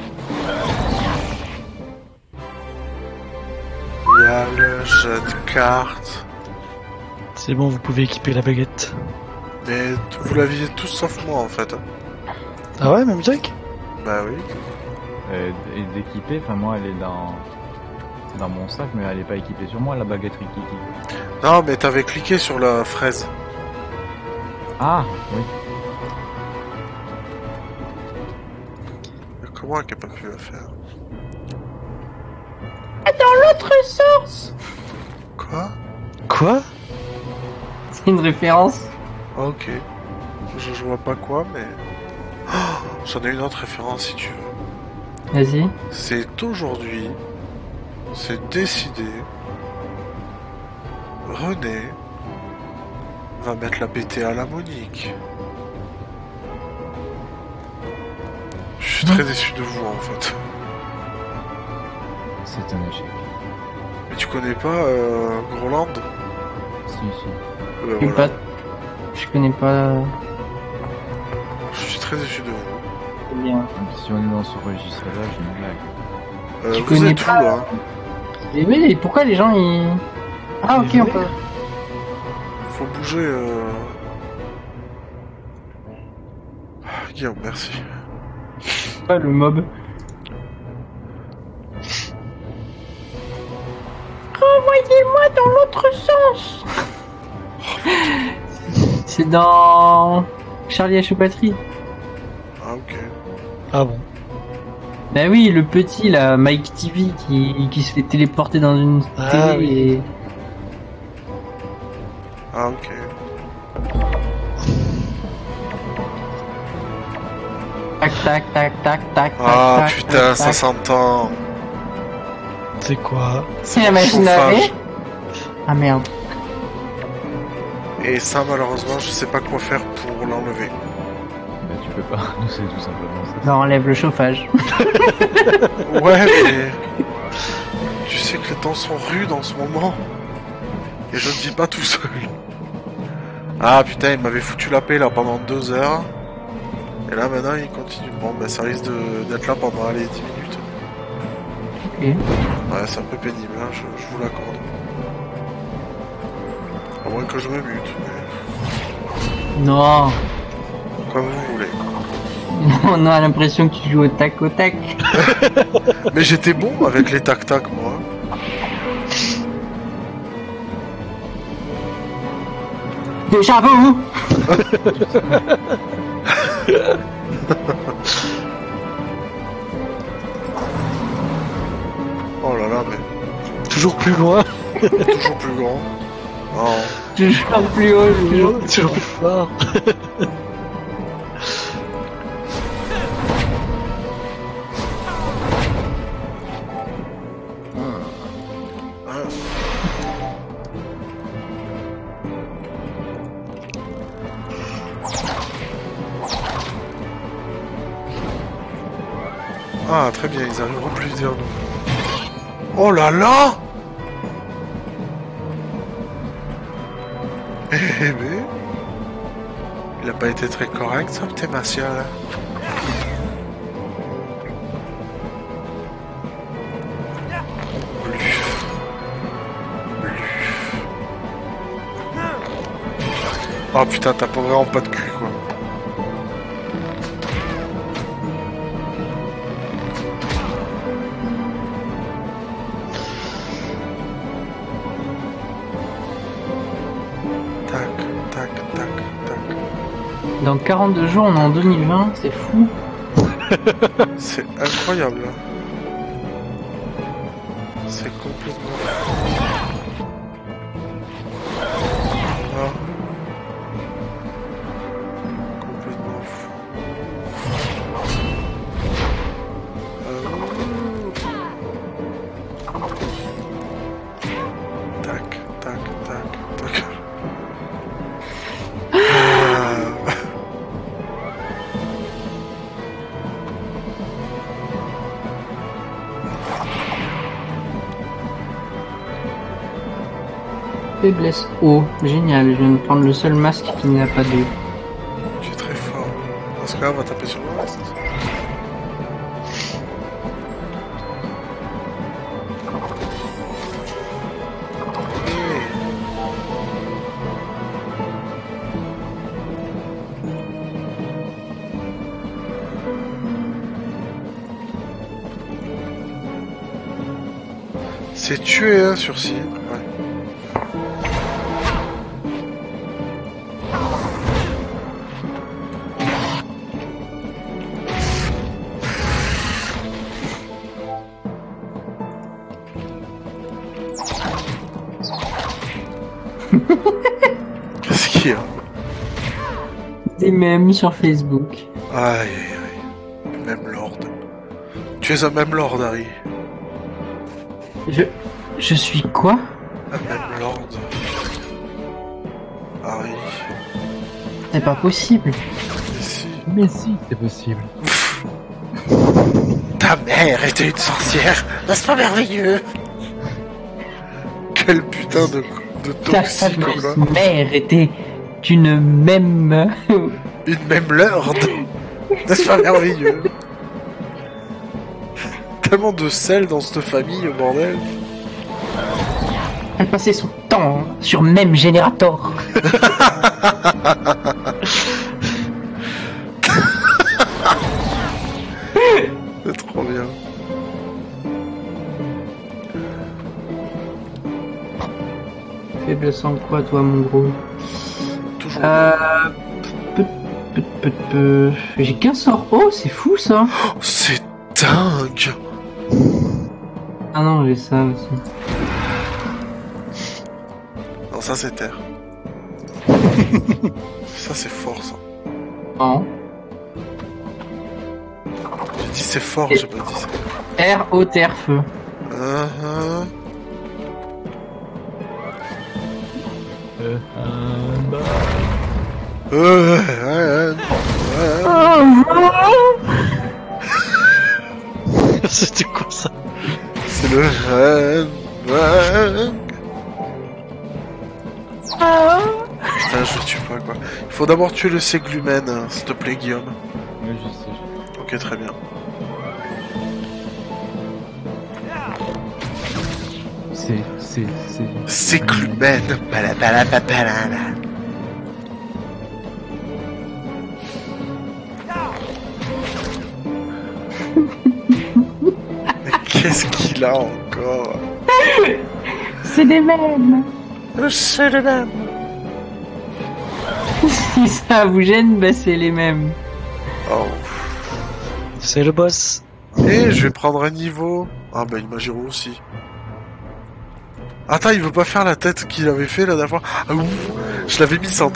A: Il y a le jeu de cartes.
C: C'est bon, vous pouvez équiper la baguette.
A: Mais vous l'aviez tous sauf moi en fait.
C: Ah ouais, même Jack?
A: Bah oui.
B: Euh, et d'équiper, enfin moi elle est dans dans mon sac, mais elle est pas équipée sur moi, la baguette Rikiki.
A: Non, mais t'avais cliqué sur la fraise.
B: Ah, oui.
A: Mais comment elle n'a pas pu la faire?
D: Dans l'autre sens.
A: Quoi?
C: Quoi?
D: C'est une référence.
A: Ah, ok. Je, je vois pas quoi, mais... Oh, j'en ai une autre référence si tu veux.
D: Vas-y.
A: C'est aujourd'hui... C'est décidé... René... va mettre la B T à la Monique. Je suis très déçu de vous, en fait.
B: C'est un échec.
A: Mais tu connais pas euh, Groland?
B: Si, si.
A: Euh,
D: Je,
A: voilà.
D: pas... je connais pas
A: Je suis très déçu de vous.
D: bien.
B: Si on est dans ce registre-là, j'ai une blague.
A: Euh,
D: Tu
A: vous
D: connais
A: êtes
D: pas-
A: où, là?
D: Et oui, pourquoi les gens ils. Ah, ok, on peut.
A: Faut bouger, euh... Ah, Guillaume, merci.
D: Pas le mob. Renvoyez-moi dans l'autre sens. C'est dans Charlie et la choupaterie.
A: Ah, ok.
C: Ah bon.
D: Bah oui, le petit là, Mike T V qui, qui se fait téléporter dans une
C: Ah
D: télé
C: oui.
D: et.
A: Ah, ok.
D: Tac, tac, tac, tac, tac,
A: Ah
D: tac,
A: putain,
D: tac,
A: ça
D: tac.
A: s'entend.
C: C'est quoi?
D: C'est la machine à laver.
A: Chauffage.
D: Ah merde.
A: Et ça, malheureusement, je sais pas quoi faire pour l'enlever.
B: Bah, tu peux pas, c'est tout simplement ça.
D: Bah, enlève le chauffage.
A: Ouais, mais... Tu sais que les temps sont rudes en ce moment. Et je ne vis pas tout seul. Ah putain, il m'avait foutu la paix là pendant deux heures. Et là maintenant il continue. Bon ben ça risque de- d'être là pendant allez, dix minutes.
D: Ok.
A: Ouais, c'est un peu pénible, hein, je, je vous l'accorde. À moins que je me bute, mais
D: Non.
A: comme vous voulez.
D: On a l'impression que tu joues au tac au tac.
A: Mais j'étais bon avec les tac-tac moi.
D: Déjà vous.
A: Oh là là, mais
C: Toujours plus loin.
A: toujours plus grand. Oh.
D: Toujours plus haut.
C: Toujours, toujours plus fort.
A: Ah très bien, ils arriveront plus vers nous. Oh là là. Eh mais... Il a pas été très correct ça, petit Martial. Bluf. Bluf. Oh putain, t'as pas vraiment pas de cul quoi. Tac, tac, tac, tac.
D: Dans quarante-deux jours, on est en deux mille vingt, c'est fou.
A: C'est incroyable. C'est complètement fou. Ah. Complètement fou. Euh. Tac, tac, tac, tac. Ah.
D: Faiblesse haut. Génial, je viens de prendre le seul masque qui n'a pas de...
A: Tu es très fort. Dans ce cas, on va taper sur le reste. C'est tué un sursis. Ouais. Qu'est-ce qu'il y a?
D: Des mèmes sur Facebook.
A: Aïe aïe aïe. Même Lord. Tu es un même Lord, Harry.
D: Je... Je suis quoi?
A: Un même Lord. Harry.
D: C'est pas possible.
A: Mais si.
B: Mais si, c'est possible.
A: Ta mère était une sorcière. N'est-ce pas merveilleux? Quel putain de, de
D: Ta
A: toxique, quoi.
D: fameuse mère était une même...
A: Une même Lord. N'est-ce pas merveilleux? Tellement de sel dans cette famille, bordel.
D: Elle passait son temps sur même générateur.
A: C'est trop bien.
D: Faiblesse en quoi, toi, mon gros?
A: Toujours.
D: Euh... peu- peu- peu- peu- J'ai qu'un sort. Oh, c'est fou, ça.
A: Oh, c'est dingue.
D: Ah non, j'ai ça aussi.
A: Non, ça c'est terre. Ça c'est fort, ça.
D: Non.
A: c'est fort, j'ai pas dit ça.
D: R O terre feu.
A: Uh -huh.
B: Euh, un bas.
A: Euh, euh, euh.
C: C'était quoi ça?
A: C'est le... Euh, euh. Putain, je le tue pas, quoi. Il faut d'abord tuer le séglumen, hein, s'il te plaît, Guillaume.
B: Oui, je sais. je-
A: Ok, très bien.
B: C'est, c'est, c'est.
A: Séglumen. Balabalabalabala. Mais qu'est-ce qu'il a encore?
D: C'est des mêmes.
A: C'est le même.
D: Si ça vous gêne, bah c'est les mêmes.
A: Oh.
C: C'est le boss.
A: Eh, je vais prendre un niveau. Ah bah, il m'a géré aussi. Attends, il veut pas faire la tête qu'il avait fait la dernière fois. Ah ouf, je l'avais mis sans...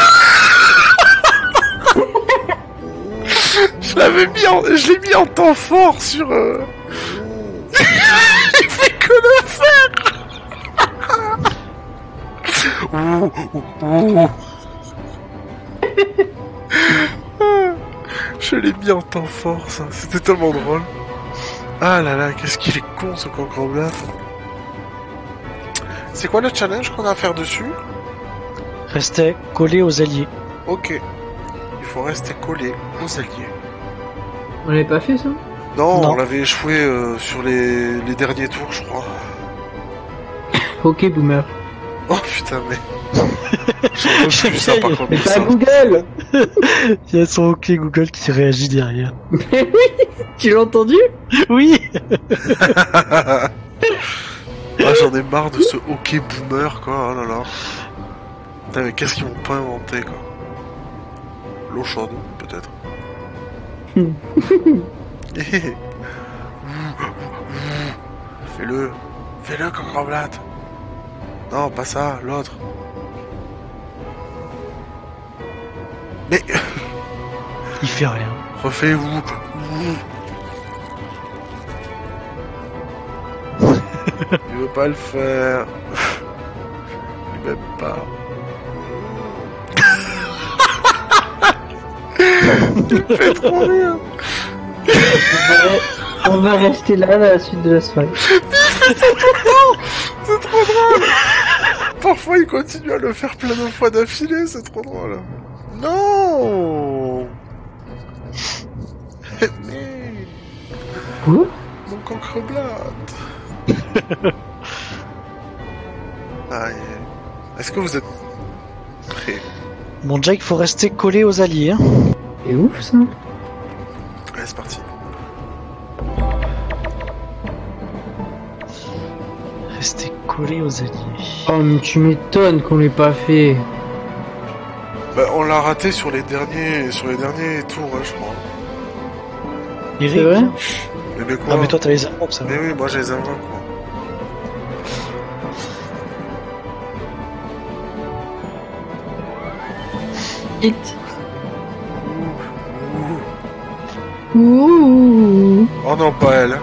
A: je l'avais mis en... Je l'ai mis en temps fort sur... Euh... il fait que le faire. Ouh, ouh, ouh. Je l'ai mis en temps fort, ça. C'était tellement drôle. Ah là là, qu'est-ce qu'il est con, ce concombre-là. C'est quoi le challenge qu'on a à faire dessus?
C: Restez collé aux alliés.
A: Ok. Il faut rester collé aux alliés.
D: On l'avait pas fait ça?
A: Non,
C: Non.
A: on l'avait échoué euh, sur les... les derniers tours, je crois.
D: Ok, boomer.
A: Oh putain, mais... J'en peux plus, ça, par contre.
D: Mais pas
A: ça.
D: Google.
C: Il y a son OK Google qui réagit derrière.
D: Mais oui, tu l'as entendu?
C: Oui.
A: Ah, j'en ai marre de ce hockey boomer, quoi. Oh là là. Putain, mais qu'est-ce qu'ils m'ont pas inventé, quoi. L'eau chaude, peut-être. Fais-le. Fais-le, concomblate. Non, pas ça, l'autre. Mais...
C: Il fait rien.
A: Refais où Il veut pas le faire. Il m'aime pas. Il me fait trop rire.
D: On va rester là à la suite de la soirée.
A: C'est trop drôle. Parfois il continue à le faire plein de fois d'affilée, c'est trop drôle. Non. Mais...
D: Quoi?
A: Mon cancreblate. Aïe. Est-ce que vous êtes prêts?
C: Bon, Jack, il faut rester collé aux alliés. Hein.
D: C'est ouf ça.
A: Allez, c'est parti.
C: Rester collé aux alliés.
D: Oh mais tu m'étonnes qu'on l'ait pas fait.
A: Bah, on l'a raté sur les derniers, sur les derniers tours, hein, je crois.
C: Eric,
D: C'est vrai?
A: Mais, mais quoi?
C: Ah, mais toi, t'as les invoques, ça va.
A: Mais oui, moi j'ai les invoques, quoi.
D: Hit. Ouh.
A: Oh non, pas elle.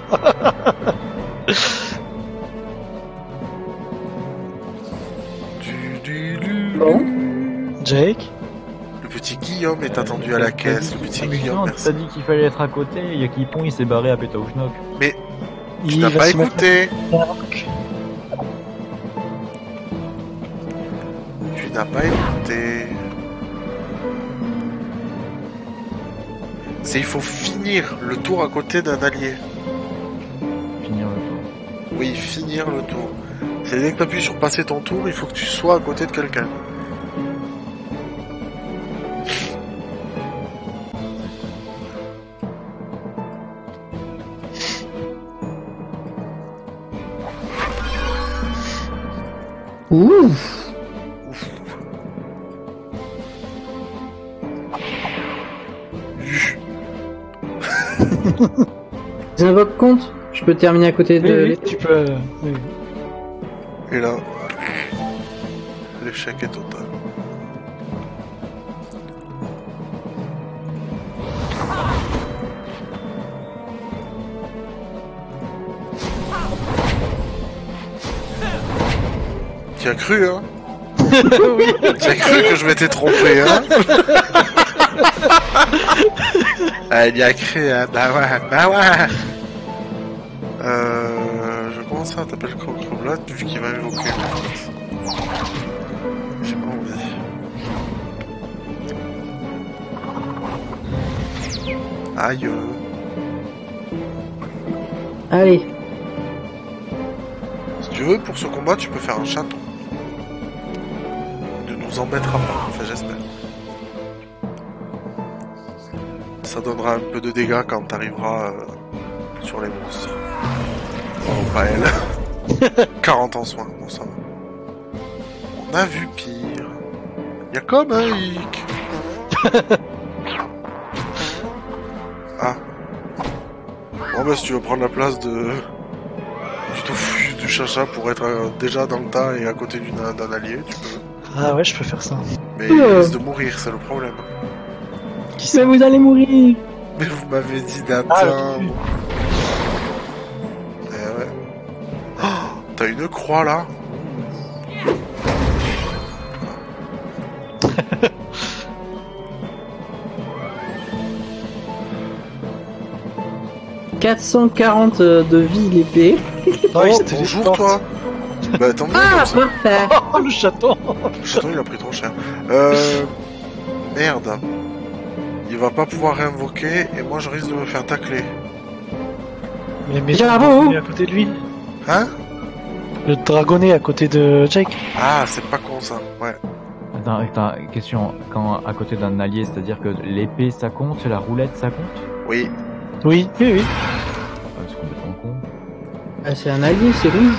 A: Du, du, du,
D: Bon.
C: Jake.
A: Le petit Guillaume est attendu à la caisse. Le petit
B: Ah, mais
A: Guillaume,
B: non,
A: merci.
B: t'as dit qu'il fallait être à côté, il y a Kipon, il s'est barré à Pétaouchnok.
A: Mais tu
C: Il
A: n'as
C: va
A: pas
C: se mettre
A: écouté.
C: en invoque.
A: Tu n'as pas écouté. C'est il faut finir le tour à côté d'un allié.
B: Finir le tour.
A: Oui, finir le tour. C'est dès que tu appuies sur passer ton tour, il faut que tu sois à côté de quelqu'un.
D: Ouf. Les invoques comptent? Je peux terminer à côté de...
C: Oui, oui, tu peux. euh, oui.
A: Et là, l'échec est total. Tu as cru, hein?
C: Oui.
A: Tu as cru que je m'étais trompé, hein? Ah, il y a cru, hein? Bah ouais, bah ouais! Euh... Je commence à taper le croque-roblat vu qu'il va évoquer, en fait. J'ai pas envie. Aïe.
D: Allez.
A: Si tu veux, pour ce combat, tu peux faire un chaton. Ne nous embêtera pas, enfin j'espère. Ça donnera un peu de dégâts quand t'arriveras euh, sur les monstres. Oh, pas elle. quarante en soins, bon ça va. On a vu pire. Y'a comme un hic. Ah. Bon bah si tu veux prendre la place de... du tofu, du chacha pour être euh, déjà dans le tas et à côté d'une- d'un allié, tu peux.
C: Ah ouais, je peux faire ça.
A: Mais il risque de mourir, c'est le problème.
C: Qui
D: Mais
C: sait?
D: vous allez mourir.
A: Mais vous m'avez dit
C: Ah,
A: d'attendre.
C: oui.
A: Eh ouais. Oh, t'as une croix là?
D: quatre cent quarante de vie l'épée.
C: Non, il
A: Oh,
C: se
A: bonjour
C: téléporte.
A: toi. Bah tant mieux
D: Ah,
A: comme ça.
D: parfait.
C: Oh, le chaton.
A: Le chaton il a pris trop cher. Euh... Merde. Il va pas pouvoir réinvoquer et moi je risque de me faire tacler.
C: Mais, mais
D: Bravo.
C: il est à côté de lui.
A: Hein?
C: Le dragonnet à côté de Jake.
A: Ah c'est pas con ça, ouais.
B: Attends, attends, question. Quand à côté d'un allié, c'est-à-dire que l'épée ça compte, la roulette ça compte?
A: Oui.
C: Oui, oui, oui.
B: Ah, c'est complètement con.
D: Ah, c'est un allié, c'est rouge.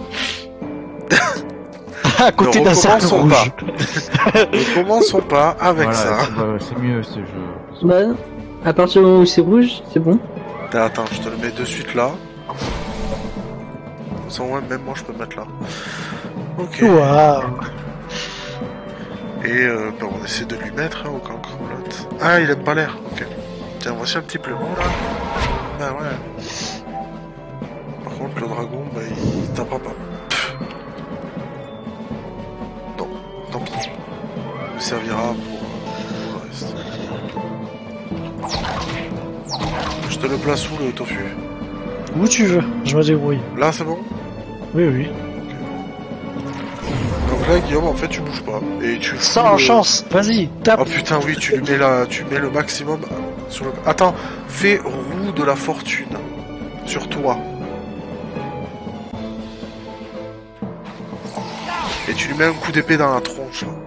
C: À côté
A: Ne
C: d'un cercle
A: recommençons
C: rouge.
A: Ne commençons pas avec
B: Voilà,
A: ça.
B: c'est- bah, c'est mieux ce jeu.
D: Bah, à partir du moment où c'est rouge, c'est bon.
A: Attends, je te le mets de suite là. Sans moi, même moi je peux le mettre là. Ok.
C: Waouh.
A: Et euh, bah, on essaie de lui mettre hein, au cancrolote. Ah, il aime pas l'air, ok. Tiens, voici un petit plémo là. Bah ouais. Par contre, le dragon, bah il tapera pas. Pff. Non, tant pis. Il me servira pour, pour le reste. Je te le place où le tofu?
C: Où tu veux, je me débrouille.
A: Là, c'est bon?
C: Oui, oui.
A: Donc là, Guillaume, en fait, tu bouges pas. Et tu fous
C: Sans
A: le-
C: chance, vas-y, tape.
A: Oh putain, oui, tu lui mets la, tu mets le maximum sur le. Attends, fais roue de la fortune sur toi. Et tu lui mets un coup d'épée dans la tronche. Là.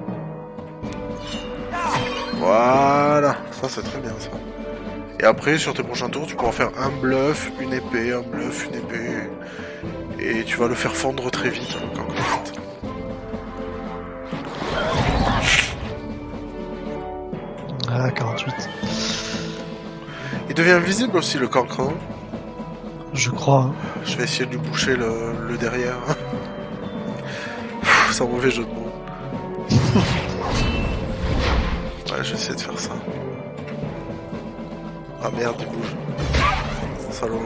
A: Voilà, ça c'est très bien ça. Et après, sur tes prochains tours, tu pourras faire un bluff, une épée, un bluff, une épée. Et tu vas le faire fondre très vite, le cancrolote.
C: Ah, quarante-huit.
A: Il devient invisible aussi, le cancre.
C: Je crois. Hein.
A: Je vais essayer de lui boucher le, le derrière. Pff, c'est un mauvais jeu de mots. Ouais, je vais essayer de faire ça. Ah merde, il bouge. Salaud.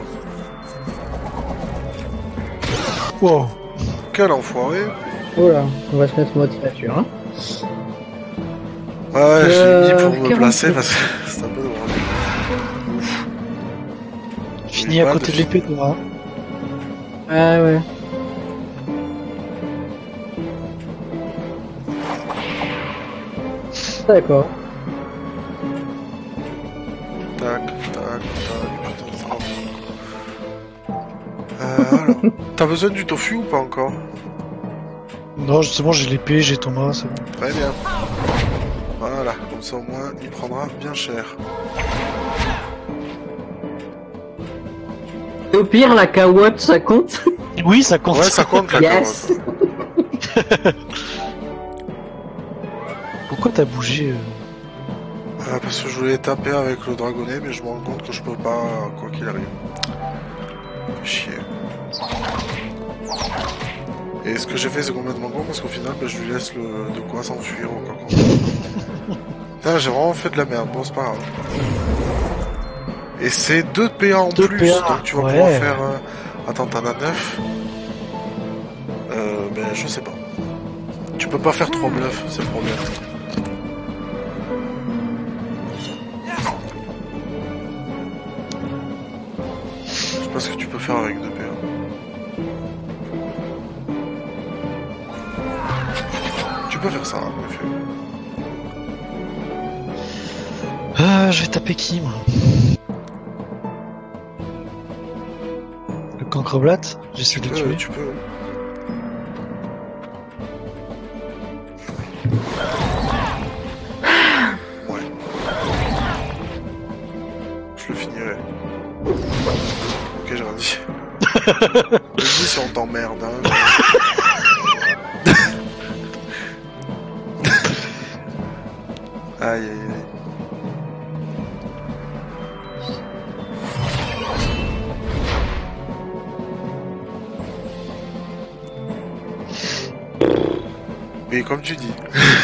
C: Wow.
A: Quel enfoiré.
D: Oh là, on va se mettre en mode nature. Hein.
A: Ouais, ouais, je
D: Euh,
A: l'ai mis pour me
D: quarante-sept.
A: placer parce que c'est un peu drôle. Ouf.
C: Fini à
A: pas
C: côté de l'épée, toi. Hein.
D: Ah ouais. D'accord.
A: Tac, tac, tac, putain, ça va. Euh, alors. T'as besoin du tofu ou pas encore?
C: Non, justement, j'ai l'épée, j'ai Thomas, c'est bon.
A: Très bien. Voilà, comme ça au moins il prendra bien cher.
D: Et au pire, la cawotte, ça compte.
C: Oui, ça compte.
A: Ouais, ça compte la
D: Yes.
A: carotte.
C: Pourquoi t'as bougé euh...
A: Euh, parce que je voulais taper avec le dragonnet, mais je me rends compte que je peux pas, quoi qu'il arrive. Chier. Et ce que j'ai fait, c'est complètement con, parce qu'au final, bah, je lui laisse le... de quoi s'enfuir ou quoi. Putain, j'ai vraiment fait de la merde, bon, c'est pas grave. Et c'est deux P A en
C: deux
A: plus,
C: P A,
A: donc tu vas
C: ouais.
A: pouvoir faire... euh, Attends, t'en as neuf. Euh, ben, je sais pas. Tu peux pas faire trois bluffs, c'est le problème. Je sais pas ce que tu peux faire avec deux P. Tu peux faire ça, en effet.
C: Euh, je vais taper qui, moi? Le cancreblatt? J'essaie de le
A: Euh,
C: tuer.
A: tu peux. Ouais. Je le finirai. Ok, j'ai rien dit. Je dis si on t'emmerde, hein. Aïe aïe aïe. Mais comme tu dis.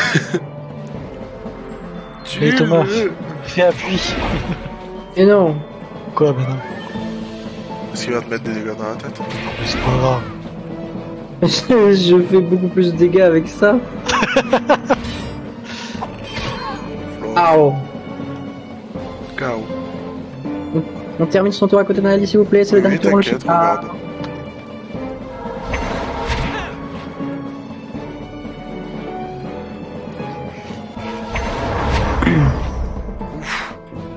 A: tu
C: Mais Thomas,
A: le-
C: fais appui.
D: Et non.
C: Quoi, ben non?
A: Parce qu'il va te mettre des dégâts dans la tête.
C: C'est pas grave.
D: Je, je fais beaucoup plus de dégâts avec ça.
A: Flo.
D: Ow.
A: K O.
D: On termine son tour à côté d'un allié, s'il vous plaît. C'est le
A: Oui,
D: dernier tour. le
A: t'inquiète,
D: chien. Ah.
A: regarde. Ouf.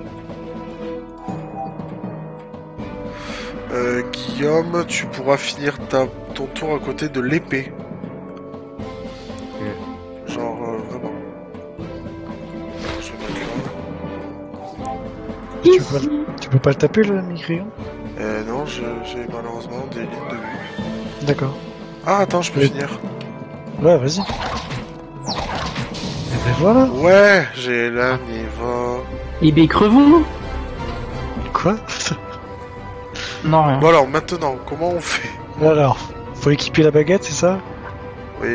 A: Euh, Guillaume, tu pourras finir ta, ton tour à côté de l'épée. Genre, euh, vraiment. Je vais mettre là.
C: Tu peux, tu peux pas le taper, le mi-crayon?
A: Euh, non, je- j'ai malheureusement des lignes de vue.
C: D'accord.
A: Ah, attends, je peux
C: Oui.
A: finir.
C: Ouais, vas-y. Et ben voilà.
A: Ouais, j'ai la niveau.
D: Eh ben, crevons.
C: Quoi?
D: Non, rien.
A: Bon alors, maintenant, comment on fait?
C: Alors, faut équiper la baguette, c'est ça?
A: Oui.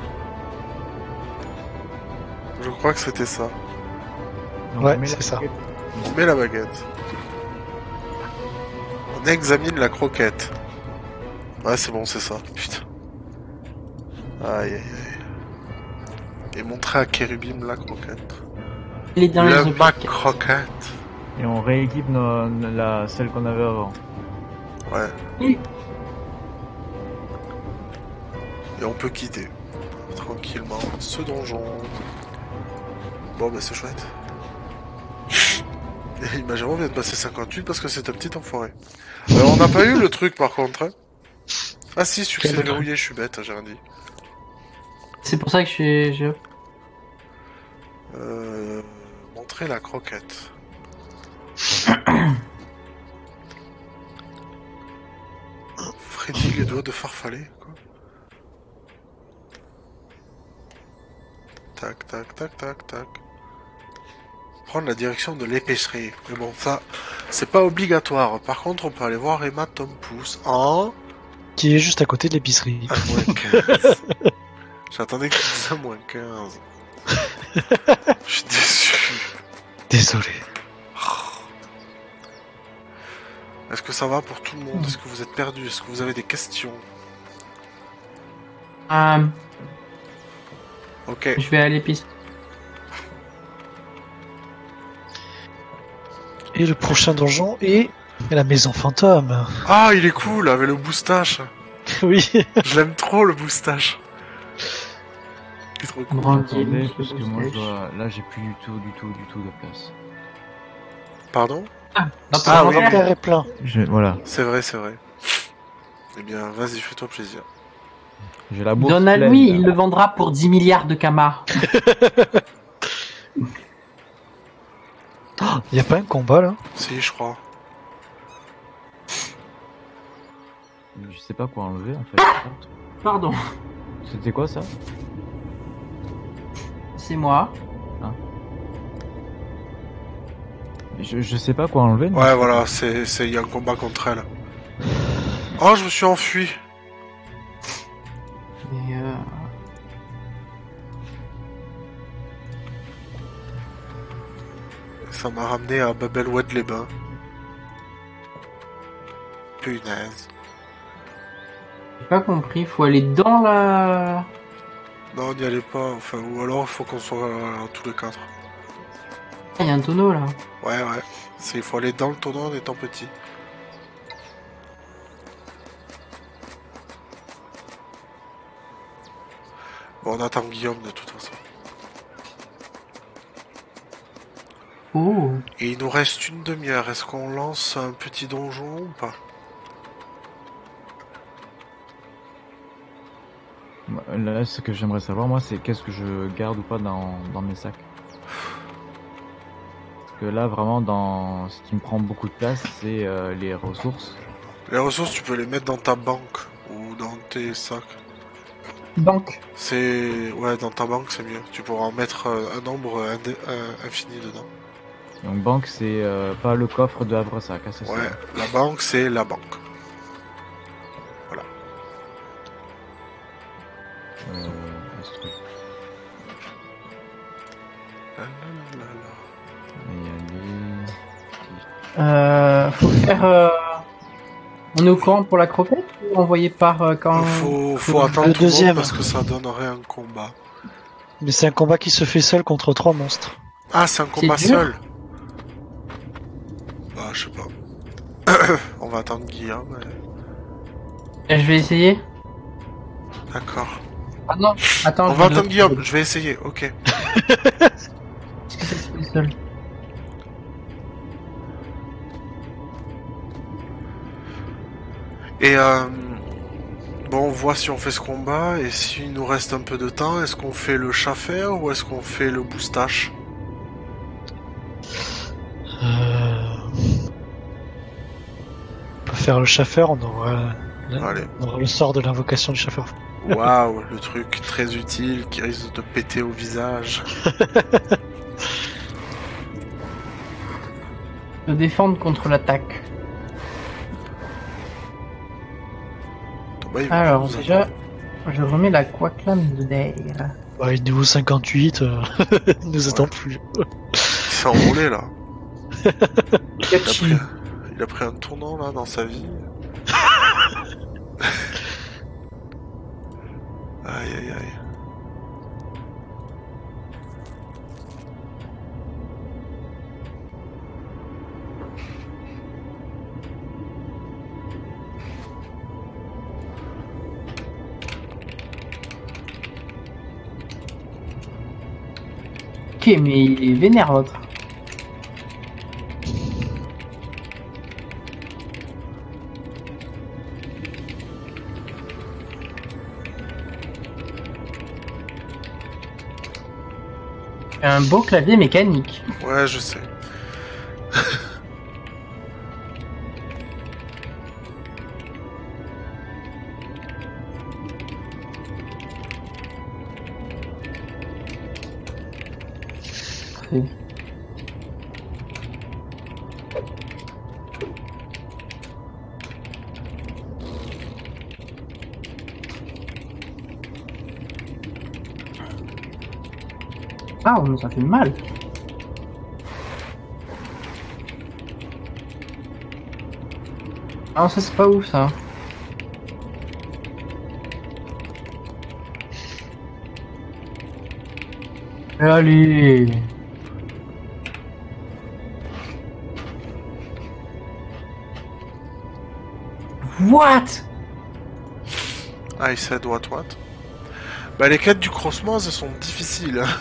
A: Je crois que c'était ça.
B: Donc,
C: Ouais,
B: on met la
C: c'est ça.
B: baguette.
A: On met la baguette. On examine la croquette. Ouais, c'est bon, c'est ça. Putain. Aïe, aïe, aïe. Et montrer à Kérubim la croquette.
D: Il est dans les
A: Le
D: objets.
A: Mac croquette.
B: Et on rééquipe nos- la, celle qu'on avait avant.
A: Ouais.
D: Oui.
A: Et on peut quitter. Tranquillement. Ce donjon. Bon, bah c'est chouette. Et Imagino vient de passer cinquante-huit parce que c'est un petit enfoiré. Euh, on n'a pas eu le truc par contre. Hein. Ah si, succès
C: Quel
A: verrouillé, je suis bête, j'ai rien dit.
D: C'est pour ça que je suis. je-
A: Euh, montrer la croquette. Freddy les doigts de farfaller, quoi. Tac, tac, tac, tac, tac. Prendre la direction de l'épicerie. Mais bon, ça, c'est pas obligatoire. Par contre, on peut aller voir Emma Tom Pouce en...
C: Qui est juste à côté de l'épicerie.
A: à moins quinze. J'attendais qu'il dise à moins quinze. Je suis déçu.
C: Désolé.
A: Est-ce que ça va pour tout le monde? Est-ce que vous êtes perdus? Est-ce que vous avez des questions?
D: Euh,
A: Ok.
D: je vais à l'épice.
C: Et le prochain donjon est la maison fantôme.
A: Ah, il est cool avec le moustache.
C: Oui.
A: Je l'aime trop le moustache. Il est trop cool.
D: Brandy,
B: Attendez, parce que moi je dois... Là j'ai plus du tout, du tout, du tout de place.
A: Pardon?
D: Dans ton
A: Ah oui.
D: inventaire.
C: L'inventaire est plein.
B: Je... Voilà.
A: C'est vrai, c'est vrai. Eh bien, vas-y, fais-toi plaisir.
B: J'ai la bourse
D: Donne à
B: pleine,
D: lui,
B: là.
D: il le vendra pour dix milliards de kamas.
C: Y a pas un combat là?
A: Si, je crois.
B: Je sais pas quoi enlever en fait.
D: Pardon,
B: C'était quoi ça?
D: c'est moi.
B: je, je sais pas quoi enlever. non.
A: Ouais, voilà, c'est, c'est, il y a un combat contre elle. Oh, je me suis enfui.
D: Mais euh...
A: Ça m'a ramené à Babel-Oued-les-Bains. Punaise.
D: J'ai pas compris, faut aller dans la...
A: Non, n'y allez pas, enfin, ou alors il faut qu'on soit euh, tous les quatre.
D: Ah, il y a un tonneau là.
A: Ouais, ouais. C'est, il faut aller dans le tonneau en étant petit. Bon, on attend Guillaume de toute façon.
D: Oh.
A: Et il nous reste une demi-heure. Est-ce qu'on lance un petit donjon ou pas?
B: Là, ce que j'aimerais savoir, moi, c'est qu'est-ce que je garde ou pas dans, dans mes sacs. Parce que là, vraiment, dans ce qui me prend beaucoup de place, c'est euh, les ressources.
A: Les ressources, tu peux les mettre dans ta banque ou dans tes sacs.
D: Banque.
A: C'est... Ouais, dans ta banque, c'est mieux. Tu pourras en mettre euh, un nombre indé- euh, infini dedans.
B: Donc, banque, c'est euh, pas le coffre de Havresac, hein, c'est
A: Ouais,
B: ça.
A: la banque, c'est la banque.
B: Euh, instru.
A: La, la, la, la.
B: Et aller...
D: Euh, faut faire... Euh... On est au courant pour la croquette ou envoyer par euh, quand...
A: Faut, faut attendre
C: Le
A: tout le monde
C: deuxième.
A: parce que ça donnerait un combat.
C: Mais c'est un combat qui se fait seul contre trois monstres.
A: Ah, c'est un combat
D: dur.
A: seul. Bah, je sais pas. On va attendre Guillaume. et-
D: Je vais essayer.
A: D'accord.
D: Ah non, attends.
A: On
D: je
A: va
D: vais
A: attendre
D: le-
A: Guillaume, je vais essayer, ok.
D: Est-ce que c'est le seul
A: Et euh, bon, on voit si on fait ce combat, et s'il nous reste un peu de temps, est-ce qu'on fait le chaffer ou est-ce qu'on fait le boostache?
C: Euh... On peut faire le chaffeur, on aura,
A: Allez.
C: on aura le sort de l'invocation du chaffeur.
A: Waouh, le truc très utile qui risque de te péter au visage.
D: Se défendre contre l'attaque.
A: Bah, il va
D: Alors
A: nous
D: déjà,
A: attendre.
D: je remets la quaclame de d'air.
C: Ouais, niveau cinquante-huit, euh, il nous attend plus.
A: Il s'est envolé là. Il a,
D: Catchy.
A: pris, il a pris un tournant là dans sa vie. Aïe aïe aïe.
D: Ok, mais il est vénère l'autre. Un beau clavier mécanique.
A: Ouais, je sais.
D: Ah, mais ça fait mal. Ah, ça c'est pas ouf ça. Allez. What?
A: I said what what? Bah les quêtes du crossement, elles sont difficiles. hein.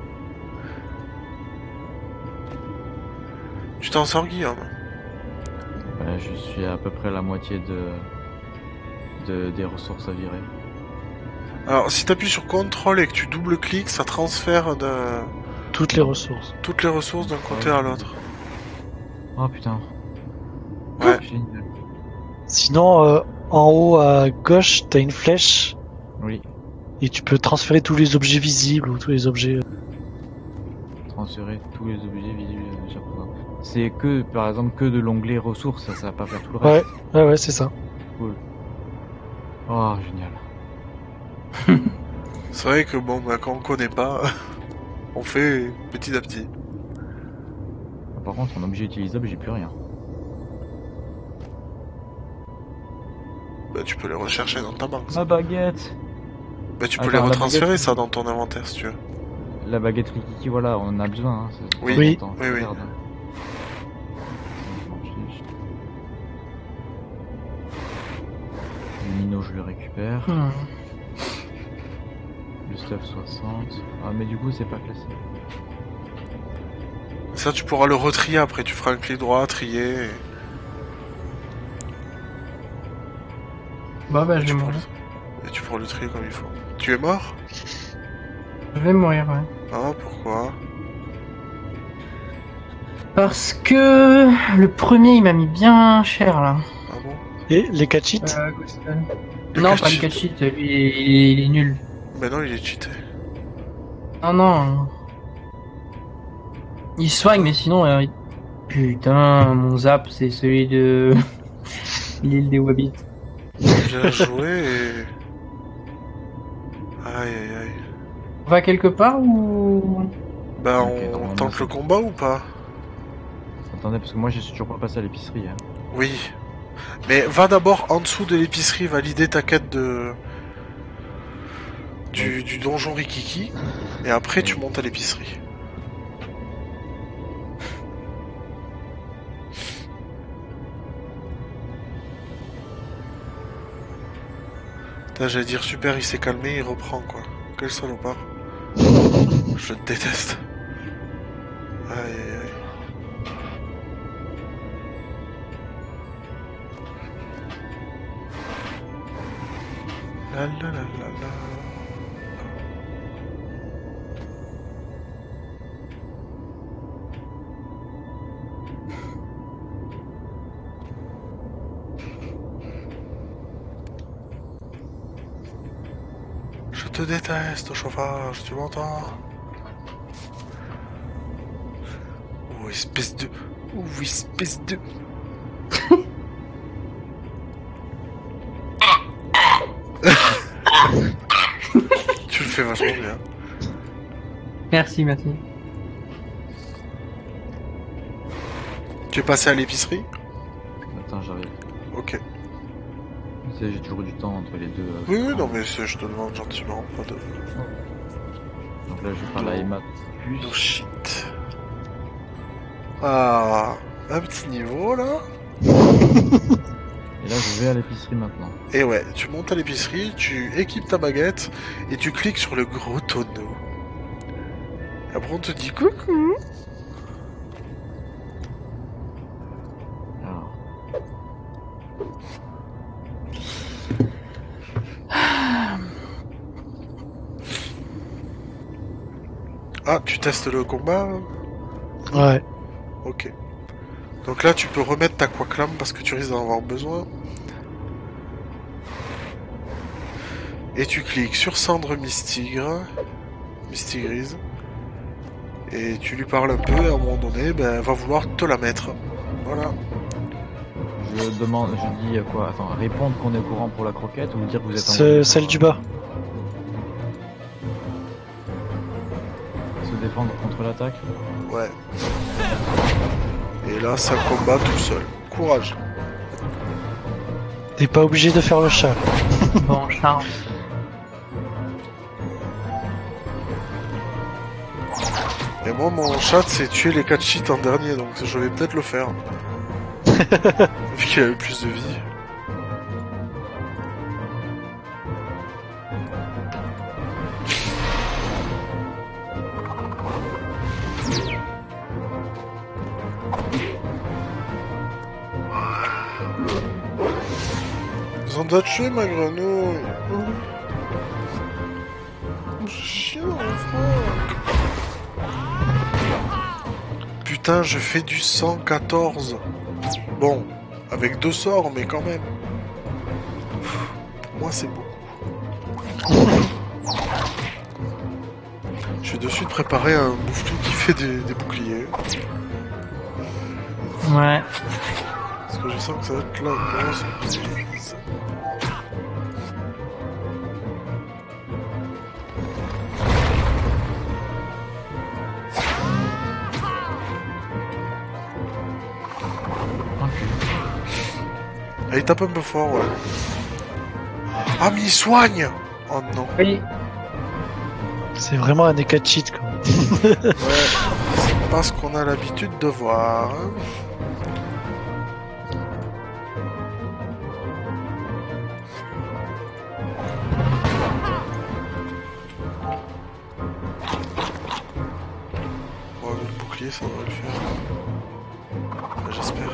A: Tu t'en sors Guillaume?
B: Ouais, je suis à peu près à la moitié de... de des ressources à virer.
A: Alors si t'appuies sur contrôle et que tu double-cliques, ça transfère de...
C: Toutes les ressources.
A: toutes les ressources d'un côté à l'autre.
B: Oh putain.
A: Ouais.
B: Génial.
C: Sinon, euh, en haut à gauche, t'as une flèche
B: Oui.
C: et tu peux transférer tous les objets visibles ou tous les objets.
B: Transférer tous les objets visibles déjà présents. C'est que, par exemple, que de l'onglet ressources, ça, ça va pas faire tout le
C: Ouais,
B: reste.
C: ouais, ouais, c'est ça.
B: Cool. Oh, génial.
A: C'est vrai que bon, bah, quand on connaît pas, on fait petit à petit.
B: Par contre, en objet utilisable, j'ai plus rien.
A: Bah tu peux les rechercher dans ta banque. ça.
B: Ma baguette.
A: Bah tu peux
B: Attends,
A: les
B: la
A: retransférer
B: baguette.
A: ça dans ton inventaire si tu veux.
B: La baguette Rikiki, voilà, on en a besoin. Hein, c'est-
A: Oui,
C: Oui.
B: important,
A: oui, oui.
B: regarde. Je m'en fiche. Le Mino, je le récupère.
D: Hmm.
B: Le stuff soixante. Ah, mais du coup, c'est pas classé.
A: Ça tu pourras le retrier après, tu feras un clic droit, trier. Et...
D: Bah bah
A: et
D: je
A: tu
D: vais
A: pourras
D: mourir.
A: le... et tu pourras le trier comme il faut. Tu es mort?
D: Je vais mourir, ouais.
A: Ah pourquoi?
D: Parce que le premier il m'a mis bien cher là.
A: Ah bon?
C: Et les quatre cheats
D: Euh, Ghosten.
A: Le
D: Non,
A: catch
D: pas le
A: cheat.
D: catch cheat, lui il est, il est nul.
A: Mais non il est cheaté.
D: Non, non. Il soigne, mais sinon. euh, il- Putain, mon zap c'est celui de. L'île des Wabbits.
A: Bien joué et... Aïe aïe aïe.
D: On va quelque part ou.
A: Bah
B: Ok,
A: on
B: normalement,
A: tente
B: c'est-
A: le combat ou pas?
B: Attendez, parce que moi, je suis toujours pas passé à l'épicerie. Hein.
A: Oui. Mais va d'abord en dessous de l'épicerie valider ta quête de... Du, du donjon Rikiki. Et après tu montes à l'épicerie. Putain, j'allais dire super, il s'est calmé, il reprend quoi. Quel salopard. Je le déteste. Aïe aïe aïe. La la la la la. Je te déteste, chauffage, tu m'entends? Oh, espèce de... Oh, espèce de... Tu le fais vachement bien.
D: Merci, merci.
A: Tu es passé à l'épicerie?
B: Attends, j'arrive.
A: Ok.
B: Tu sais, j'ai toujours du temps entre les deux. euh,
A: Oui, oui, non, mais c'est- je te demande gentiment, pas de...
B: Donc là, je parle à Emma.
A: No shit. Ah, un petit niveau, là.
B: Et là, je vais à l'épicerie maintenant.
A: Et ouais, tu montes à l'épicerie, tu équipes ta baguette, et tu cliques sur le gros tonneau. Après, on te dit coucou.
B: Alors,
A: Ah, tu testes le combat?
C: Ouais.
A: Ok. Donc là, tu peux remettre ta Quaclam parce que tu risques d'en avoir besoin. Et tu cliques sur Cendre Mistigre, Mistigrise, et tu lui parles un peu, et à un moment donné, ben, elle va vouloir te la mettre. Voilà.
B: je demande, je dis euh, quoi? Attends, répondre qu'on est au courant pour la croquette ou dire que vous êtes en
C: C'est celle du bas.
B: Se défendre contre l'attaque?
A: Ouais. Et là, ça combat tout seul. Courage.
C: T'es pas obligé de faire le chat.
D: Bon, chance.
A: Et moi, mon chat, c'est tuer les quatre cheats en dernier, donc je vais peut-être le faire. Vu qu'il a eu plus de vie. Ils ont déjà tué ma grenouille. Oh, chien, fuck. Putain, je fais du cent quatorze. Bon, avec deux sorts, mais quand même. Pour moi, c'est beaucoup. Je vais de suite préparer un bouffe-tout qui fait des, des boucliers.
D: Ouais.
A: Parce que je sens que ça va être la grosse bise. Ah, il tape un peu fort, ouais. Ah, mais il soigne. Oh non.
D: Oui.
C: C'est vraiment un écat de cheat, quoi.
A: Ouais, c'est pas ce qu'on a l'habitude de voir. Hein. Bon, avec le bouclier, ça devrait le faire. Enfin, j'espère.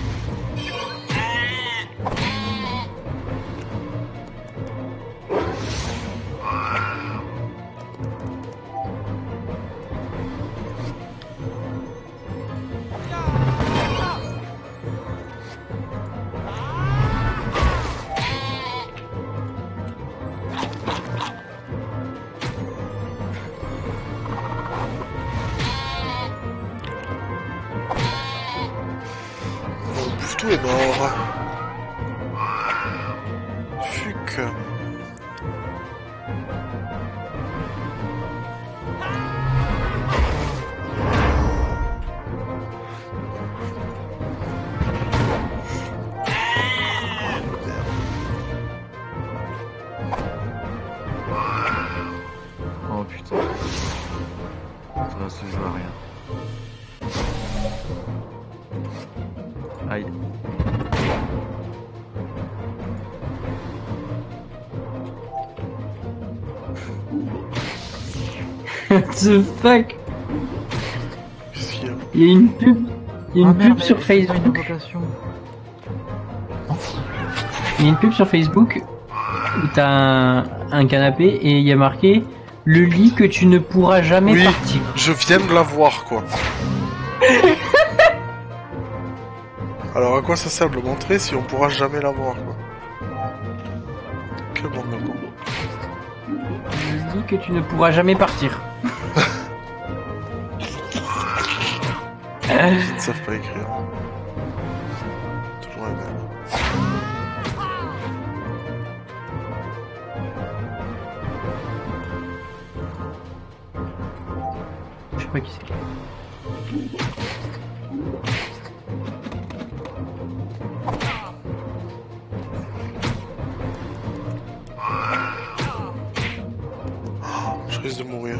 A: Bon, Bouffetou est mort. Fuck.
B: Oh putain. Ça va se jouer à rien. Aïe.
D: What the fuck?
A: Qu'est-ce qu'il y a?
D: Il y a une pub. Il y a une
B: Ah, merde,
D: pub sur
B: c'est pas une
D: Facebook.
B: invocation.
D: Il y a une pub sur Facebook où t'as un, un canapé et il y a marqué le lit que tu ne pourras jamais
A: Oui.
D: partir.
A: Je viens de la voir, quoi. Alors, à quoi ça sert de le montrer si on pourra jamais la voir, quoi? Quel bande de con.
D: Le lit que tu ne pourras jamais partir.
A: Ils ne savent pas écrire. Toujours les mêmes.
D: Je sais pas qui c'est.
A: Je risque de mourir.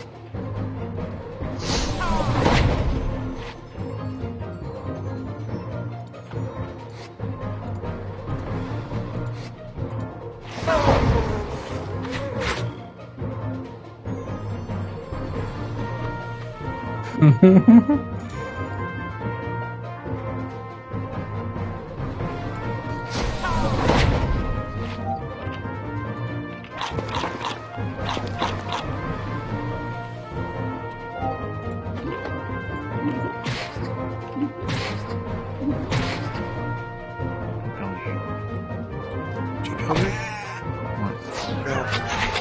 B: Perdu.
A: Tu as perdu?
B: Ouais.
A: Merde.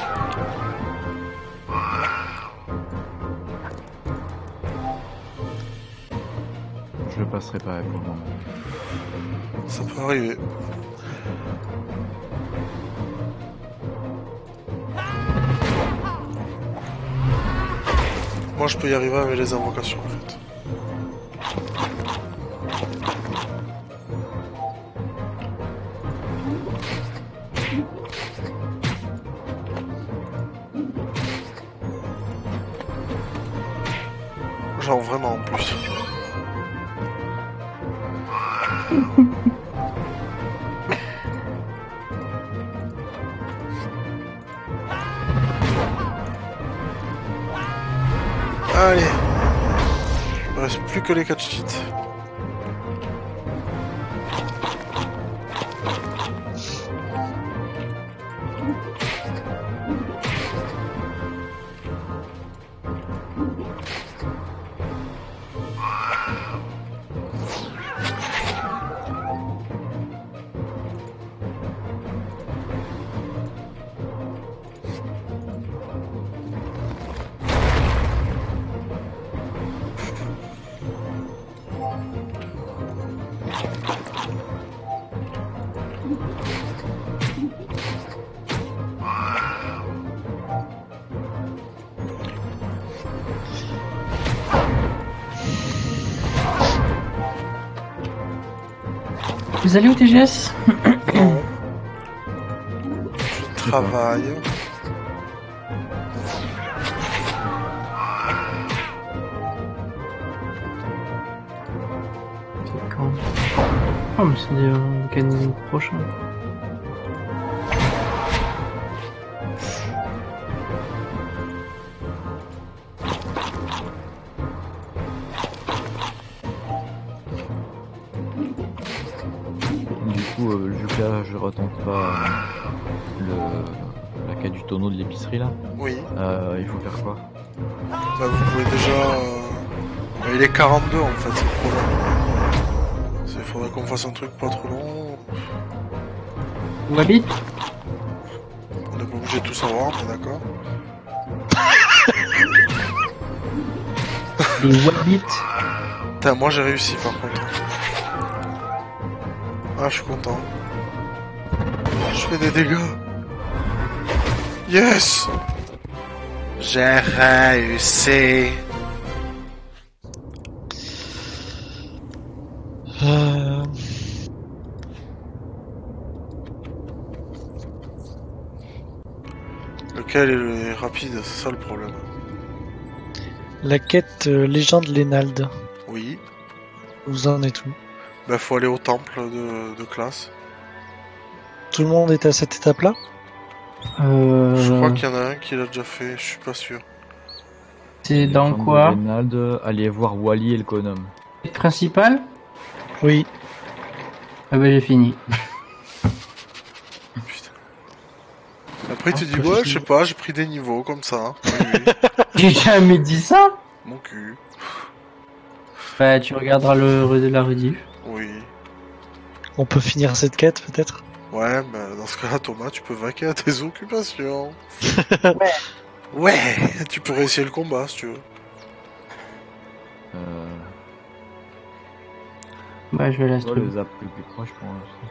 B: Je le passerai pas pour le moment.
A: Ça peut arriver. Moi, je peux y arriver avec les invocations, en fait. Genre vraiment en plus. Allez. Il ne reste plus que les quatre cheats.
D: Vous allez au T G S?
A: Non. travail.
D: C'est quand? Oh, mais c'est le week-end prochain.
B: Du coup, euh, vu que là, je retente pas euh, le, la quête du tonneau de l'épicerie là,
A: Oui.
B: euh, il faut faire quoi?
A: Bah vous pouvez déjà... euh, Il est quarante-deux en fait, c'est trop long. Il faudrait qu'on fasse un truc pas trop long.
D: Où habite?
A: On n'est pas obligé de tout savoir, t'es d'accord?
D: Et où habite?
A: Putain, moi j'ai réussi par contre. Ah, je suis content. Je fais des dégâts. Yes! J'ai réussi.
C: Euh...
A: Lequel est le rapide? C'est ça le problème.
C: La quête euh, légende Lénald.
A: Oui.
C: Vous en êtes où?
A: Bah faut aller au temple de, de classe.
C: Tout le monde est à cette étape-là?
D: Euh...
A: Je crois qu'il y en a un qui l'a déjà fait, je suis pas sûr.
D: C'est dans
B: Comme
D: quoi?
B: Reynald, allez voir Wally et le Conum.
D: Quête principale?
C: Oui.
D: Ah bah j'ai fini.
A: Putain. Après il te
C: Ah,
A: dit
C: t'as
A: ouais
C: fini.
A: je sais pas, j'ai pris des niveaux comme ça. Oui, oui.
D: J'ai jamais dit ça?
A: Mon cul.
D: Bah tu regarderas le, la rediff.
A: Oui.
C: On peut finir cette quête peut-être?
A: Ouais, bah dans ce cas-là Thomas, tu peux vaquer à tes occupations.
D: Ouais.
A: Ouais, tu pourrais essayer le combat si tu veux.
B: Euh,
D: Bah je vais la
B: toi,
D: stream.
B: le zap le plus proche pour l'instant.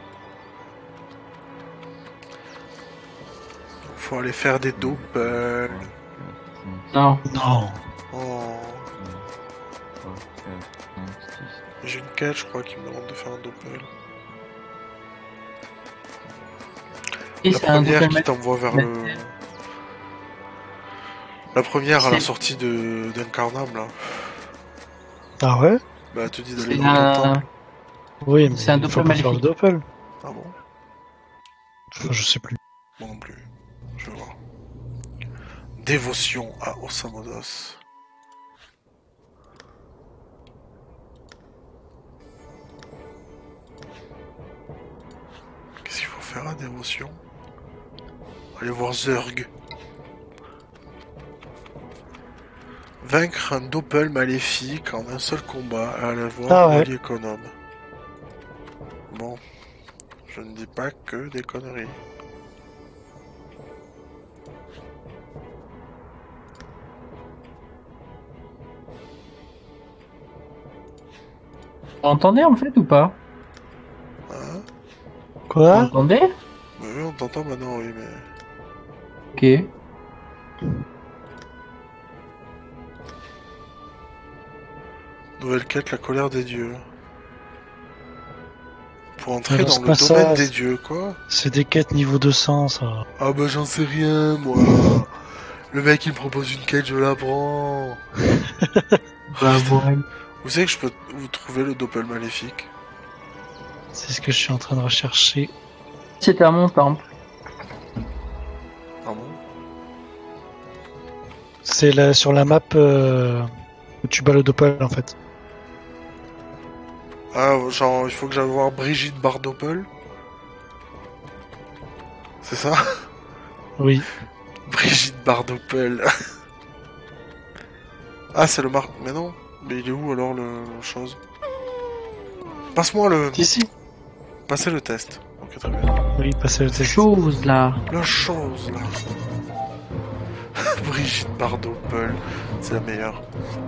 A: Faut aller faire des doppels.
D: Non.
C: Non.
A: Oh. J'ai une quête, je crois, qui me demande de faire un doppel.
D: Et
A: La
D: c'est un
A: première
D: doppel
A: qui t'envoie vers le... La première à la
D: C'est-
A: sortie de d'Incarnam, là.
C: Ah ouais?
A: Bah, elle te dit d'aller
D: C'est
A: dans le
D: un...
A: temple.
C: Oui, mais
D: C'est un
C: il faut
D: doppel
C: pas faire le
D: maléfique.
C: doppel.
A: Ah bon?
C: Enfin, je sais plus.
A: Moi non plus. Je vais voir. Dévotion à Osamodos. Qu'est-ce qu'il faut faire à dévotion? Allez voir Zurg. Vaincre un doppel maléfique en un seul combat. Allez voir
C: Ah ouais.
A: Wally et Conum. Bon. Je ne dis pas que des conneries.
D: Vous entendez en fait ou pas?
A: Hein?
D: Vous
C: Quoi?
D: entendez?
A: Bah oui, on t'entend maintenant, oui, mais...
D: Ok.
A: Nouvelle quête, la colère des dieux. Pour entrer
C: Alors,
A: dans
C: c'est
A: le
C: pas
A: domaine
C: ça,
A: des
C: c'est-
A: dieux, quoi?
C: C'est des quêtes niveau deux cents, ça.
A: Ah bah j'en sais rien, moi. Le mec il me propose une quête, je la prends.
D: Bah ouais.
A: Vous savez que je peux vous trouver le doppel maléfique?
C: C'est ce que je suis en train de rechercher.
D: C'était à mon temple.
A: Ah bon?
C: C'est la, sur la map euh, où tu bats le doppel en fait.
A: Ah, genre il faut que j'aille voir Brigitte Bardoppel? C'est ça?
C: Oui.
A: Brigitte Bardoppel. Ah c'est le mar... Mais non. Mais il est où alors le, le chose? Passe-moi le...
C: Ici.
A: Passez le test. Ok très bien.
C: Oui, passez le test.
D: Chose là.
A: La chose là. Brigitte Bardoppel. C'est la meilleure.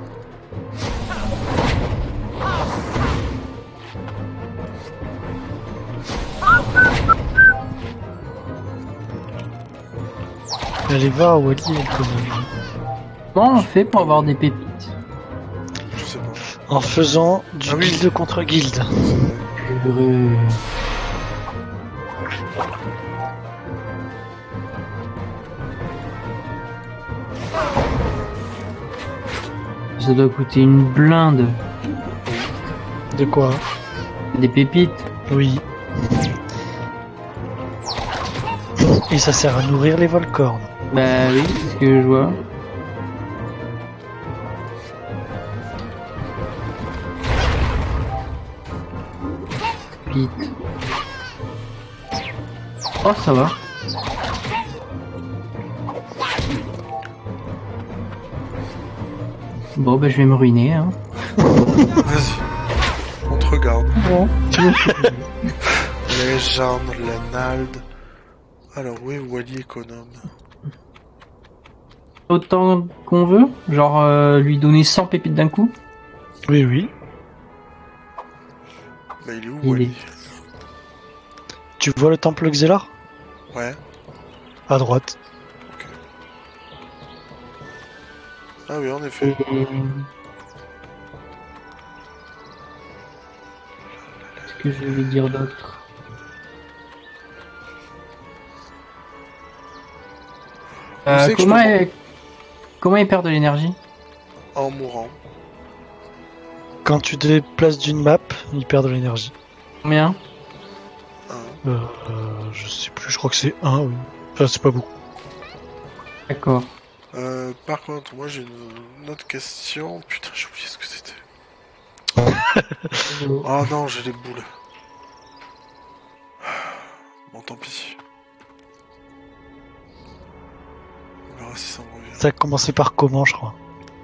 C: Allez voir Wally et le Conum.
D: Comment on fait pour avoir des pépites?
A: Je sais pas.
C: En faisant du
A: Ah oui.
C: guilde contre guilde.
A: C'est vrai.
D: Euh, Ça doit coûter une blinde.
C: De quoi?
D: Des pépites.
C: Oui. Et ça sert à nourrir les volcornes.
D: Bah oui, c'est ce que je vois. Pépites. Oh, ça va. Bon, bah je vais me ruiner, hein.
A: Vas-y. On te regarde.
D: Bon.
A: Légende, Lenald. Alors, où est Wally économe?
D: Autant qu'on veut, genre euh, lui donner cent pépites d'un coup.
C: Oui, oui.
A: Bah, il est où,
D: Il
A: Wally?
D: est-
C: Tu vois le temple Xelar?
A: Ouais.
C: À droite.
A: Ok. Ah oui, en effet.
D: Et... Qu'est-ce que je vais dire d'autre?
A: Où
D: Euh,
A: c'est que je
D: comment,
A: te
D: elle... comment il perd de l'énergie?
A: En mourant.
C: Quand tu te déplaces d'une map, il perd de l'énergie.
D: Combien?
A: Hein.
C: Euh, euh, je sais plus, je crois que c'est un, oui. Enfin, c'est pas beaucoup.
D: D'accord.
A: Euh, par contre, moi j'ai une... une autre question. Putain, j'ai oublié ce que c'était. Oh non, j'ai les boules. Bon, tant pis. On verra si ça me revient.
C: Ça a commencé par comment, je crois.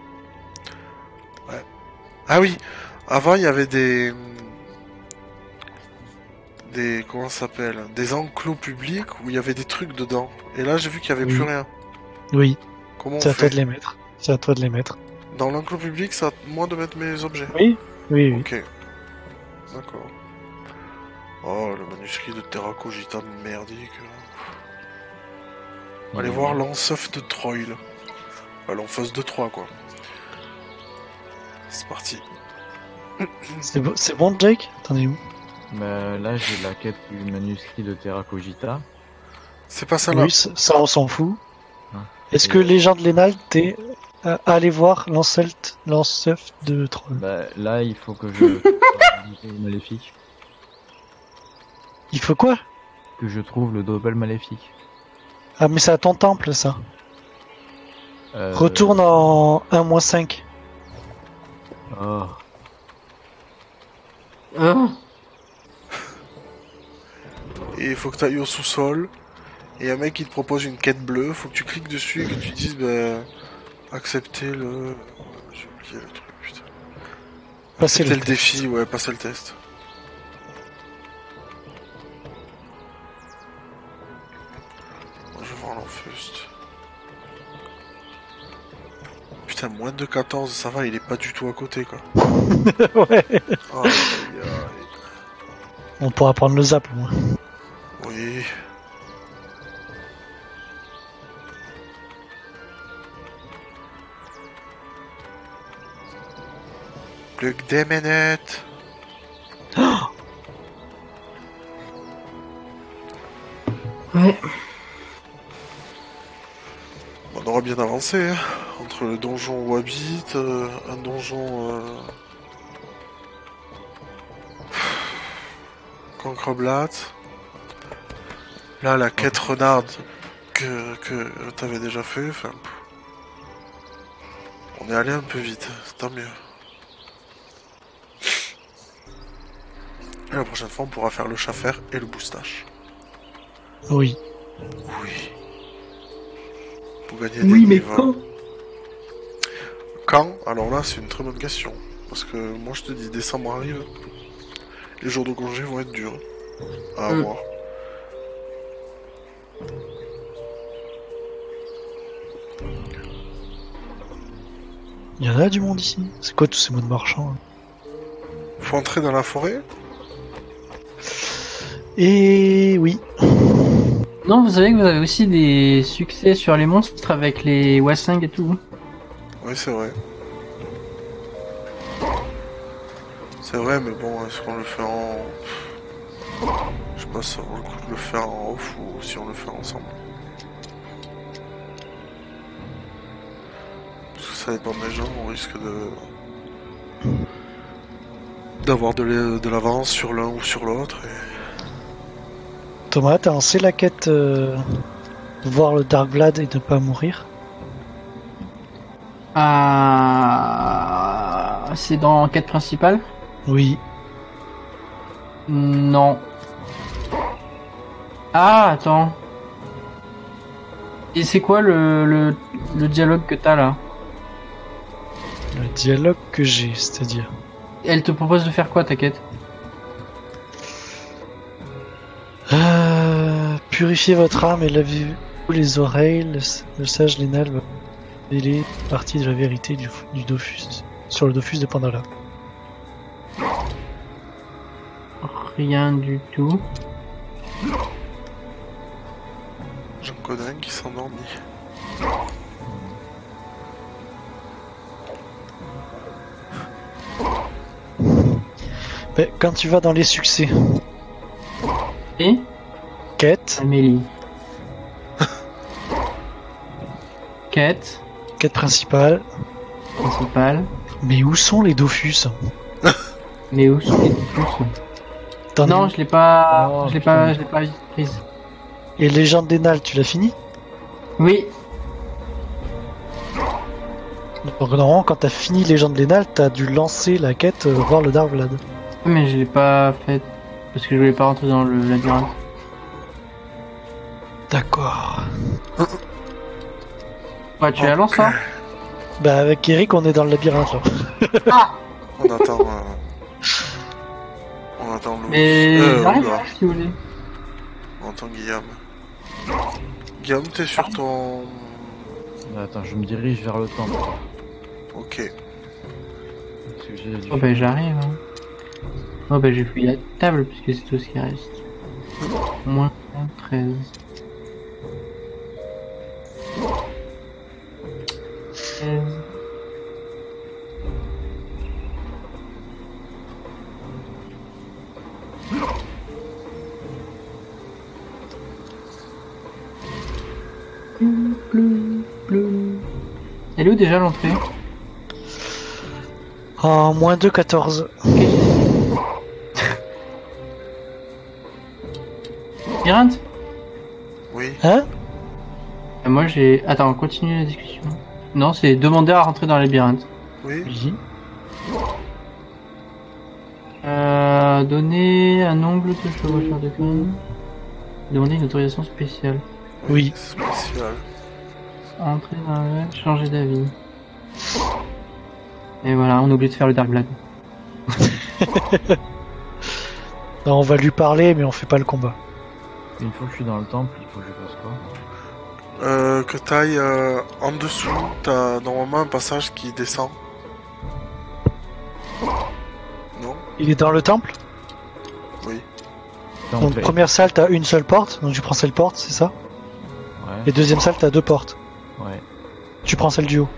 A: Ah oui, avant il y avait des... Des... Comment ça s'appelle? Des enclos publics où il y avait des trucs dedans. Et là j'ai vu qu'il y avait
C: Oui.
A: plus rien.
C: Oui,
A: Comment on
C: c'est à toi
A: fait?
C: de les mettre. C'est à toi de les mettre.
A: Dans l'enclos public, c'est à moi de mettre mes objets.
C: Oui, oui, oui.
A: Ok. D'accord. Oh, le manuscrit de Terra Cogita merdique. Allez voir l'Anseuf de Troy. Bah, l'Enfance de trois, quoi. C'est parti.
C: C'est bon, c'est bon, Jake? T'en es où?
B: Bah, là, j'ai la quête du manuscrit de Terra Cogita.
A: C'est pas ça là.
C: Oui, ça, ça, on s'en fout.
B: Ah.
C: Est-ce
B: Et-
C: que les gens de l'Enald, t'es euh, allé voir l'Ancelt, l'Anseuf de Troll?
B: Bah, là, il faut que je trouve le maléfique.
C: Il faut quoi?
B: Que je trouve le Dobel maléfique.
C: Ah, mais c'est à ton temple, ça.
B: Euh...
C: Retourne en un moins cinq.
B: Oh.
D: Ah,
A: Et il faut que tu ailles au sous-sol. Et un mec qui te propose une quête bleue. Faut que tu cliques dessus et que tu dises, bah, accepter le. J'ai oublié le truc, putain.
C: Passer
A: Accepter
C: le
A: le défi, ouais, passer le test. Moi, je vais voir l'Enfust. Putain, moins de quatorze, ça va, il est pas du tout à côté, quoi.
C: Ouais.
A: Oh, aïe, aïe.
C: On pourra prendre le zap, au moins.
A: Oui. Plus que des minutes.
D: ouais.
A: On aura bien avancé, hein. Entre le donjon où habite, euh, un donjon... Euh... Cancreblatt. Là, la quête renarde que, que t'avais déjà fait, enfin... On est allé un peu vite, tant mieux. Et la prochaine fois, on pourra faire le chaffer et le boustache.
C: Oui.
A: Oui. Pour gagner
D: Oui,
A: des
D: mais
A: niveaux.
D: quand?
A: Quand? Alors là, c'est une très bonne question. Parce que moi, je te dis, décembre arrive. Les jours de congé vont être durs. À
D: Mm.
A: avoir.
C: Il y en a du monde ici. C'est quoi tous ces mots de marchand hein?
A: Faut entrer dans la forêt?
C: Et oui.
D: Non, vous savez que vous avez aussi des succès sur les monstres avec les Wassing et tout.
A: Oui, c'est vrai. C'est vrai, mais bon, est-ce qu'on le fait en... Je sais pas si ça vaut le coup de le faire en off ou si on le fait ensemble. Parce que ça dépend des gens, on risque de... d'avoir de l'e- de l'avance sur l'un ou sur l'autre. Et...
C: Thomas, t'as lancé la quête euh, voir le Dark Vlad et ne pas mourir?
D: Ah, c'est dans quête principale?
C: Oui.
D: Non. Ah, attends. Et c'est quoi le, le, le dialogue que t'as là?
C: Le dialogue que j'ai, c'est-à-dire.
D: Elle te propose de faire quoi ta quête?
C: Euh, purifiez votre âme et lavez-vous les oreilles. Le, le sage Lénal va révéler partie de la vérité du, du Dofus sur le Dofus de Pandala.
D: Rien du tout.
A: J'en connais un qui s'endormit.
C: Ben, quand tu vas dans les succès,
D: Et
C: quête,
D: Amélie. Quête
C: quête principale.
D: principale.
C: Mais où sont les Dofus?
D: Mais où sont les pouces?
C: Dans
D: Non, je l'ai pas.
B: Oh,
D: je l'ai
B: putain.
D: pas. Je l'ai pas prise.
C: Et Légende d'Enal, tu l'as fini?
D: Oui.
C: Donc normalement, quand t'as fini Légende d'Enal, t'as dû lancer la quête euh, voir le Dark Vlad.
D: Mais je l'ai pas faite parce que je voulais pas rentrer dans le labyrinthe.
C: D'accord.
D: Ouais, tu la lances, hein?
C: Bah avec Eric, on est dans le labyrinthe là.
A: On attend... euh, On attend Louis.
D: Mais
A: Euh,
D: j'arrive,
A: oula.
D: hein, si vous voulez.
A: On attend Guillaume. Guillaume, t'es sur ton...
B: Attends, je me dirige vers le temple.
A: Ok.
B: Parce que j'ai du-
D: Oh bah j'arrive. Hein. Oh bah j'ai fouillé la table puisque c'est tout ce qui reste. Moins treize. seize. Bleu, bleu, bleu. Elle est où déjà l'entrée?
C: En moins deux, quatorze.
D: Labyrinthe?
A: Oui.
C: Hein?
D: Euh, Moi j'ai. Attends, on continue la discussion. Non, c'est demander à rentrer dans le labyrinthe.
A: Oui.
C: Oui.
D: Euh, donner un ongle de chevaucheur de crâne. Demander une autorisation spéciale.
C: Oui.
A: Spécial.
D: Entrer dans le changer d'avis. Et voilà, on a oublié de faire le Dark Blade.
C: Non, on va lui parler, mais on fait pas le combat.
B: Une fois que je suis dans le temple, il faut que je fasse quoi?
A: Euh, que t'ailles euh, en dessous, t'as normalement un passage qui descend. Non?
C: Il est dans le temple.
A: Oui.
C: Donc
B: Temple.
C: première salle, t'as une seule porte. Donc tu prends celle porte, c'est ça? Et
B: Ouais,
C: deuxième salle, t'as deux portes.
B: ouais.
C: Tu prends celle du haut.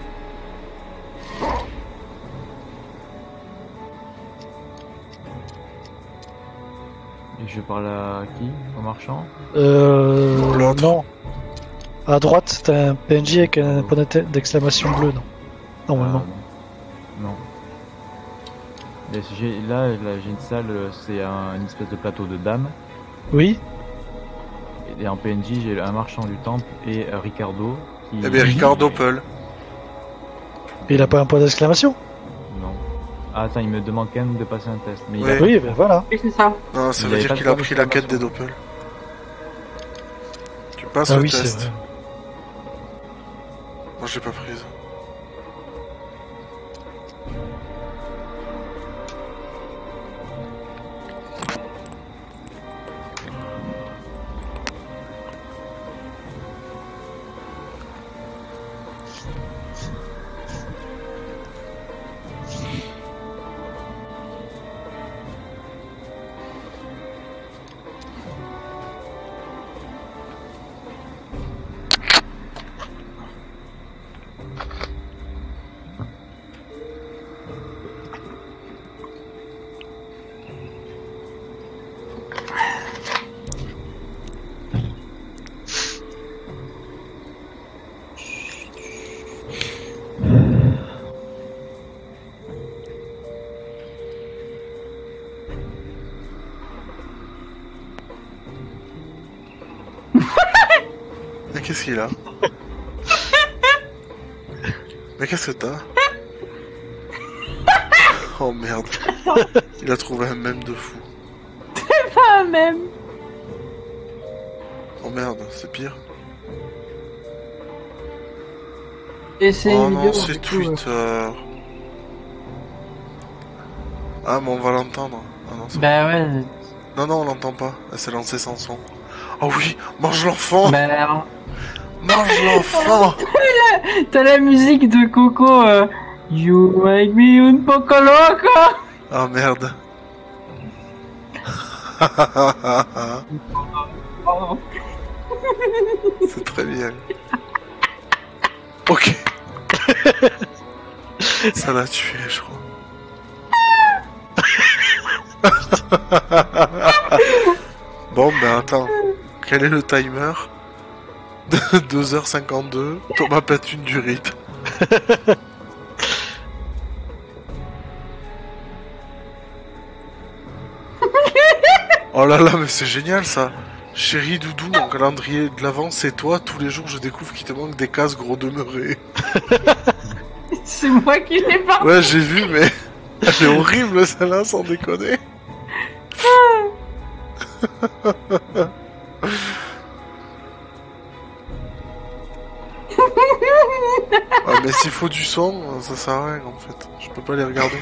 B: Et je parle à qui? Au marchand?
C: Euh...
A: L'autre.
C: Non. À droite, t'as un P N J avec un point d'atte- d'exclamation bleu, non? Normalement.
B: Euh, non. Mais j'ai- Là, là j'ai une salle, euh, c'est un, une espèce de plateau de dames.
C: Oui.
B: Et en P N J, j'ai un marchand du temple et euh, Ricardo. Qui...
A: Eh bien, Ricardo Peul.
C: Et il a pas un point d'exclamation?
B: Non. Ah, attends, il me demande quand même de passer un test. Mais il
A: Oui.
B: a...
C: Oui, ben voilà.
D: Oui, c'est ça.
A: Non, ça
B: Il
A: veut
B: avait
A: dire
B: pas
A: qu'il
B: de
A: a
B: point
A: pris la quête des
B: d'exclamation.
A: Doppel. Tu passes
C: Ah
A: le
C: oui, c'est
A: test.
C: vrai.
A: Moi, j'ai pas prise. Mais qu'est-ce qu'il a? Mais qu'est-ce que t'as? Oh merde. Il a trouvé un mème de fou.
D: Pas même.
A: Oh merde, c'est pire.
D: Et c'est
A: Oh
D: une
A: non,
D: vidéo,
A: c'est
D: du coup, euh,
A: Twitter. Ah, mais on va l'entendre. Ah non, c'est-
D: Bah ouais.
A: non, non, on l'entend pas. Elle s'est lancée sans son. Oh oui, mange l'enfant!
D: Bah,
A: Mange l'enfant!
D: t'as la musique de Coco. euh, You make me un poco loco.
A: Ah merde.
D: Oh.
A: C'est très bien. Ok. Ça l'a tué, je crois. Bon, ben attends. Quel est le timer? De deux heures cinquante-deux. Thomas pète une durite. Oh là là, mais c'est génial ça. Chérie Doudou, mon calendrier de l'avant, c'est toi. Tous les jours, je découvre qu'il te manque des cases gros demeurés.
D: C'est moi qui l'ai pas.
A: Ouais, j'ai vu, mais elle est horrible celle-là, sans déconner. Ah, mais s'il faut du son, ça sert à rien en fait. Je peux pas les regarder.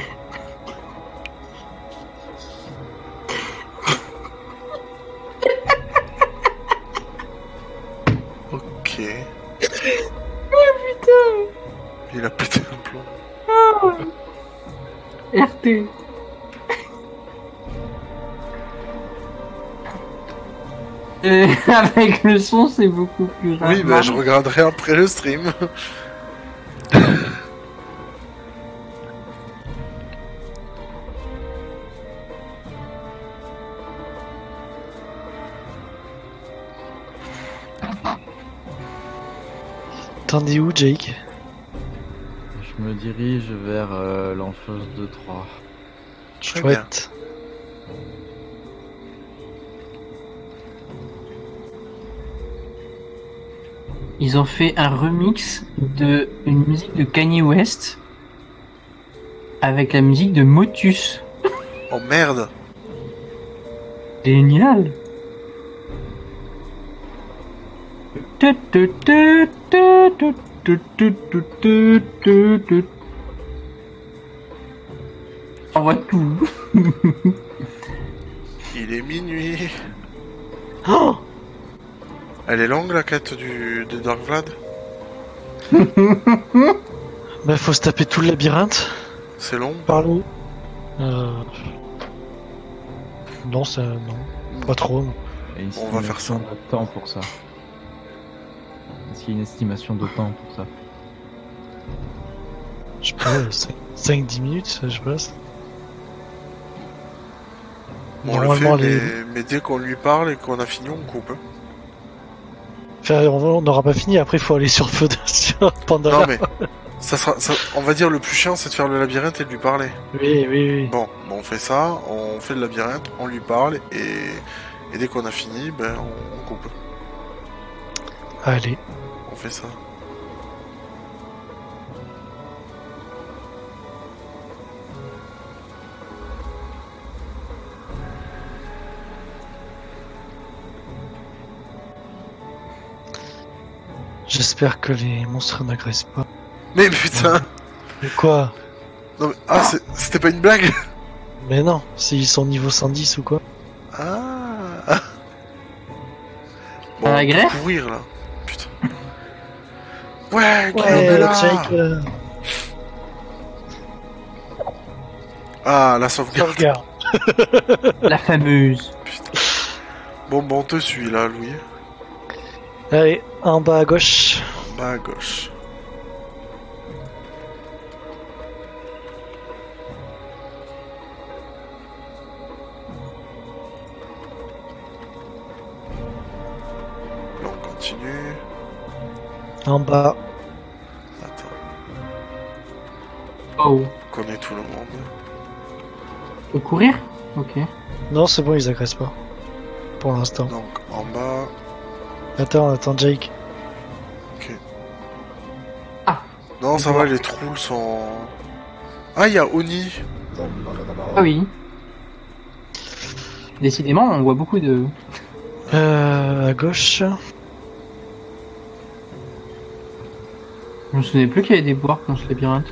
A: Ok.
D: Oh putain.
A: Il a pété un plomb.
D: Oh. R T. Et avec le son, c'est beaucoup plus rare.
A: Oui, bah je regarderai après le stream.
C: T'en es où, Jake?
B: Je me dirige vers euh, l'enfeuse de Troyes.
A: Très
C: Chouette.
D: Ils ont fait un remix de une musique de Kanye West avec la musique de Motus.
A: Oh merde.
D: Génial. Tu, tu, tu, tu, tu, tu, tu, tu, tu, tu, tu. On voit tout.
A: Il est minuit.
C: Oh,
A: Elle est longue la quête du de Dark Vlad.
C: bah faut se taper tout le labyrinthe.
A: C'est long.
C: Par où? Euh... Non, ça... non. Pas trop. non.
B: Et une
A: On va faire
B: estimation de temps pour ça. Est-ce qu'il y a une estimation de temps pour ça?
C: Je sais pas, cinq dix minutes, je pense.
A: On le
C: Normalement,
A: fait,
C: les...
A: mais, mais dès qu'on lui parle et qu'on a fini, on coupe. hein.
C: Enfin, on n'aura pas fini, après il faut aller sur feu de... sur Pandora.
A: Non mais, ça sera, ça- on va dire le plus chiant, c'est de faire le labyrinthe et de lui parler.
C: Oui, oui, oui.
A: Bon, bon, on fait ça, on fait le labyrinthe, on lui parle et, et dès qu'on a fini, ben on, on coupe.
C: Allez.
A: On fait ça.
C: J'espère que les monstres n'agressent pas.
A: Mais putain.
C: Mais quoi?
A: Non, mais, ah, c'est- c'était pas une blague.
C: Mais non, s'ils sont niveau cent dix ou quoi?
A: Ah. Bon,
D: Ça
A: on peut
D: agresse
A: courir là. Putain. Ouais, Guillaume
C: Ouais,
A: est là.
C: Jake, euh,
A: Ah, la sauvegarde.
C: regarde.
D: La fameuse.
A: Putain. Bon, bon, on te suit là, Louis.
C: Allez, en bas à gauche.
A: Bah à gauche. Là on continue.
C: En bas.
A: Attends,
D: Oh.
A: on connaît tout le monde.
D: Faut courir? Ok.
C: Non, c'est bon, ils agressent pas. Pour l'instant.
A: Donc en bas.
C: Attends, attends, Jake.
A: Non, ça va, les trolls sont. Ah, il y a Oni.
D: Ah oui. Décidément, on voit beaucoup de...
C: Euh, à gauche.
D: Je me souvenais plus qu'il y avait des boires dans ce labyrinthe.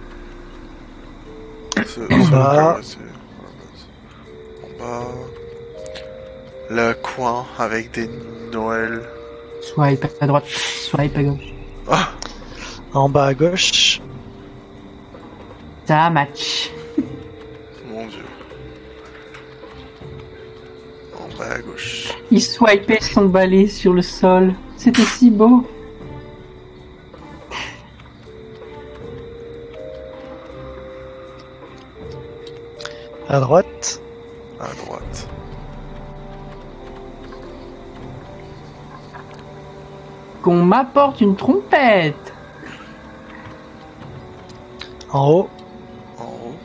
A: C'est-
C: En
A: c'est
C: bas.
A: ok, ouais, c'est- En bas. Le coin avec des Noël.
D: Swipe à droite, swipe à gauche.
A: Ah,
C: En bas à gauche.
D: Ça match.
A: mon dieu. En bas à gauche.
D: Il swipait son balai sur le sol. C'était si beau.
C: À droite.
A: À droite.
D: Qu'on m'apporte une trompette.
C: En haut.
A: En haut.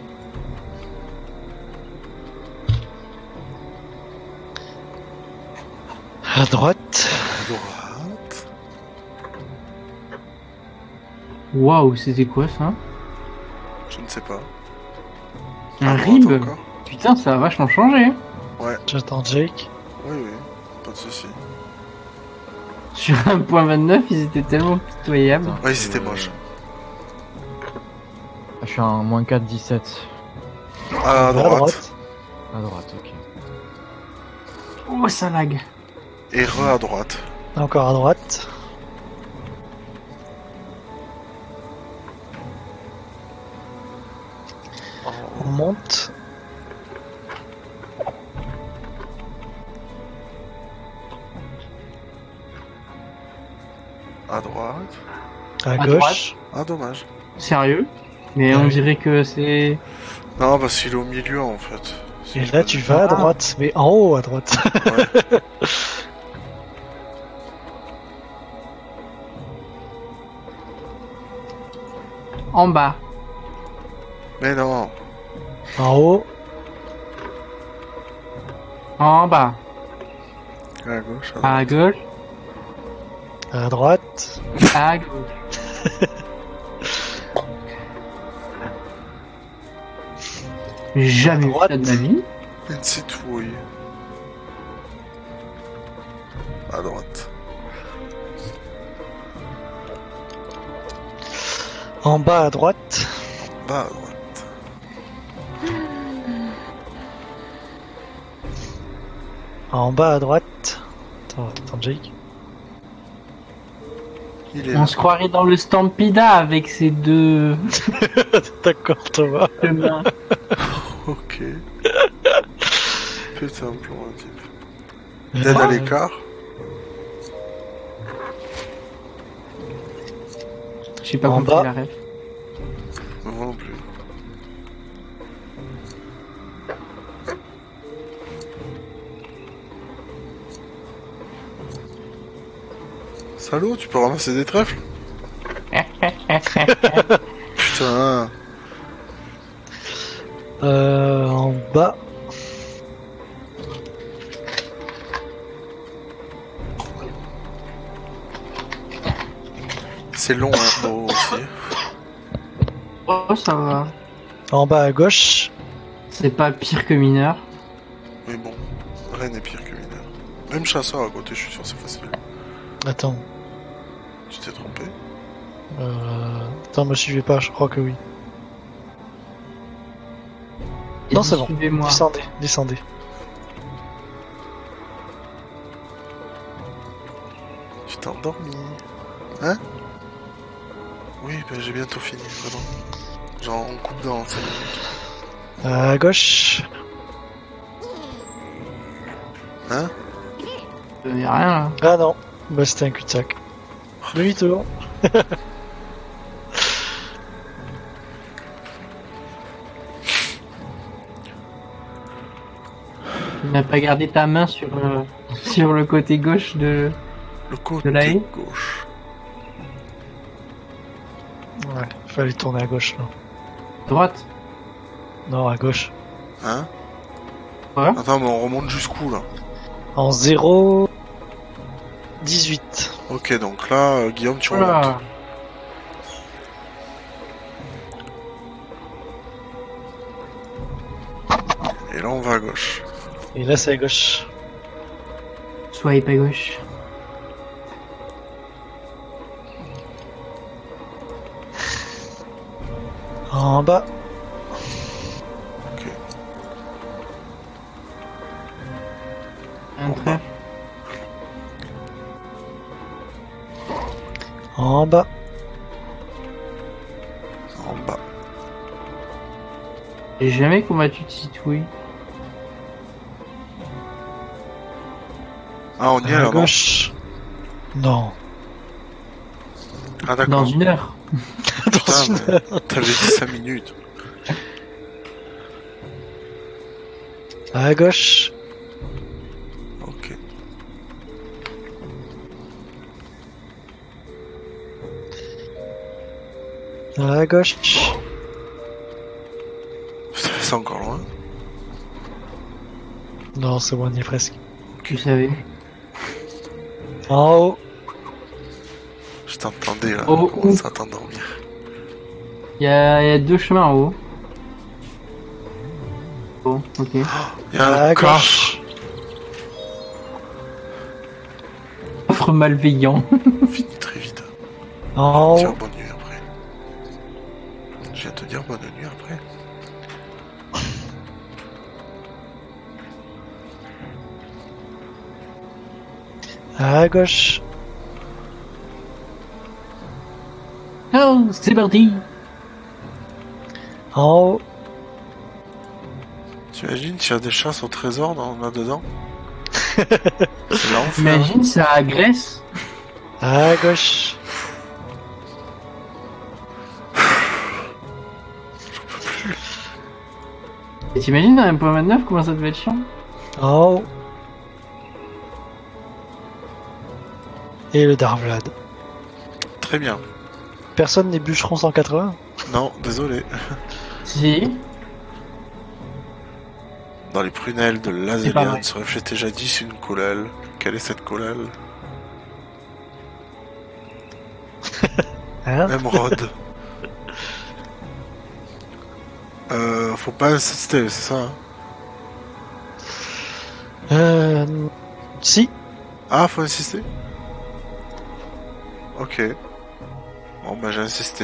C: À droite.
A: À droite.
D: Waouh, c'était quoi ça?
A: Je ne sais pas.
D: Un
A: À droite
D: rib?
A: encore.
D: Putain, ça a vachement changé.
A: Ouais,
C: J'attends Jake.
A: oui, oui. Pas de soucis.
D: Sur un point vingt-neuf, ils étaient tellement pitoyables.
B: Attends,
A: Ouais,
B: je-
A: c'était moche.
B: Ah, je suis en moins quatre dix-sept.
A: À droite.
B: À droite, ok.
D: Oh, ça lag.
A: Et re à droite.
C: Encore à droite. On monte.
A: À droite.
C: À,
D: À
C: gauche.
A: Ah, dommage.
D: Sérieux? Mais on dirait que c'est...
A: Non, parce qu'il est au milieu en fait. Si
C: Et
A: je
C: là,
A: me
C: tu
A: dis-
C: vas à
D: Ah.
C: droite. Mais en haut à droite.
A: Ouais.
D: En bas.
A: Mais non.
C: En haut.
D: En bas.
A: À gauche. À
D: À gauche.
C: À droite.
D: À gauche. J'ai jamais vu
C: droite.
D: ça de ma vie.
A: Une citrouille. À droite.
C: En bas à droite.
A: Bas à droite.
C: En bas à droite. Attends, attends Jake.
A: Il est
D: On
A: là.
D: se croirait dans le Stampida avec ces deux
C: D'accord, Thomas.
D: chemins.
A: Ok. Putain, plan un type. Dead à l'écart.
D: J'ai pas
C: En
D: compris
C: bas.
D: la ref.
A: Moi non plus. Salaud, tu peux ramasser des trèfles? Putain.
C: Euh, en bas.
A: C'est long, hein, moi aussi.
D: Oh, ça va.
C: En bas à gauche.
D: C'est pas pire que mineur.
A: Mais bon, rien n'est pire que mineur. Même chasseur à côté, je suis sûr, c'est facile.
C: Attends.
A: Tu t'es trompé?
C: Euh... Attends, me suivez pas, je crois que oui.
D: Et
C: Non, c'est bon.
D: Suivez-moi.
C: Descendez, descendez.
A: Tu t'es endormi. Hein? Oui, ben j'ai bientôt fini, vraiment. Genre, on coupe dans cinq minutes.
C: À gauche.
A: Hein?
D: Euh, y a rien là.
C: Ah non. Bah c'était un cul-de-sac. Demi-tour.
D: Tu n'as pas gardé ta main sur, euh, sur le côté gauche de...
A: Le côté
D: De la haie?
A: gauche.
C: Ouais, fallait tourner à gauche là.
D: droite.
C: Non, à gauche.
A: Hein?
D: Quoi?
A: Attends, mais on remonte jusqu'où là?
C: En zéro dix-huit.
A: Ok, donc là, euh, Guillaume, tu remontes.
D: Voilà.
A: Et là, on va à gauche.
C: Et là, c'est à gauche.
D: Swipe à gauche.
C: En bas.
A: Ok.
D: Un trait.
C: En bas.
A: En bas.
D: J'ai jamais combattu de citouille.
A: Ah, on y est
C: À
A: là, non?
C: gauche. Non.
A: Ah, d'accord.
D: Dans une heure.
A: Putain, mais t'avais dit cinq minutes.
C: À gauche.
A: Ok.
C: À gauche.
A: Putain, c'est encore loin.
C: Non, c'est bon, on y est presque.
D: Tu savais.
C: En haut.
A: Je t'entendais là.
D: Oh,
A: On commence
D: oh.
A: à t'endormir.
D: Il y a, y a deux chemins en haut. Bon, ok.
A: Il y a
C: À
A: un corps.
C: gauche.
D: Offre malveillant.
A: Fini très vite.
C: En
A: Dire
C: haut.
A: bonne nuit après. Je viens te dire bonne nuit après.
C: À gauche.
D: Oh, c'est parti.
C: En haut.
A: T'imagines s'il y a des chasses au trésor dans, là-dedans? C'est l'enfer.
D: Imagine, ça agresse.
C: À gauche.
D: Et t'imagines dans un point vingt-neuf comment ça devait être chiant?
C: En haut. Et le Darvlad.
A: Très bien.
C: Personne n'est bûcheron cent quatre-vingts.
A: Non, désolé.
D: Si.
A: Dans les prunelles de
D: C'est pas
A: Lazélian
D: vrai.
A: se reflétait jadis une collèle. Quelle est cette collèle?
C: Hein?
A: Émeraude. euh, faut pas insister, c'est ça? Hein?
C: Euh... Si.
A: Ah, faut insister? Ok. Bon, bah j'ai insisté.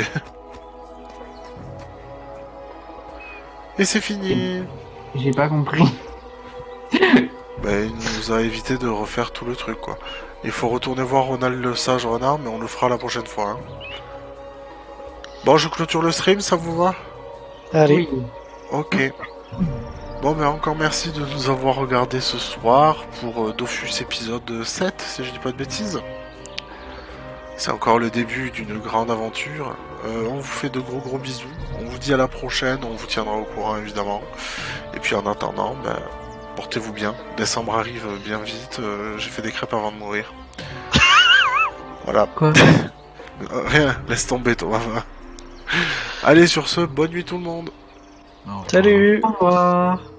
A: Et c'est fini.
D: J'ai pas compris.
A: Bah, il nous a évité de refaire tout le truc, quoi. Il faut retourner voir Ronald le sage renard, mais on le fera la prochaine fois. Hein. Bon, je clôture le stream, ça vous va?
C: Allez.
D: Oui.
A: Ok. Bon, ben encore merci de nous avoir regardé ce soir pour euh, Dofus épisode sept, si je dis pas de bêtises. C'est encore le début d'une grande aventure. Euh, on vous fait de gros gros bisous. On vous dit à la prochaine, on vous tiendra au courant évidemment. Et puis en attendant, ben, portez-vous bien. Décembre arrive bien vite. Euh, J'ai fait des crêpes avant de mourir. Voilà.
D: Quoi?
A: Euh, Rien, laisse tomber toi. Allez, sur ce, bonne nuit tout le monde.
B: Au revoir.
C: Salut.
D: Au revoir.